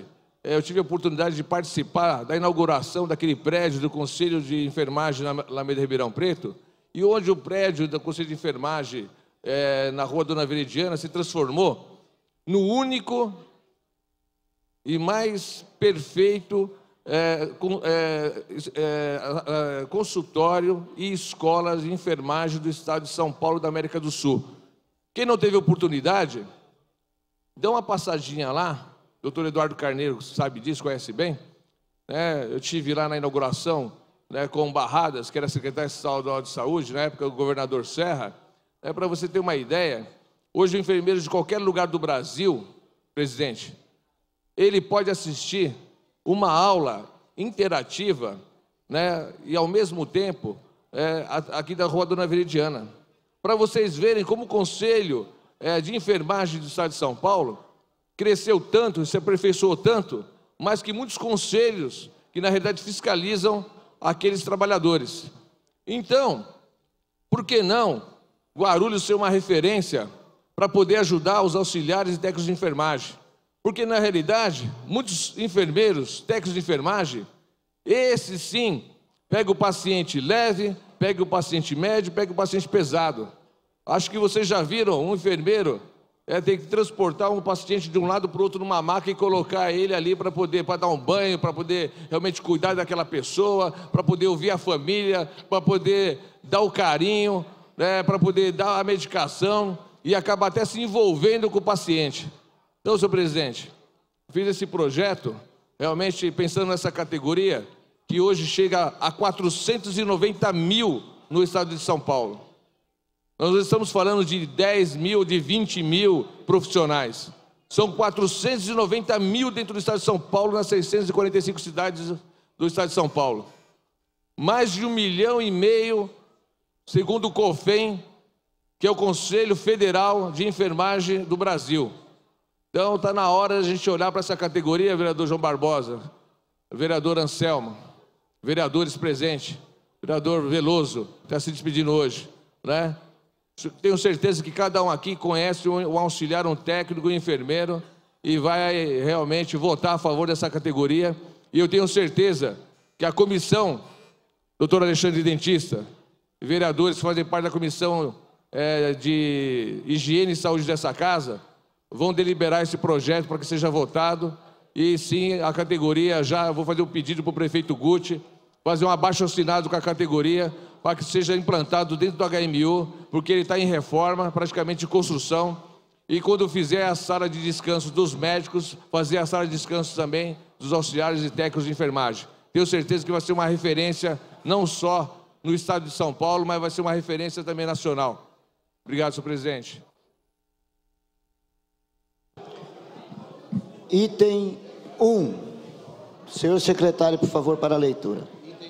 S16: eu tive a oportunidade de participar da inauguração daquele prédio do Conselho de Enfermagem na Alameda Ribeirão Preto, e onde o prédio do Conselho de Enfermagem, é, na Rua Dona Veridiana, se transformou no único e mais perfeito é, com, é, é, é, consultório e escolas de enfermagem do estado de São Paulo, da América do Sul. Quem não teve oportunidade, dá uma passadinha lá. Doutor Eduardo Carneiro sabe disso, conhece bem. É, eu estive lá na inauguração, né, com Barradas, que era secretário estadual de saúde, na época o governador Serra. É, para você ter uma ideia, hoje o enfermeiro de qualquer lugar do Brasil, presidente, ele pode assistir uma aula interativa, né, e ao mesmo tempo, é, aqui da Rua Dona Veridiana. Para vocês verem como o Conselho é, de Enfermagem do Estado de São Paulo cresceu tanto, se aperfeiçoou tanto, mas que muitos conselhos que, na realidade, fiscalizam aqueles trabalhadores. Então, por que não Guarulhos ser uma referência para poder ajudar os auxiliares e técnicos de enfermagem? Porque, na realidade, muitos enfermeiros, técnicos de enfermagem, esses sim, pega o paciente leve, pega o paciente médio, pega o paciente pesado. Acho que vocês já viram um enfermeiro é, ter que transportar um paciente de um lado para o outro numa maca e colocar ele ali para poder para dar um banho, para poder realmente cuidar daquela pessoa, para poder ouvir a família, para poder dar o carinho, né, para poder dar a medicação e acaba até se envolvendo com o paciente. Então, senhor presidente, fiz esse projeto realmente pensando nessa categoria que hoje chega a quatrocentos e noventa mil no estado de São Paulo. Nós estamos falando de dez mil, de vinte mil profissionais. São quatrocentos e noventa mil dentro do estado de São Paulo, nas seiscentas e quarenta e cinco cidades do estado de São Paulo. Mais de um milhão e meio, segundo o COFEM, que é o Conselho Federal de Enfermagem do Brasil. Então, está na hora de a gente olhar para essa categoria, vereador João Barbosa, vereador Anselmo, vereadores presentes, vereador Veloso, que está se despedindo hoje, né? Tenho certeza que cada um aqui conhece um auxiliar, um técnico, um enfermeiro e vai realmente votar a favor dessa categoria. E eu tenho certeza que a comissão, doutor Alexandre Dentista, e vereadores que fazem parte da comissão é, de higiene e saúde dessa casa, vão deliberar esse projeto para que seja votado. E sim, a categoria, já vou fazer um pedido para o prefeito Guti, fazer um abaixo-assinado com a categoria, para que seja implantado dentro do H M U, porque ele está em reforma, praticamente de construção, e quando fizer a sala de descanso dos médicos, fazer a sala de descanso também dos auxiliares e técnicos de enfermagem. Tenho certeza que vai ser uma referência, não só no estado de São Paulo, mas vai ser uma referência também nacional. Obrigado, senhor presidente.
S19: Item um. Senhor secretário, por favor, para a leitura.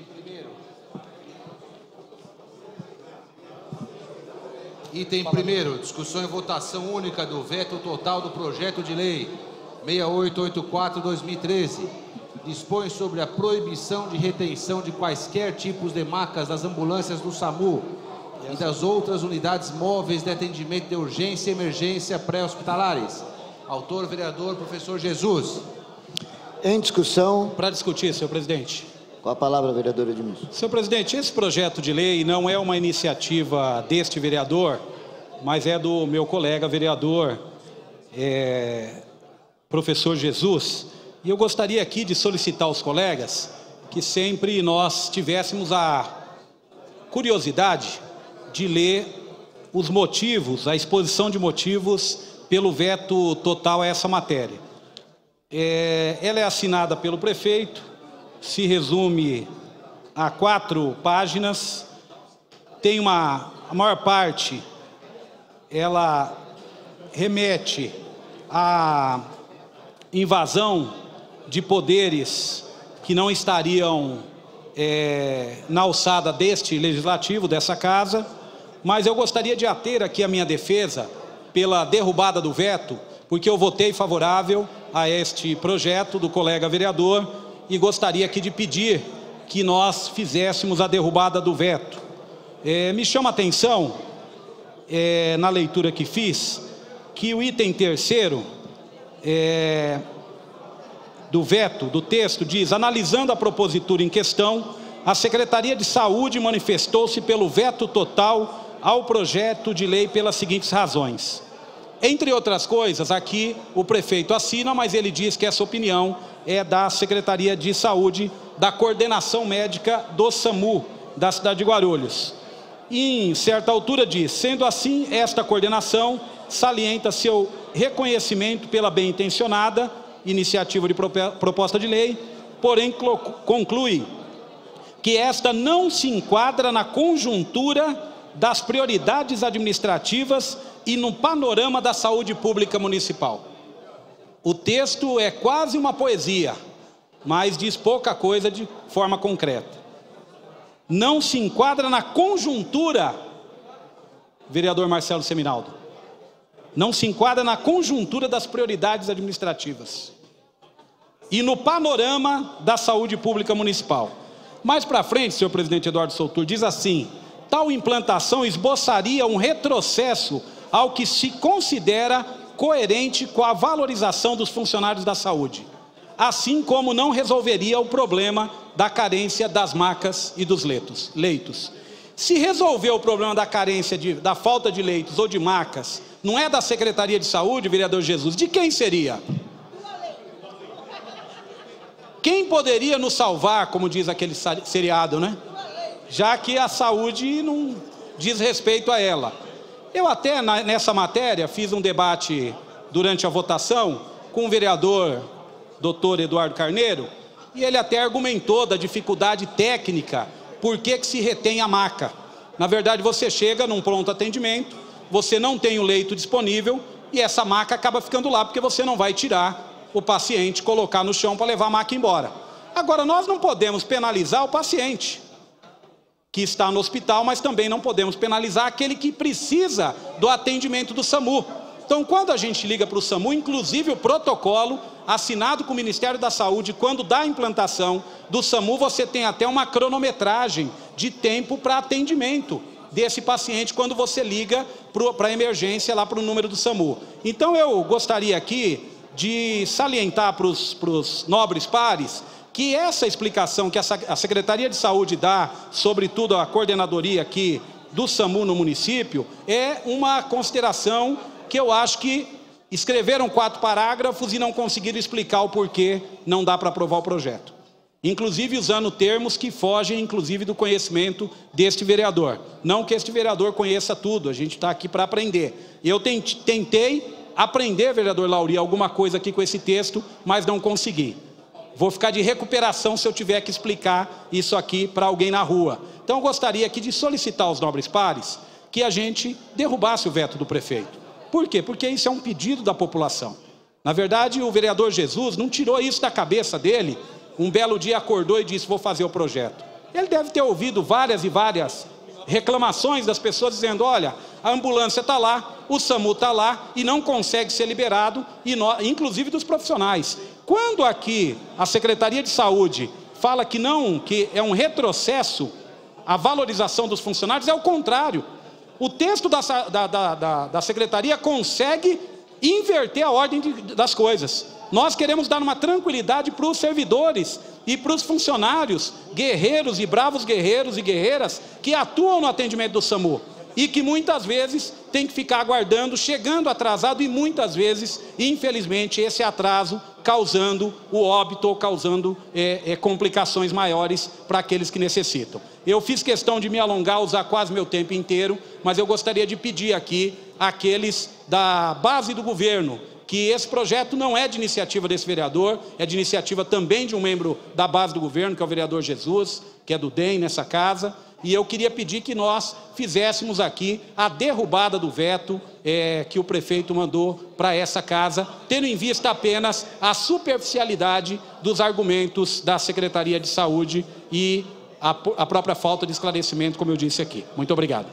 S21: Item primeiro, discussão e votação única do veto total do projeto de lei seis oito oito quatro barra dois mil e treze. Dispõe sobre a proibição de retenção de quaisquer tipos de macas das ambulâncias do SAMU e das outras unidades móveis de atendimento de urgência e emergência pré-hospitalares. Autor, vereador, professor Jesus.
S19: Em discussão.
S9: Para discutir, senhor presidente.
S19: Com a palavra, vereador Edmilson.
S9: Senhor presidente, esse projeto de lei não é uma iniciativa deste vereador, mas é do meu colega vereador, é, professor Jesus. E eu gostaria aqui de solicitar aos colegas que sempre nós tivéssemos a curiosidade de ler os motivos, a exposição de motivos pelo veto total a essa matéria. É, ela é assinada pelo prefeito, se resume a quatro páginas, tem uma, a maior parte, ela remete à invasão de poderes que não estariam é, na alçada deste legislativo, dessa casa, mas eu gostaria de ater aqui a minha defesa pela derrubada do veto, porque eu votei favorável a este projeto do colega vereador e gostaria aqui de pedir que nós fizéssemos a derrubada do veto. É, me chama a atenção, é, na leitura que fiz, que o item terceiro é, do veto do texto diz: analisando a propositura em questão, a Secretaria de Saúde manifestou-se pelo veto total ao projeto de lei pelas seguintes razões. Entre outras coisas, aqui o prefeito assina, mas ele diz que essa opinião é da Secretaria de Saúde, da Coordenação Médica do SAMU, da cidade de Guarulhos. E, em certa altura diz: sendo assim, esta coordenação salienta seu reconhecimento pela bem-intencionada iniciativa de proposta de lei, porém conclui que esta não se enquadra na conjuntura das prioridades administrativas e no panorama da saúde pública municipal. O texto é quase uma poesia, mas diz pouca coisa de forma concreta. Não se enquadra na conjuntura, vereador Marcelo Seminaldo, não se enquadra na conjuntura das prioridades administrativas e no panorama da saúde pública municipal. Mais para frente, senhor presidente Eduardo Souto, diz assim: tal implantação esboçaria um retrocesso ao que se considera coerente com a valorização dos funcionários da saúde, assim como não resolveria o problema da carência das macas e dos leitos. leitos. Se resolver o problema da carência, de, da falta de leitos ou de macas, não é da Secretaria de Saúde, vereador Jesus, de quem seria? Quem poderia nos salvar, como diz aquele seriado, né? Já que a saúde não diz respeito a ela. Eu até nessa matéria fiz um debate durante a votação com o vereador doutor Eduardo Carneiro, e ele até argumentou da dificuldade técnica, por que que se retém a maca. Na verdade, você chega num pronto atendimento, você não tem o leito disponível, e essa maca acaba ficando lá, porque você não vai tirar o paciente, colocar no chão para levar a maca embora. Agora, nós não podemos penalizar o paciente que está no hospital, mas também não podemos penalizar aquele que precisa do atendimento do SAMU. Então, quando a gente liga para o SAMU, inclusive o protocolo assinado com o Ministério da Saúde, quando dá a implantação do SAMU, você tem até uma cronometragem de tempo para atendimento desse paciente quando você liga para a emergência lá para o número do SAMU. Então, eu gostaria aqui de salientar para os nobres pares que essa explicação que a Secretaria de Saúde dá, sobretudo a coordenadoria aqui do SAMU no município, é uma consideração que eu acho que escreveram quatro parágrafos e não conseguiram explicar o porquê não dá para aprovar o projeto. Inclusive usando termos que fogem, inclusive, do conhecimento deste vereador. Não que este vereador conheça tudo, a gente está aqui para aprender. Eu tentei aprender, vereador Lauri, alguma coisa aqui com esse texto, mas não consegui. Vou ficar de recuperação se eu tiver que explicar isso aqui para alguém na rua. Então eu gostaria aqui de solicitar aos nobres pares que a gente derrubasse o veto do prefeito. Por quê? Porque isso é um pedido da população. Na verdade, o vereador Jesus não tirou isso da cabeça dele, um belo dia acordou e disse: vou fazer o projeto. Ele deve ter ouvido várias e várias reclamações das pessoas dizendo: olha, a ambulância está lá, o SAMU está lá e não consegue ser liberado, e nós, inclusive dos profissionais. Quando aqui a Secretaria de Saúde fala que não, que é um retrocesso a valorização dos funcionários, é o contrário. O texto da, da, da, da, da Secretaria consegue inverter a ordem de, das coisas. Nós queremos dar uma tranquilidade para os servidores e para os funcionários, guerreiros e bravos guerreiros e guerreiras que atuam no atendimento do SAMU e que muitas vezes tem que ficar aguardando, chegando atrasado e muitas vezes, infelizmente, esse atraso causando o óbito ou causando é, é, complicações maiores para aqueles que necessitam. Eu fiz questão de me alongar, usar quase meu tempo inteiro, mas eu gostaria de pedir aqui àqueles da base do governo que esse projeto não é de iniciativa desse vereador, é de iniciativa também de um membro da base do governo, que é o vereador Jesus, que é do D E M nessa casa, e eu queria pedir que nós fizéssemos aqui a derrubada do veto é, que o prefeito mandou para essa casa, tendo em vista apenas a superficialidade dos argumentos da Secretaria de Saúde e a, a própria falta de esclarecimento, como eu disse aqui. Muito obrigado.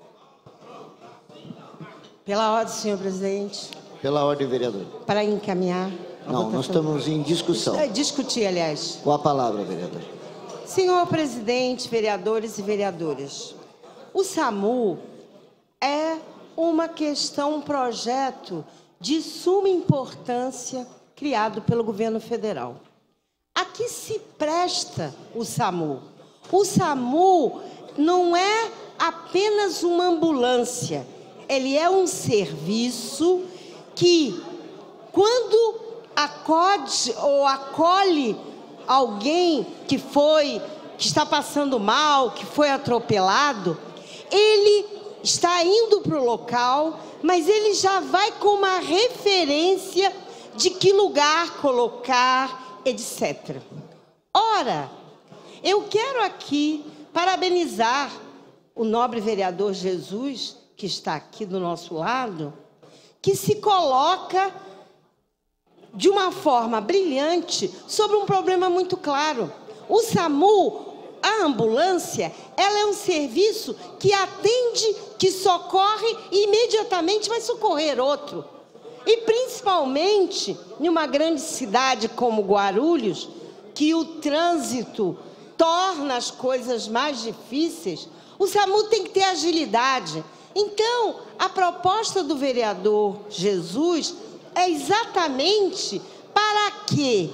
S4: Pela ordem, senhor presidente.
S19: Pela ordem, vereador.
S4: Para encaminhar.
S19: Não, nós estamos em discussão.
S4: É, discutir, aliás.
S19: Com a palavra, vereador.
S4: Senhor presidente, vereadores e vereadoras, o SAMU é uma questão, um projeto de suma importância criado pelo governo federal. A que se presta o SAMU? O SAMU não é apenas uma ambulância, ele é um serviço que, quando acode ou acolhe alguém que foi, que está passando mal, que foi atropelado, ele está indo para o local, mas ele já vai com uma referência de que lugar colocar, etcétera. Ora, eu quero aqui parabenizar o nobre vereador Jesus, que está aqui do nosso lado, que se coloca de uma forma brilhante sobre um problema muito claro. O SAMU, a ambulância, ela é um serviço que atende, que socorre e imediatamente vai socorrer outro. E principalmente em uma grande cidade como Guarulhos, que o trânsito torna as coisas mais difíceis, o SAMU tem que ter agilidade. Então, a proposta do vereador Jesus é exatamente para que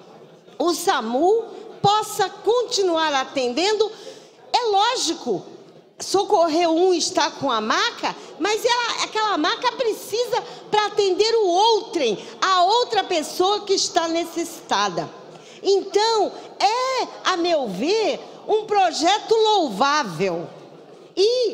S4: o SAMU possa continuar atendendo. É lógico, socorrer um está com a maca, mas ela, aquela maca precisa para atender o outrem, a outra pessoa que está necessitada. Então, é, a meu ver, um projeto louvável. E,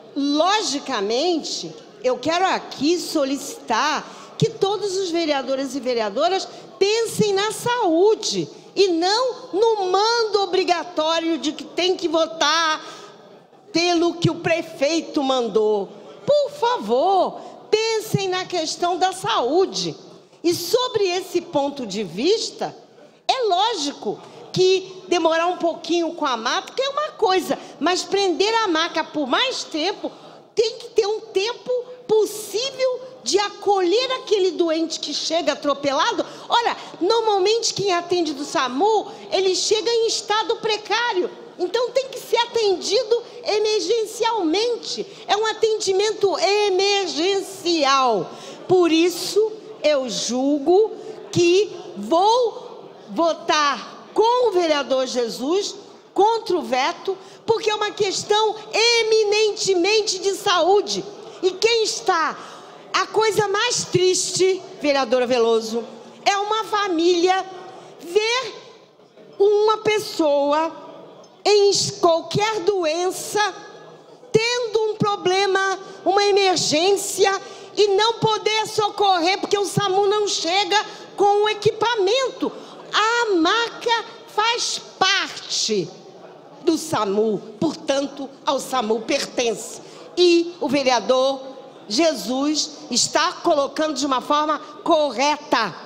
S4: logicamente, eu quero aqui solicitar que todos os vereadores e vereadoras pensem na saúde e não no mando obrigatório de que tem que votar pelo que o prefeito mandou. Por favor, pensem na questão da saúde. E sobre esse ponto de vista, é lógico que demorar um pouquinho com a maca é uma coisa, mas prender a maca por mais tempo, tem que ter um tempo possível de acolher aquele doente que chega atropelado. Ora, normalmente quem atende do SAMU, ele chega em estado precário, então tem que ser atendido emergencialmente. É um atendimento emergencial. Por isso, eu julgo que vou votar com o vereador Jesus contra o veto, porque é uma questão eminentemente de saúde. E quem está... A coisa mais triste, vereadora Veloso, é uma família ver uma pessoa em qualquer doença, tendo um problema, uma emergência, e não poder socorrer porque o SAMU não chega com o equipamento. A maca faz parte do SAMU, portanto, ao SAMU pertence. E o vereador Jesus está colocando de uma forma correta.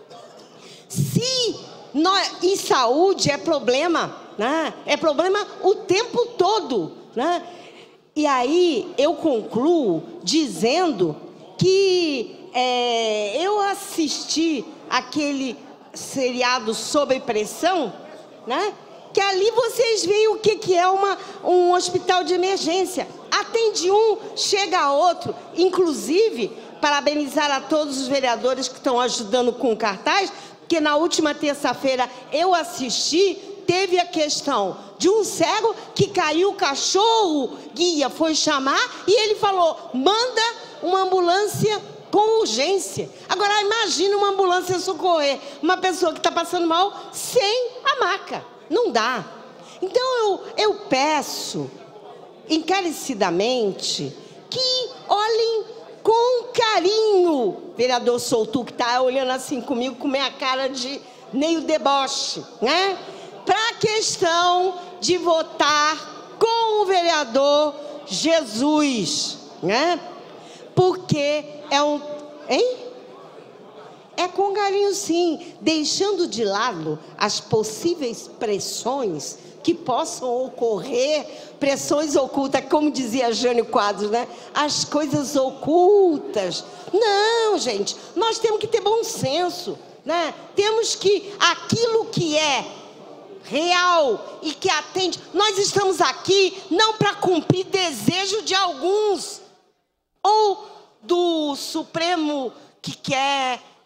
S4: Se nós, em saúde é problema, né? É problema o tempo todo, né? E aí eu concluo dizendo que é, eu assisti aquele seriado Sob Pressão, né? Que ali vocês veem o que, que é uma, um hospital de emergência. Atende um, chega outro. Inclusive, parabenizar a todos os vereadores que estão ajudando com o cartaz, porque na última terça-feira eu assisti, teve a questão de um cego que caiu, o cachorro guia foi chamar e ele falou, manda uma ambulância com urgência. Agora, imagine uma ambulância socorrer uma pessoa que está passando mal sem a maca. Não dá. Então, eu, eu peço, encarecidamente, que olhem com carinho, vereador Souto, que está olhando assim comigo, com minha cara de meio deboche, né? Para a questão de votar com o vereador Jesus, né? Porque é um... Hein? É com carinho, sim, deixando de lado as possíveis pressões que possam ocorrer, pressões ocultas, como dizia Jânio Quadros, né? As coisas ocultas. Não, gente, nós temos que ter bom senso, né? Temos que, aquilo que é real e que atende, nós estamos aqui não para cumprir desejo de alguns, ou do Supremo que quer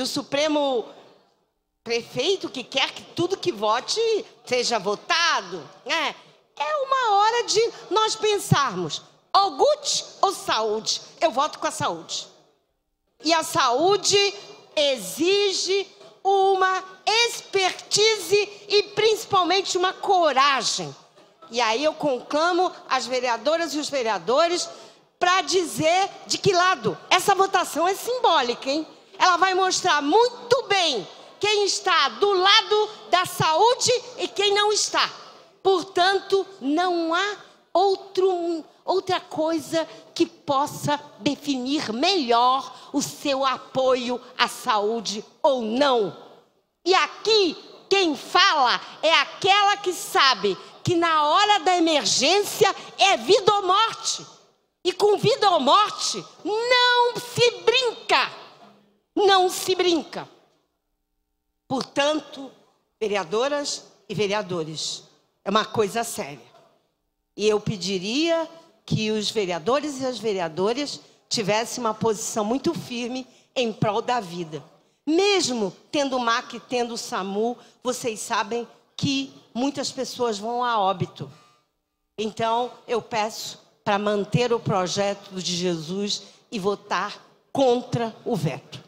S4: do Supremo Prefeito, que quer que tudo que vote seja votado, né? É uma hora de nós pensarmos, iogurte ou saúde? Eu voto com a saúde. E a saúde exige uma expertise e principalmente uma coragem. E aí eu conclamo as vereadoras e os vereadores para dizer de que lado. Essa votação é simbólica, hein? Ela vai mostrar muito bem quem está do lado da saúde e quem não está. Portanto, não há outro, outra coisa que possa definir melhor o seu apoio à saúde ou não. E aqui, quem fala é aquela que sabe que na hora da emergência é vida ou morte. E com vida ou morte não se brinca. Não se brinca. Portanto, vereadoras e vereadores, é uma coisa séria. E eu pediria que os vereadores e as vereadoras tivessem uma posição muito firme em prol da vida. Mesmo tendo o M A C, tendo o SAMU, vocês sabem que muitas pessoas vão a óbito. Então, eu peço para manter o projeto de Jesus e votar contra o veto.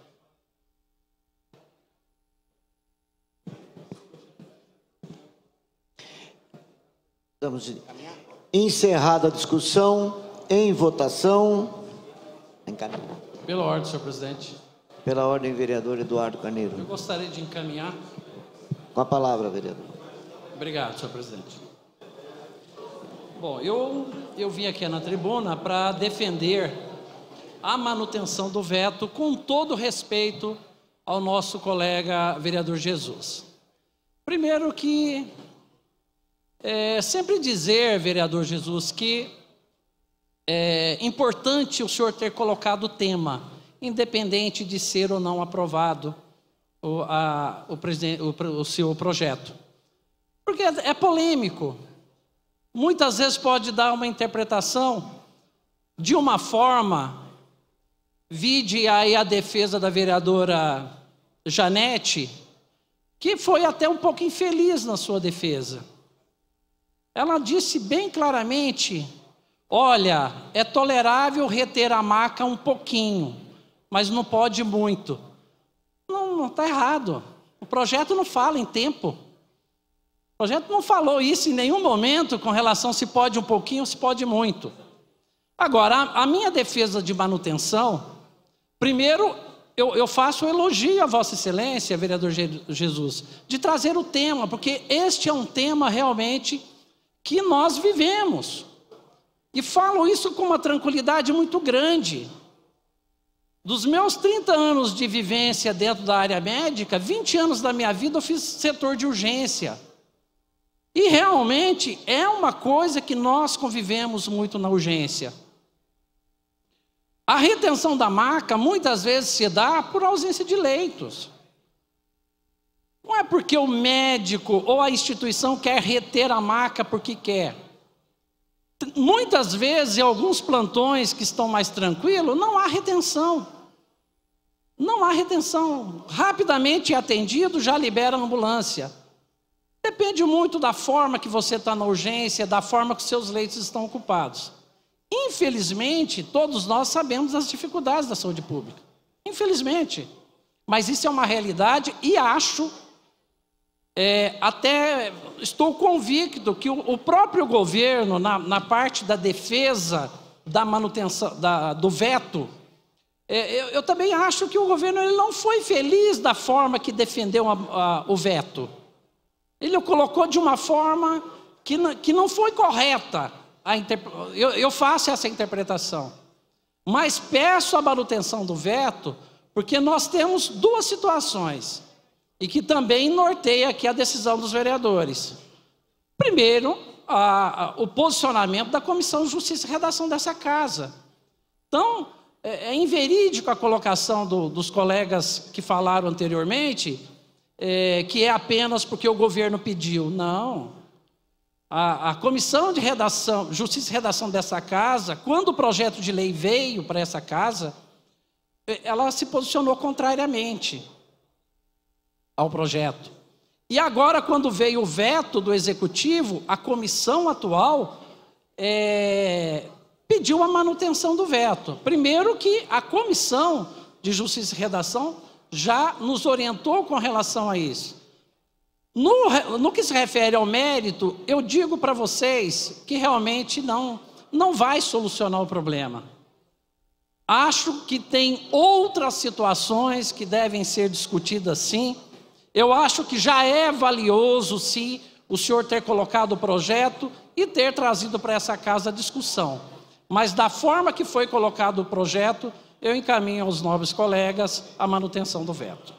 S19: Estamos encerrada a discussão, em votação. Encaminhar.
S8: Pela ordem, senhor presidente.
S19: Pela ordem, vereador Eduardo Carneiro.
S8: Eu gostaria de encaminhar.
S19: Com a palavra, vereador.
S8: Obrigado, senhor presidente. Bom, eu, eu vim aqui na tribuna para defender a manutenção do veto, com todo respeito ao nosso colega vereador Jesus. Primeiro que é, sempre dizer, vereador Jesus, que é importante o senhor ter colocado o tema, independente de ser ou não aprovado o, a, o, o, o seu projeto. Porque é, é polêmico. Muitas vezes pode dar uma interpretação de uma forma, vide aí a defesa da vereadora Janete, que foi até um pouco infeliz na sua defesa. Ela disse bem claramente, olha, é tolerável reter a maca um pouquinho, mas não pode muito. Não, não está errado. O projeto não fala em tempo. O projeto não falou isso em nenhum momento com relação se pode um pouquinho ou se pode muito. Agora, a, a minha defesa de manutenção, primeiro, eu, eu faço um elogio a Vossa Excelência, vereador Jesus, de trazer o tema, porque este é um tema realmente que nós vivemos. E falo isso com uma tranquilidade muito grande. Dos meus trinta anos de vivência dentro da área médica, vinte anos da minha vida eu fiz setor de urgência. E realmente é uma coisa que nós convivemos muito na urgência. A retenção da maca muitas vezes se dá por ausência de leitos. Não é porque o médico ou a instituição quer reter a maca porque quer. Muitas vezes, em alguns plantões que estão mais tranquilos, não há retenção. Não há retenção. Rapidamente é atendido, já libera a ambulância. Depende muito da forma que você está na urgência, da forma que os seus leitos estão ocupados. Infelizmente, todos nós sabemos as dificuldades da saúde pública. Infelizmente. Mas isso é uma realidade e acho, é, até estou convicto que o, o próprio governo, na, na parte da defesa da manutenção, da, do veto, é, eu, eu também acho que o governo ele não foi feliz da forma que defendeu a, a, o veto. Ele o colocou de uma forma que não, que não foi correta. A interp... eu, eu faço essa interpretação. Mas peço a manutenção do veto, porque nós temos duas situações, e que também norteia aqui a decisão dos vereadores. Primeiro, a, a, o posicionamento da Comissão de Justiça e Redação dessa casa. Então, é, é inverídico a colocação do, dos colegas que falaram anteriormente, É, que é apenas porque o governo pediu. Não. A, a Comissão de Redação, Justiça e Redação dessa casa, quando o projeto de lei veio para essa casa, ela se posicionou contrariamente. ao projeto. E agora, quando veio o veto do Executivo, a comissão atual é, pediu a manutenção do veto. Primeiro que a Comissão de Justiça e Redação já nos orientou com relação a isso. No, no que se refere ao mérito, eu digo para vocês que realmente não, não vai solucionar o problema. Acho que tem outras situações que devem ser discutidas sim. Eu acho que já é valioso, sim, o senhor ter colocado o projeto e ter trazido para essa casa a discussão. Mas da forma que foi colocado o projeto, eu encaminho aos nobres colegas a manutenção do veto.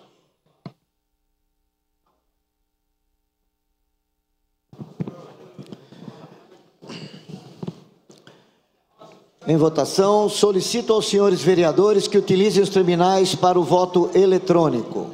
S19: Em votação, solicito aos senhores vereadores que utilizem os terminais para o voto eletrônico.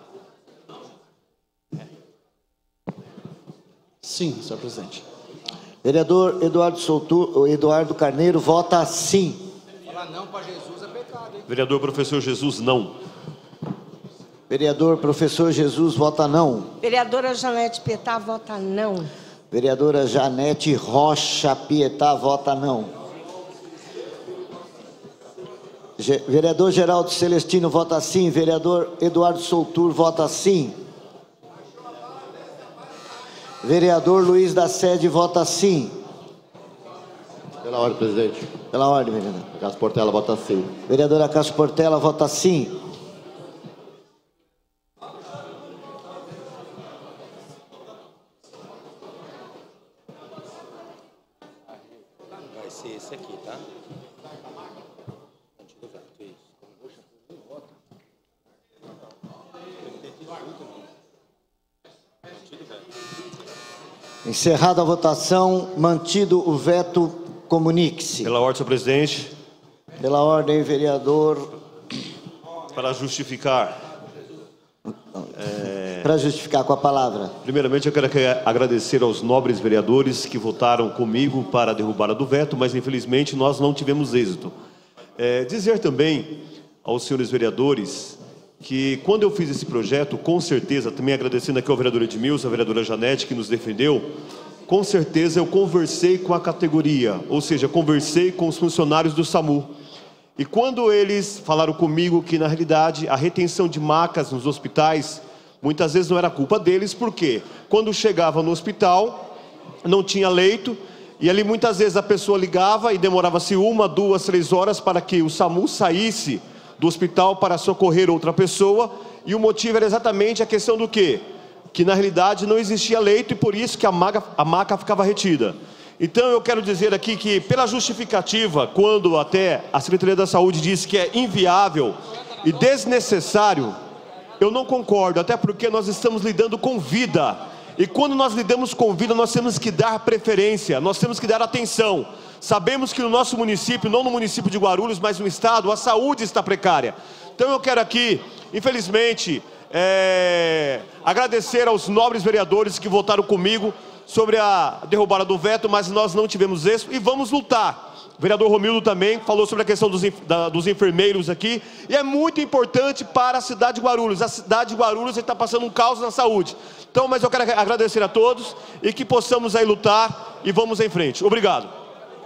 S20: Sim, senhor presidente.
S19: Vereador Eduardo Souto, Eduardo Carneiro vota sim.
S21: Falar não para Jesus é pecado, hein?
S11: Vereador Professor Jesus, não.
S19: Vereador Professor Jesus vota não.
S4: Vereadora Janete Pietá vota não.
S19: Vereadora Janete Rocha Pietá vota não. Ge- Vereador Geraldo Celestino vota sim. Vereador Eduardo Soutur vota sim. Vereador Luiz da Sede vota sim.
S7: Pela ordem, presidente.
S19: Pela ordem, vereador.
S7: Cássio Portela vota sim.
S19: Vereadora Cássio Portela vota sim.
S10: Vai ser esse aqui, tá?
S19: Encerrada a votação, mantido o veto, comunique-se.
S11: Pela ordem, senhor presidente.
S19: Pela ordem, vereador.
S11: Para justificar. É...
S19: Para justificar com a palavra.
S11: Primeiramente, eu quero agradecer aos nobres vereadores que votaram comigo para a derrubada do veto, mas infelizmente nós não tivemos êxito. É, dizer também aos senhores vereadores que quando eu fiz esse projeto, com certeza, também agradecendo aqui ao vereador Edmilson, a vereadora Janete, que nos defendeu, com certeza eu conversei com a categoria, ou seja, conversei com os funcionários do SAMU. E quando eles falaram comigo que, na realidade, a retenção de macas nos hospitais, muitas vezes não era culpa deles, porque quando chegava no hospital, não tinha leito, e ali muitas vezes a pessoa ligava e demorava-se uma, duas, três horas para que o SAMU saísse do hospital para socorrer outra pessoa, e o motivo era exatamente a questão do quê? Que na realidade não existia leito e por isso que a maca, a maca ficava retida. Então eu quero dizer aqui que pela justificativa, quando até a Secretaria da Saúde disse que é inviável e desnecessário, eu não concordo, até porque nós estamos lidando com vida, e quando nós lidamos com vida nós temos que dar preferência, nós temos que dar atenção. Sabemos que no nosso município, não no município de Guarulhos, mas no estado, a saúde está precária. Então eu quero aqui, infelizmente, é, agradecer aos nobres vereadores que votaram comigo sobre a derrubada do veto, mas nós não tivemos êxito e vamos lutar. O vereador Romildo também falou sobre a questão dos, da, dos enfermeiros aqui, e é muito importante para a cidade de Guarulhos. A cidade de Guarulhos está passando um caos na saúde. Então, mas eu quero agradecer a todos e que possamos aí lutar e vamos em frente. Obrigado.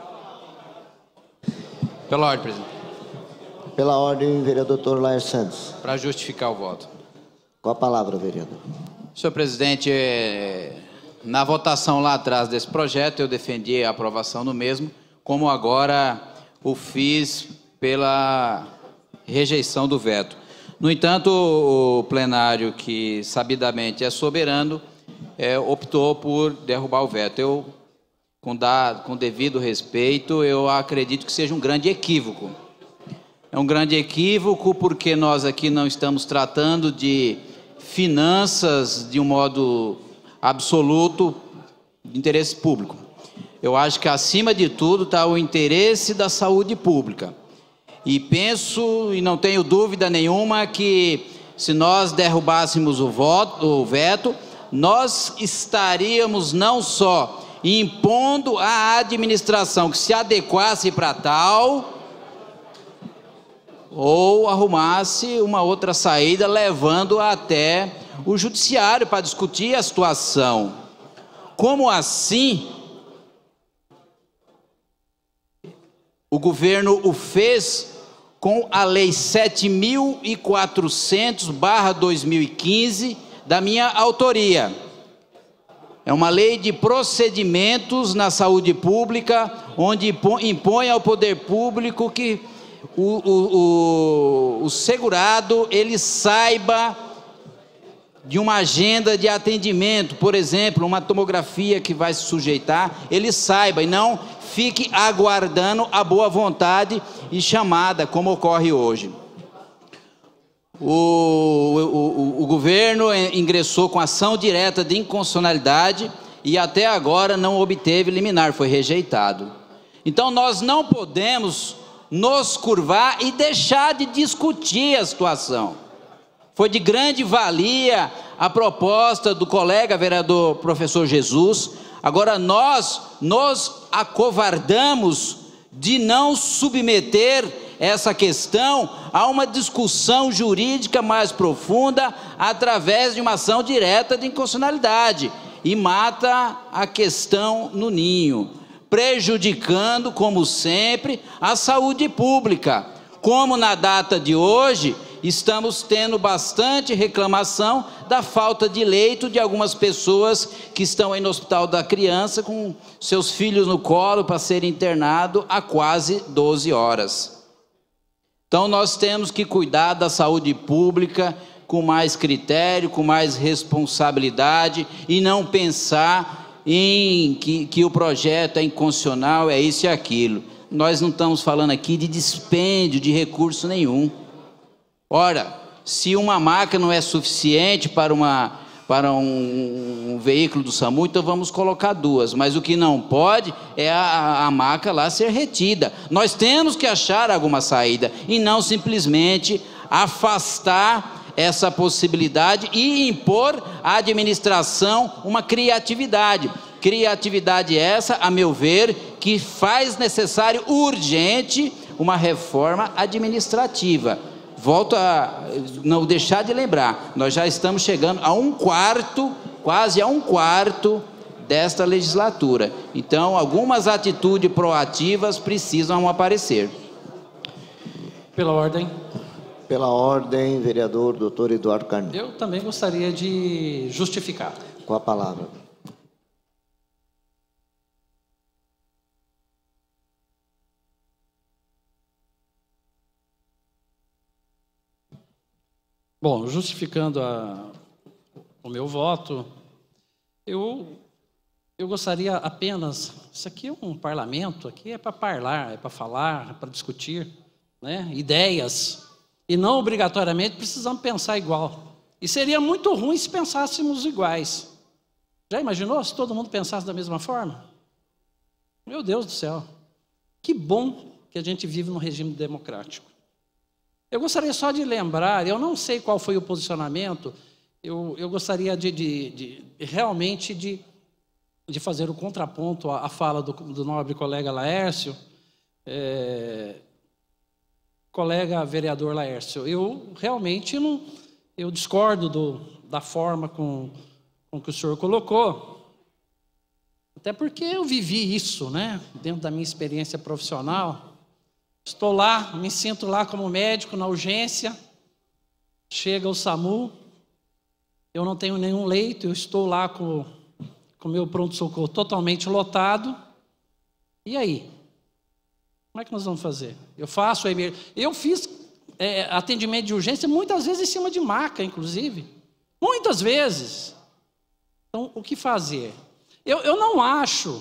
S17: Pela ordem, presidente.
S19: Pela ordem, vereador doutor Laer Santos.
S17: Para justificar o voto.
S19: Com a palavra, vereador.
S17: Senhor presidente, é, na votação lá atrás desse projeto, eu defendi a aprovação do mesmo, como agora o fiz pela rejeição do veto. No entanto, o plenário, que sabidamente é soberano, é, optou por derrubar o veto. Eu, com, da, com devido respeito, eu acredito que seja um grande equívoco. É um grande equívoco porque nós aqui não estamos tratando de finanças de um modo absoluto de interesse público. Eu acho que acima de tudo está o interesse da saúde pública. E penso, e não tenho dúvida nenhuma, que se nós derrubássemos o, voto, o veto, nós estaríamos não só impondo à administração que se adequasse para tal, ou arrumasse uma outra saída, levando até o judiciário para discutir a situação. Como assim o governo o fez com a Lei sete mil e quatrocentos barra dois mil e quinze, da minha autoria. É uma lei de procedimentos na saúde pública, onde impõe ao poder público que o, o, o, o segurado ele saiba de uma agenda de atendimento, por exemplo, uma tomografia que vai se sujeitar, ele saiba e não fique aguardando a boa vontade e chamada, como ocorre hoje. O, o, o, o governo ingressou com ação direta de inconstitucionalidade e até agora não obteve liminar, foi rejeitado. Então nós não podemos nos curvar e deixar de discutir a situação. Foi de grande valia a proposta do colega vereador professor Jesus. Agora nós nos acovardamos de não submeter essa questão a uma discussão jurídica mais profunda através de uma ação direta de inconstitucionalidade e mata a questão no ninho, prejudicando, como sempre, a saúde pública. Como na data de hoje, estamos tendo bastante reclamação da falta de leito de algumas pessoas que estão aí no Hospital da Criança com seus filhos no colo para serem internados há quase doze horas. Então nós temos que cuidar da saúde pública com mais critério, com mais responsabilidade e não pensar em que, que o projeto é inconstitucional, é isso e aquilo. Nós não estamos falando aqui de dispêndio de recurso nenhum. Ora, se uma maca não é suficiente para, uma, para um, um veículo do SAMU, então vamos colocar duas. Mas o que não pode é a, a maca lá ser retida. Nós temos que achar alguma saída e não simplesmente afastar essa possibilidade e impor à administração uma criatividade. Criatividade essa, a meu ver, que faz necessário urgente uma reforma administrativa. Volto a não deixar de lembrar, nós já estamos chegando a um quarto, quase a um quarto desta legislatura. Então, algumas atitudes proativas precisam aparecer.
S8: Pela ordem.
S19: Pela ordem, vereador doutor Eduardo Carneiro.
S8: Eu também gostaria de justificar.
S19: Com a palavra.
S8: Bom, justificando a, o meu voto, eu, eu gostaria apenas, isso aqui é um parlamento, aqui é para falar, é para falar, é para discutir, né, ideias, e não obrigatoriamente precisamos pensar igual. E seria muito ruim se pensássemos iguais. Já imaginou se todo mundo pensasse da mesma forma? Meu Deus do céu, que bom que a gente vive num regime democrático. Eu gostaria só de lembrar, eu não sei qual foi o posicionamento, eu, eu gostaria de, de, de realmente de, de fazer o contraponto à, à fala do, do nobre colega Laércio, é, colega vereador Laércio. Eu realmente não, eu discordo do, da forma com, com que o senhor colocou, até porque eu vivi isso, né, dentro da minha experiência profissional. Estou lá, me sinto lá como médico na urgência, chega o SAMU, eu não tenho nenhum leito, eu estou lá com o meu pronto-socorro totalmente lotado, e aí? Como é que nós vamos fazer? Eu faço, eu fiz é, atendimento de urgência muitas vezes em cima de maca, inclusive, muitas vezes. Então, o que fazer? Eu, eu não acho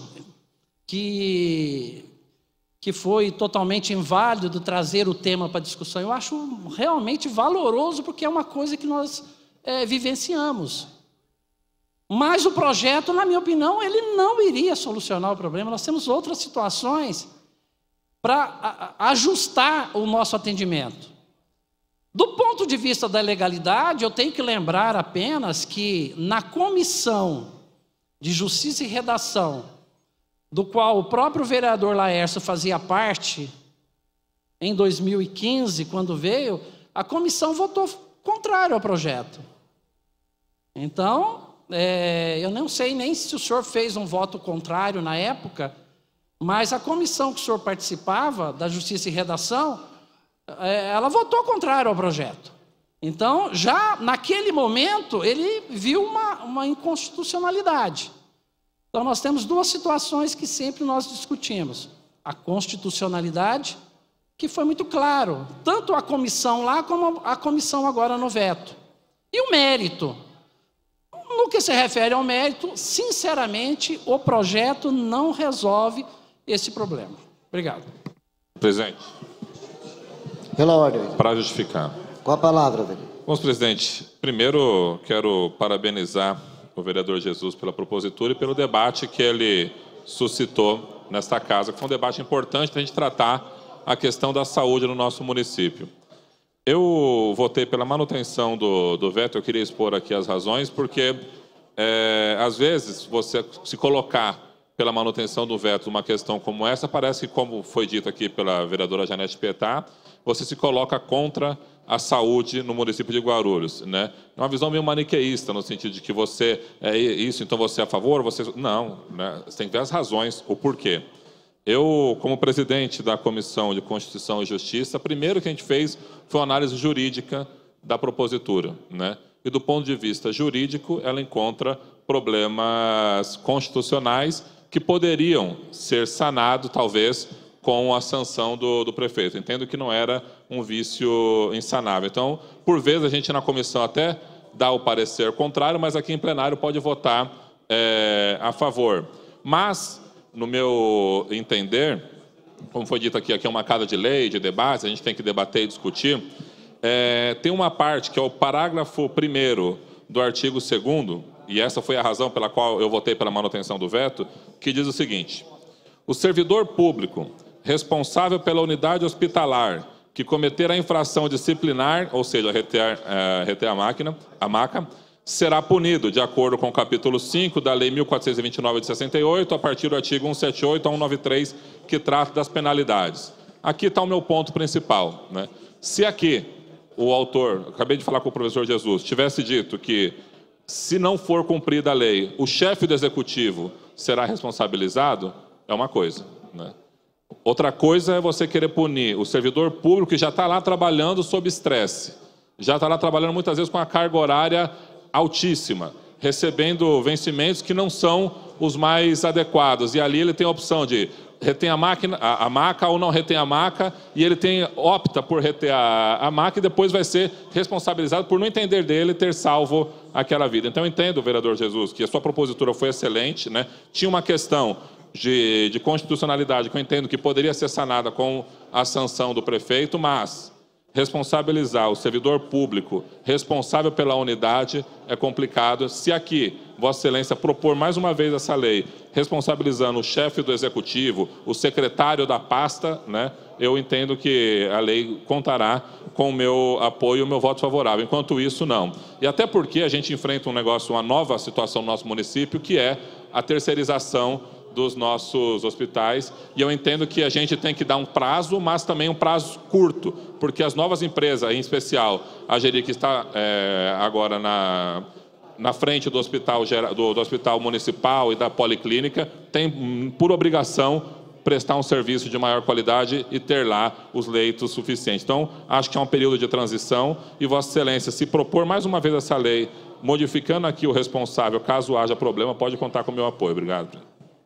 S8: que... que foi totalmente inválido trazer o tema para discussão. Eu acho realmente valoroso, porque é uma coisa que nós é, vivenciamos. Mas o projeto, na minha opinião, ele não iria solucionar o problema. Nós temos outras situações para ajustar o nosso atendimento. Do ponto de vista da legalidade, eu tenho que lembrar apenas que na Comissão de Justiça e Redação, do qual o próprio vereador Laércio fazia parte, em dois mil e quinze, quando veio, a comissão votou contrário ao projeto. Então, é, eu não sei nem se o senhor fez um voto contrário na época, mas a comissão que o senhor participava, da Justiça e Redação, é, ela votou contrário ao projeto. Então, já naquele momento, ele viu uma, uma inconstitucionalidade. Então, nós temos duas situações que sempre nós discutimos. A constitucionalidade, que foi muito claro, tanto a comissão lá como a comissão agora no veto. E o mérito. No que se refere ao mérito, sinceramente, o projeto não resolve esse problema. Obrigado.
S13: Presidente.
S19: Pela ordem.
S13: Para justificar.
S19: Com a palavra, vereador.
S13: Bom, presidente, primeiro quero parabenizar o vereador Jesus pela propositura e pelo debate que ele suscitou nesta casa, que foi um debate importante para a gente tratar a questão da saúde no nosso município. Eu votei pela manutenção do, do veto, eu queria expor aqui as razões, porque, é, às vezes, você se colocar pela manutenção do veto uma questão como essa, parece que, como foi dito aqui pela vereadora Janete Pietá, você se coloca contra a saúde no município de Guarulhos, né? É uma visão meio maniqueísta, no sentido de que você é isso, então você é a favor, você... Não, né? Você tem que ver as razões, o porquê. Eu, como presidente da Comissão de Constituição e Justiça, primeiro que a gente fez foi uma análise jurídica da propositura, né? E do ponto de vista jurídico, ela encontra problemas constitucionais que poderiam ser sanados, talvez, com a sanção do, do prefeito. Entendo que não era um vício insanável. Então, por vezes, a gente na comissão até dá o parecer contrário, mas aqui em plenário pode votar é, a favor. Mas, no meu entender, como foi dito aqui, aqui é uma casa de lei, de debate, a gente tem que debater e discutir, é, tem uma parte que é o parágrafo primeiro do artigo segundo, e essa foi a razão pela qual eu votei pela manutenção do veto, que diz o seguinte: o servidor público responsável pela unidade hospitalar que cometer a infração disciplinar, ou seja, reter, é, reter a máquina, a maca, será punido, de acordo com o capítulo cinco da Lei mil quatrocentos e vinte e nove de sessenta e oito, a partir do artigo cento e setenta e oito a cento e noventa e três, que trata das penalidades. Aqui está o meu ponto principal, né? Se aqui o autor, acabei de falar com o professor Jesus, tivesse dito que, se não for cumprida a lei, o chefe do executivo será responsabilizado, é uma coisa, né? Outra coisa é você querer punir o servidor público que já está lá trabalhando sob estresse, já está lá trabalhando muitas vezes com a carga horária altíssima, recebendo vencimentos que não são os mais adequados. E ali ele tem a opção de reter a, máquina, a, a maca ou não reter a maca, e ele tem, opta por reter a, a maca e depois vai ser responsabilizado por, no entender dele, ter salvo aquela vida. Então eu entendo, vereador Jesus, que a sua propositura foi excelente, né? Tinha uma questão De, de constitucionalidade, que eu entendo que poderia ser sanada com a sanção do prefeito, mas responsabilizar o servidor público responsável pela unidade é complicado. Se aqui, Vossa Excelência, propor mais uma vez essa lei, responsabilizando o chefe do executivo, o secretário da pasta, né, eu entendo que a lei contará com o meu apoio e o meu voto favorável. Enquanto isso, não. E até porque a gente enfrenta um negócio, uma nova situação no nosso município, que é a terceirização dos nossos hospitais, e eu entendo que a gente tem que dar um prazo, mas também um prazo curto, porque as novas empresas, em especial a Geri, que está é, agora na, na frente do hospital, do, do hospital municipal e da policlínica, tem por obrigação prestar um serviço de maior qualidade e ter lá os leitos suficientes. Então, acho que é um período de transição, e Vossa Excelência, se propor mais uma vez essa lei, modificando aqui o responsável, caso haja problema, pode contar com o meu apoio. Obrigado.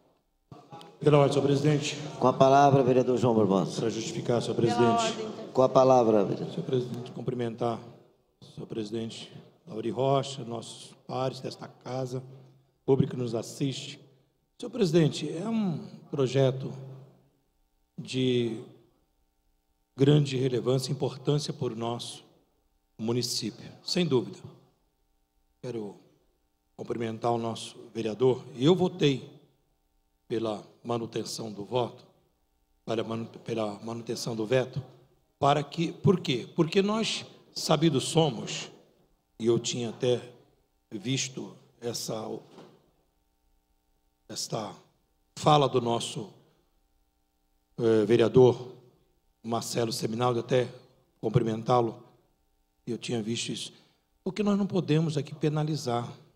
S22: Pela ordem, senhor presidente.
S19: Com a palavra, vereador João Barbosa.
S22: Para justificar, senhor presidente.
S19: Com a palavra, vereador.
S22: Senhor presidente, cumprimentar o senhor presidente Lauri Rocha, nossos pares desta casa, público que nos assiste. Senhor presidente, é um projeto de grande relevância e importância para o nosso município, sem dúvida. Quero cumprimentar o nosso vereador. Eu votei pela manutenção do voto, para manu, pela manutenção do veto, para que, por quê? Porque nós, sabidos somos, e eu tinha até visto essa, esta fala do nosso eh, vereador Marcelo Seminaldi, até cumprimentá-lo, eu tinha visto isso, porque nós não podemos aqui penalizar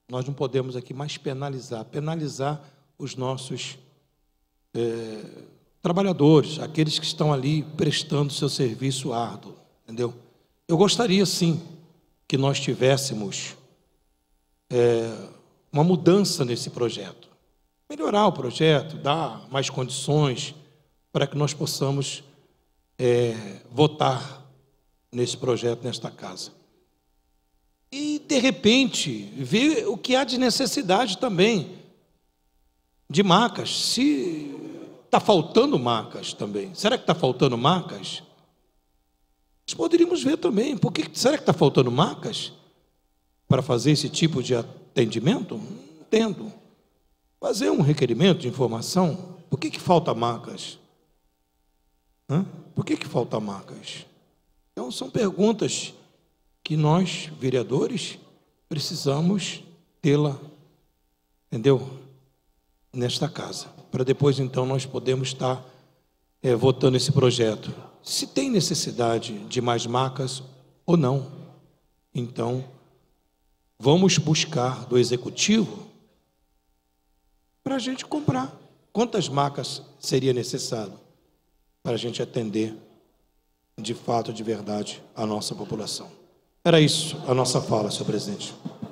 S22: Nós não podemos aqui mais penalizar, penalizar os nossos é, trabalhadores, aqueles que estão ali prestando seu serviço árduo, entendeu? Eu gostaria, sim, que nós tivéssemos é, uma mudança nesse projeto. Melhorar o projeto, dar mais condições para que nós possamos é, votar nesse projeto, nesta casa. E, de repente, ver o que há de necessidade também de macas. Se está faltando macas também. Será que está faltando macas? Nós poderíamos ver também. Por que, será que está faltando macas para fazer esse tipo de atendimento? Não entendo. Fazer um requerimento de informação. Por que, que falta macas? Hã? Por que, que falta macas? Então, são perguntas que nós, vereadores, precisamos tê-la, entendeu? Nesta casa, para depois, então, nós podermos estar é, votando esse projeto. Se tem necessidade de mais macas ou não. Então, vamos buscar do Executivo para a gente comprar. Quantas macas seria necessário para a gente atender, de fato, de verdade, a nossa população? Era isso a nossa fala, senhor presidente.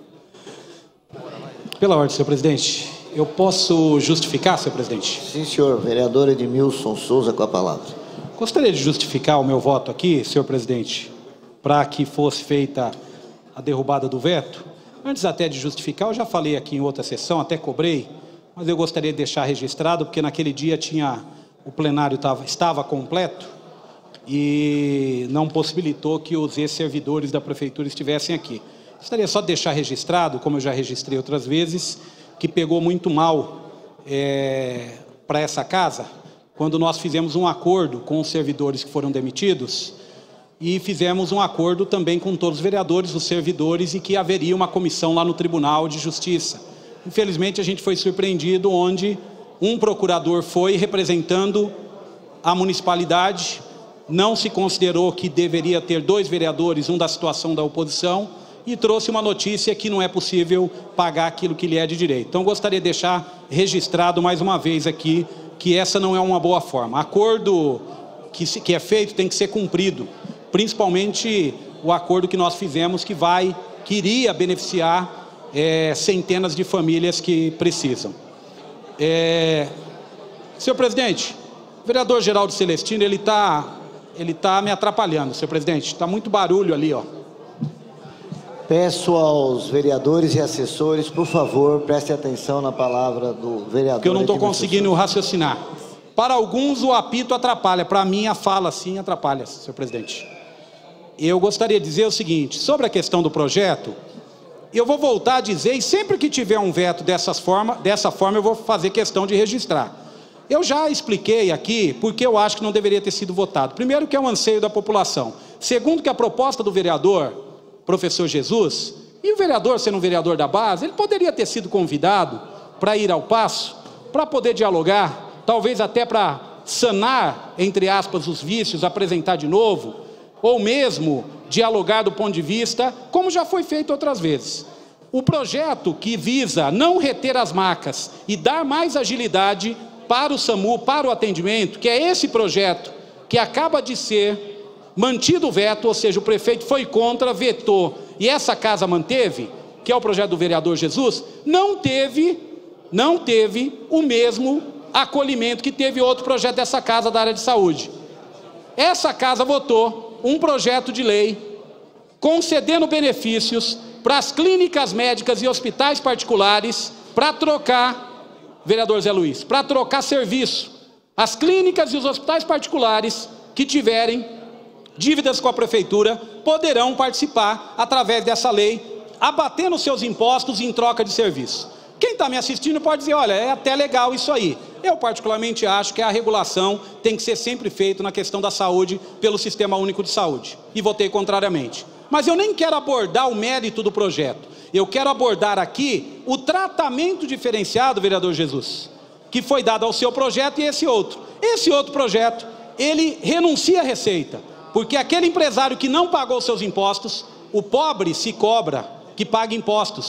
S9: Pela ordem, senhor presidente. Eu posso justificar, senhor presidente?
S19: Sim, senhor. Vereador Edmilson Souza, com a palavra.
S9: Gostaria de justificar o meu voto aqui, senhor presidente, para que fosse feita a derrubada do veto. Antes até de justificar, eu já falei aqui em outra sessão, até cobrei, mas eu gostaria de deixar registrado, porque naquele dia tinha, o plenário tava, estava completo, e não possibilitou que os ex-servidores da prefeitura estivessem aqui. Gostaria só de deixar registrado, como eu já registrei outras vezes, que pegou muito mal é, para essa casa, quando nós fizemos um acordo com os servidores que foram demitidos, e fizemos um acordo também com todos os vereadores, os servidores, e que haveria uma comissão lá no Tribunal de Justiça. Infelizmente, a gente foi surpreendido, onde um procurador foi representando a municipalidade, não se considerou que deveria ter dois vereadores, um da situação da oposição, e trouxe uma notícia que não é possível pagar aquilo que lhe é de direito. Então, gostaria de deixar registrado mais uma vez aqui que essa não é uma boa forma. Acordo que, se, que é feito tem que ser cumprido, principalmente o acordo que nós fizemos, que vai, que iria beneficiar é, centenas de famílias que precisam. É, senhor presidente, o vereador Geraldo Celestino, ele está... Ele está me atrapalhando, senhor presidente. Está muito barulho ali, ó.
S19: Peço aos vereadores e assessores, por favor, prestem atenção na palavra do vereador.
S9: Porque eu não estou conseguindo raciocinar. Para alguns, o apito atrapalha. Para mim, a fala, sim, atrapalha, senhor presidente. Eu gostaria de dizer o seguinte, sobre a questão do projeto, eu vou voltar a dizer, e sempre que tiver um veto dessas forma, dessa forma, eu vou fazer questão de registrar. Eu já expliquei aqui porque eu acho que não deveria ter sido votado. Primeiro, que é um anseio da população. Segundo, que a proposta do vereador, professor Jesus, e o vereador sendo um vereador da base, ele poderia ter sido convidado para ir ao passo, para poder dialogar, talvez até para sanar, entre aspas, os vícios, apresentar de novo, ou mesmo dialogar do ponto de vista, como já foi feito outras vezes. O projeto que visa não reter as macas e dar mais agilidade para o SAMU, para o atendimento, que é esse projeto que acaba de ser mantido o veto, ou seja, o prefeito foi contra, vetou, e essa casa manteve, que é o projeto do vereador Jesus, não teve, não teve o mesmo acolhimento que teve outro projeto dessa casa da área de saúde. Essa casa votou um projeto de lei concedendo benefícios para as clínicas médicas e hospitais particulares para trocar, vereador Zé Luiz, para trocar serviço. As clínicas e os hospitais particulares que tiverem dívidas com a prefeitura poderão participar através dessa lei, abatendo seus impostos em troca de serviço. Quem está me assistindo pode dizer, olha, é até legal isso aí. Eu particularmente acho que a regulação tem que ser sempre feita na questão da saúde pelo Sistema Único de Saúde, e votei contrariamente. Mas eu nem quero abordar o mérito do projeto. Eu quero abordar aqui o tratamento diferenciado, vereador Jesus, que foi dado ao seu projeto e esse outro. Esse outro projeto, ele renuncia à receita, porque aquele empresário que não pagou seus impostos, o pobre se cobra que paga impostos.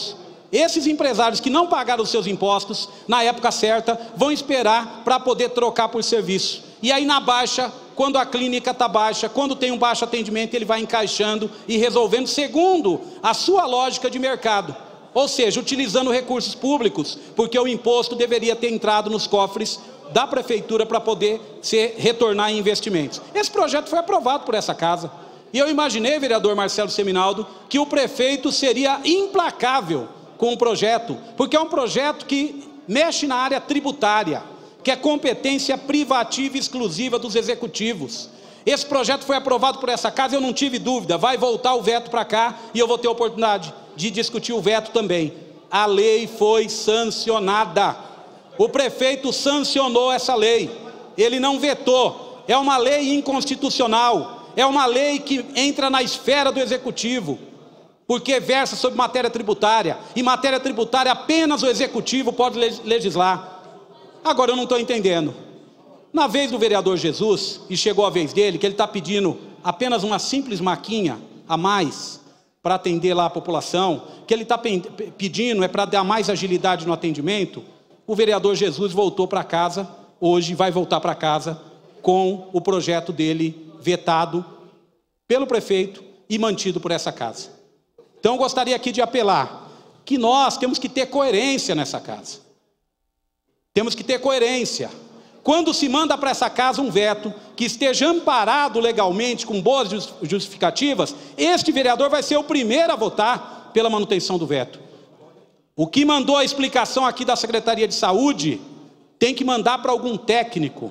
S9: Esses empresários que não pagaram os seus impostos na época certa vão esperar para poder trocar por serviço. E aí na baixa, quando a clínica está baixa, quando tem um baixo atendimento, ele vai encaixando e resolvendo segundo a sua lógica de mercado. Ou seja, utilizando recursos públicos, porque o imposto deveria ter entrado nos cofres da prefeitura para poder se retornar em investimentos. Esse projeto foi aprovado por essa casa. E eu imaginei, vereador Marcelo Seminaldo, que o prefeito seria implacável com o projeto, porque é um projeto que mexe na área tributária, que é competência privativa exclusiva dos executivos. Esse projeto foi aprovado por essa casa, eu não tive dúvida, vai voltar o veto para cá e eu vou ter a oportunidade de discutir o veto também. A lei foi sancionada. O prefeito sancionou essa lei. Ele não vetou. É uma lei inconstitucional. É uma lei que entra na esfera do executivo, porque versa sobre matéria tributária. E matéria tributária apenas o executivo pode legislar. Agora eu não estou entendendo. Na vez do vereador Jesus, e chegou a vez dele, que ele está pedindo apenas uma simples maquinha a mais para atender lá a população, que ele está pedindo é para dar mais agilidade no atendimento, o vereador Jesus voltou para casa, hoje vai voltar para casa com o projeto dele vetado pelo prefeito e mantido por essa casa. Então eu gostaria aqui de apelar que nós temos que ter coerência nessa casa. Temos que ter coerência. Quando se manda para essa casa um veto que esteja amparado legalmente, com boas justificativas, este vereador vai ser o primeiro a votar pela manutenção do veto. O que mandou a explicação aqui da Secretaria de Saúde, tem que mandar para algum técnico.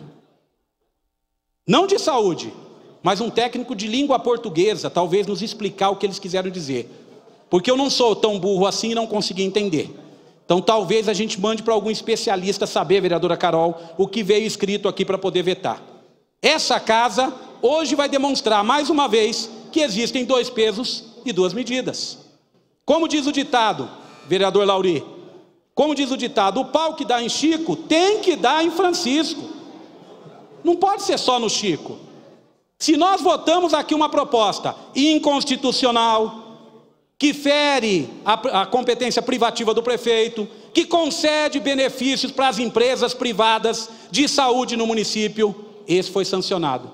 S9: Não de saúde, mas um técnico de língua portuguesa, talvez nos explicar o que eles quiseram dizer. Porque eu não sou tão burro assim e não consegui entender. Então talvez a gente mande para algum especialista saber, vereadora Carol, o que veio escrito aqui para poder vetar. Essa casa hoje vai demonstrar mais uma vez que existem dois pesos e duas medidas. Como diz o ditado, vereador Lauri, como diz o ditado, o pau que dá em Chico tem que dar em Francisco. Não pode ser só no Chico. Se nós votamos aqui uma proposta inconstitucional, que fere a, a competência privativa do prefeito, que concede benefícios para as empresas privadas de saúde no município, esse foi sancionado.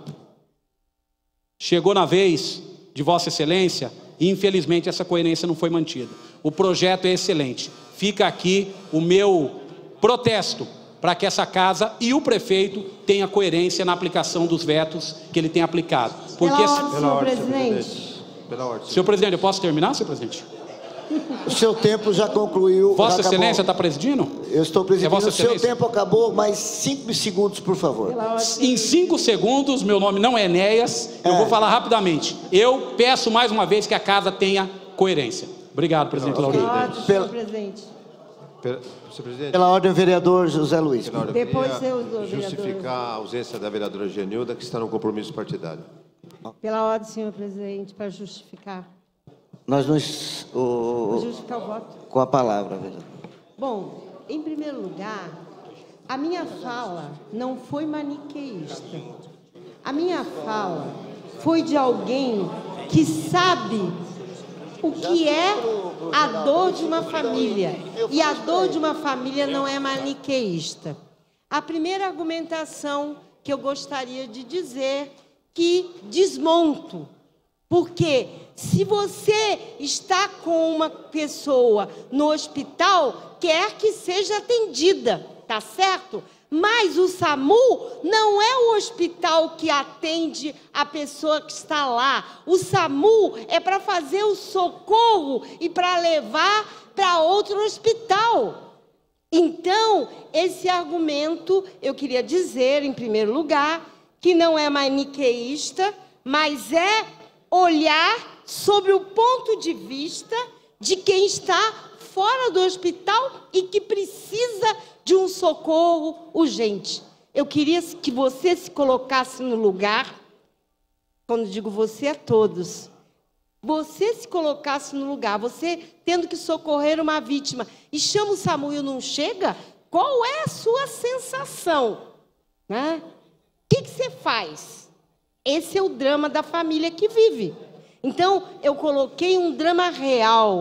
S9: Chegou na vez de Vossa Excelência e infelizmente essa coerência não foi mantida. O projeto é excelente. Fica aqui o meu protesto para que essa casa e o prefeito tenham coerência na aplicação dos vetos que ele tem aplicado. Porque
S4: Pela ordem, senhor presidente.
S10: Pela ordem.
S9: Senhor presidente, eu posso terminar, senhor presidente?
S19: O seu tempo já concluiu.
S9: Vossa
S19: já
S9: Excelência está presidindo?
S19: Eu estou presidindo.
S9: É Vossa
S19: o seu
S9: Excelência?
S19: tempo acabou, mais cinco segundos, por favor.
S9: Em cinco segundos, meu nome não é Enéas, eu
S19: É.
S9: vou falar rapidamente. Eu peço mais uma vez que a casa tenha coerência. Obrigado, presidente Lauri.
S4: Senhor presidente.
S10: Pela, senhor presidente.
S19: Pela ordem, vereador José Luiz.
S10: Pela ordem,
S4: Depois
S10: eu queria
S4: eu dou, vereador.
S10: justificar a ausência da vereadora Genilda, que está no compromisso partidário.
S4: Pela ordem, senhor presidente, para justificar.
S19: Nós nos... O,
S4: Para justificar o voto.
S19: com a palavra, vereador.
S4: Bom, em primeiro lugar, a minha fala não foi maniqueísta. A minha fala foi de alguém que sabe o que é a dor de uma família. E a dor de uma família não é maniqueísta. A primeira argumentação que eu gostaria de dizer que desmonto. Porque se você está com uma pessoa no hospital, quer que seja atendida, tá certo? Mas o SAMU não é o hospital que atende a pessoa que está lá. O SAMU é para fazer o socorro e para levar para outro hospital. Então, esse argumento, eu queria dizer, em primeiro lugar, que não é maniqueísta, mas é olhar sobre o ponto de vista de quem está fora do hospital e que precisa de um socorro urgente. Eu queria que você se colocasse no lugar, quando digo você, é todos, você se colocasse no lugar, você tendo que socorrer uma vítima, e chama o SAMU e não chega, qual é a sua sensação? Né? O que, que você faz? Esse é o drama da família que vive. Então, eu coloquei um drama real,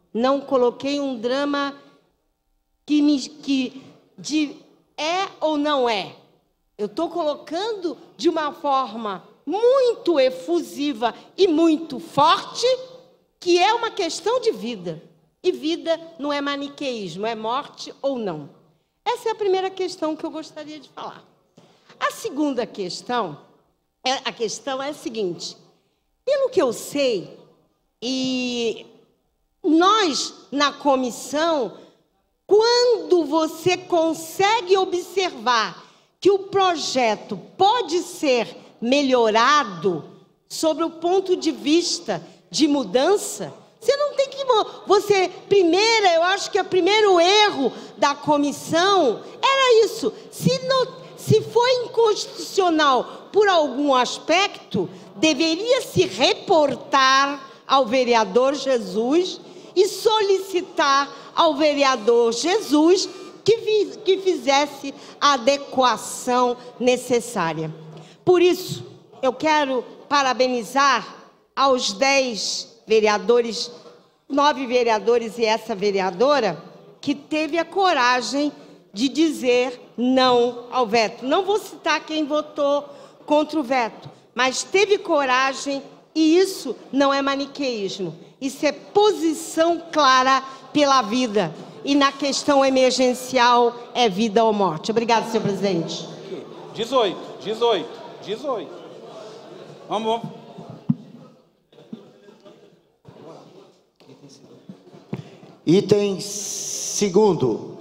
S4: Não coloquei um drama que, me, que de é ou não é. Eu estou colocando de uma forma muito efusiva e muito forte, que é uma questão de vida. E vida não é maniqueísmo, é morte ou não. Essa é a primeira questão que eu gostaria de falar. A segunda questão, é, a questão é a seguinte. Pelo que eu sei, e nós, na comissão, quando você consegue observar que o projeto pode ser melhorado sobre o ponto de vista de mudança, você não tem que... Você, primeira, eu acho que o primeiro erro da comissão era isso. Se, no, se foi inconstitucional por algum aspecto, deveria se reportar ao vereador Jesus e solicitar ao vereador Jesus que, vi, que fizesse a adequação necessária. Por isso, eu quero parabenizar aos dez vereadores, nove vereadores e essa vereadora, que teve a coragem de dizer não ao veto. Não vou citar quem votou contra o veto, mas teve coragem, e isso não é maniqueísmo. Isso é posição clara pela vida. E na questão emergencial é vida ou morte. Obrigada, senhor presidente.
S9: dezoito, dezoito, dezoito. Vamos, vamos.
S19: Item segundo.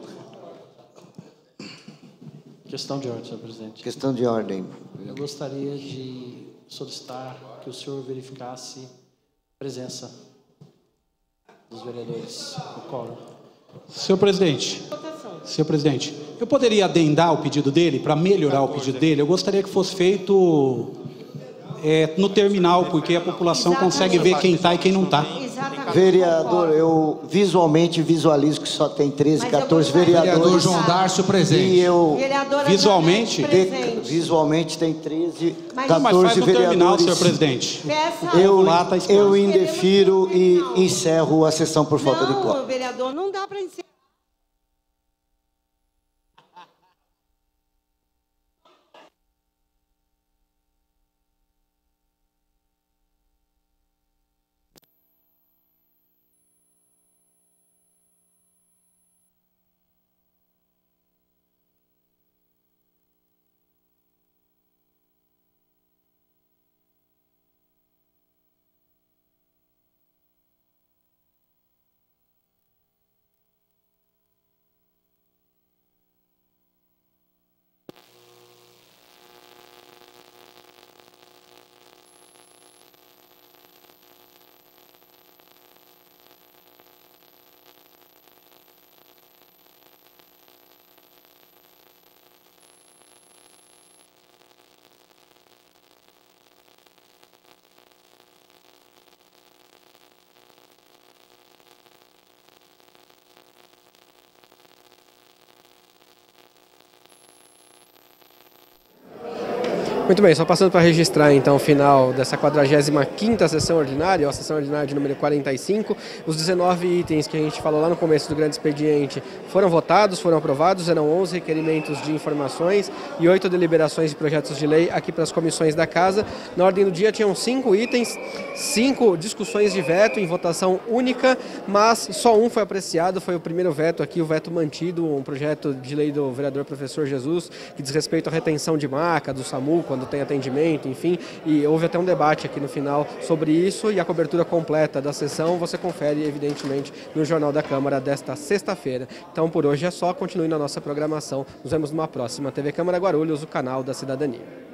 S12: Questão de ordem, senhor presidente.
S19: Questão de ordem.
S12: Eu gostaria de solicitar que o senhor verificasse a presença dos vereadores no quórum.
S9: Senhor presidente, senhor presidente, eu poderia adendar o pedido dele, para melhorar o pedido dele? Eu gostaria que fosse feito é, no terminal, porque a população consegue ver quem está e quem não está.
S19: Vereador, eu visualmente visualizo que só tem treze, quatorze vereadores.
S21: Vereador João Dárcio presente.
S19: E eu,
S9: visualmente,
S19: de, visualmente tem treze,
S9: Mas
S19: quatorze
S9: faz no
S19: vereadores.
S9: terminal, senhor presidente.
S19: Eu, eu indefiro e encerro a sessão por falta de quórum.
S4: Não, vereador, não dá para encerrar.
S14: Muito bem, só passando para registrar então o final dessa quadragésima quinta sessão ordinária, a sessão ordinária de número quarenta e cinco. Os dezenove itens que a gente falou lá no começo do grande expediente foram votados, foram aprovados, eram onze requerimentos de informações e oito deliberações de projetos de lei aqui para as comissões da Casa. Na ordem do dia tinham cinco itens, cinco discussões de veto em votação única, mas só um foi apreciado, foi o primeiro veto aqui, o veto mantido, um projeto de lei do vereador professor Jesus, que diz respeito à retenção de maca do SAMU, quando tem atendimento, enfim, e houve até um debate aqui no final sobre isso, e a cobertura completa da sessão você confere, evidentemente, no Jornal da Câmara desta sexta-feira. Então, por hoje é só, continue na nossa programação. Nos vemos numa próxima. T V Câmara Guarulhos, o canal da cidadania.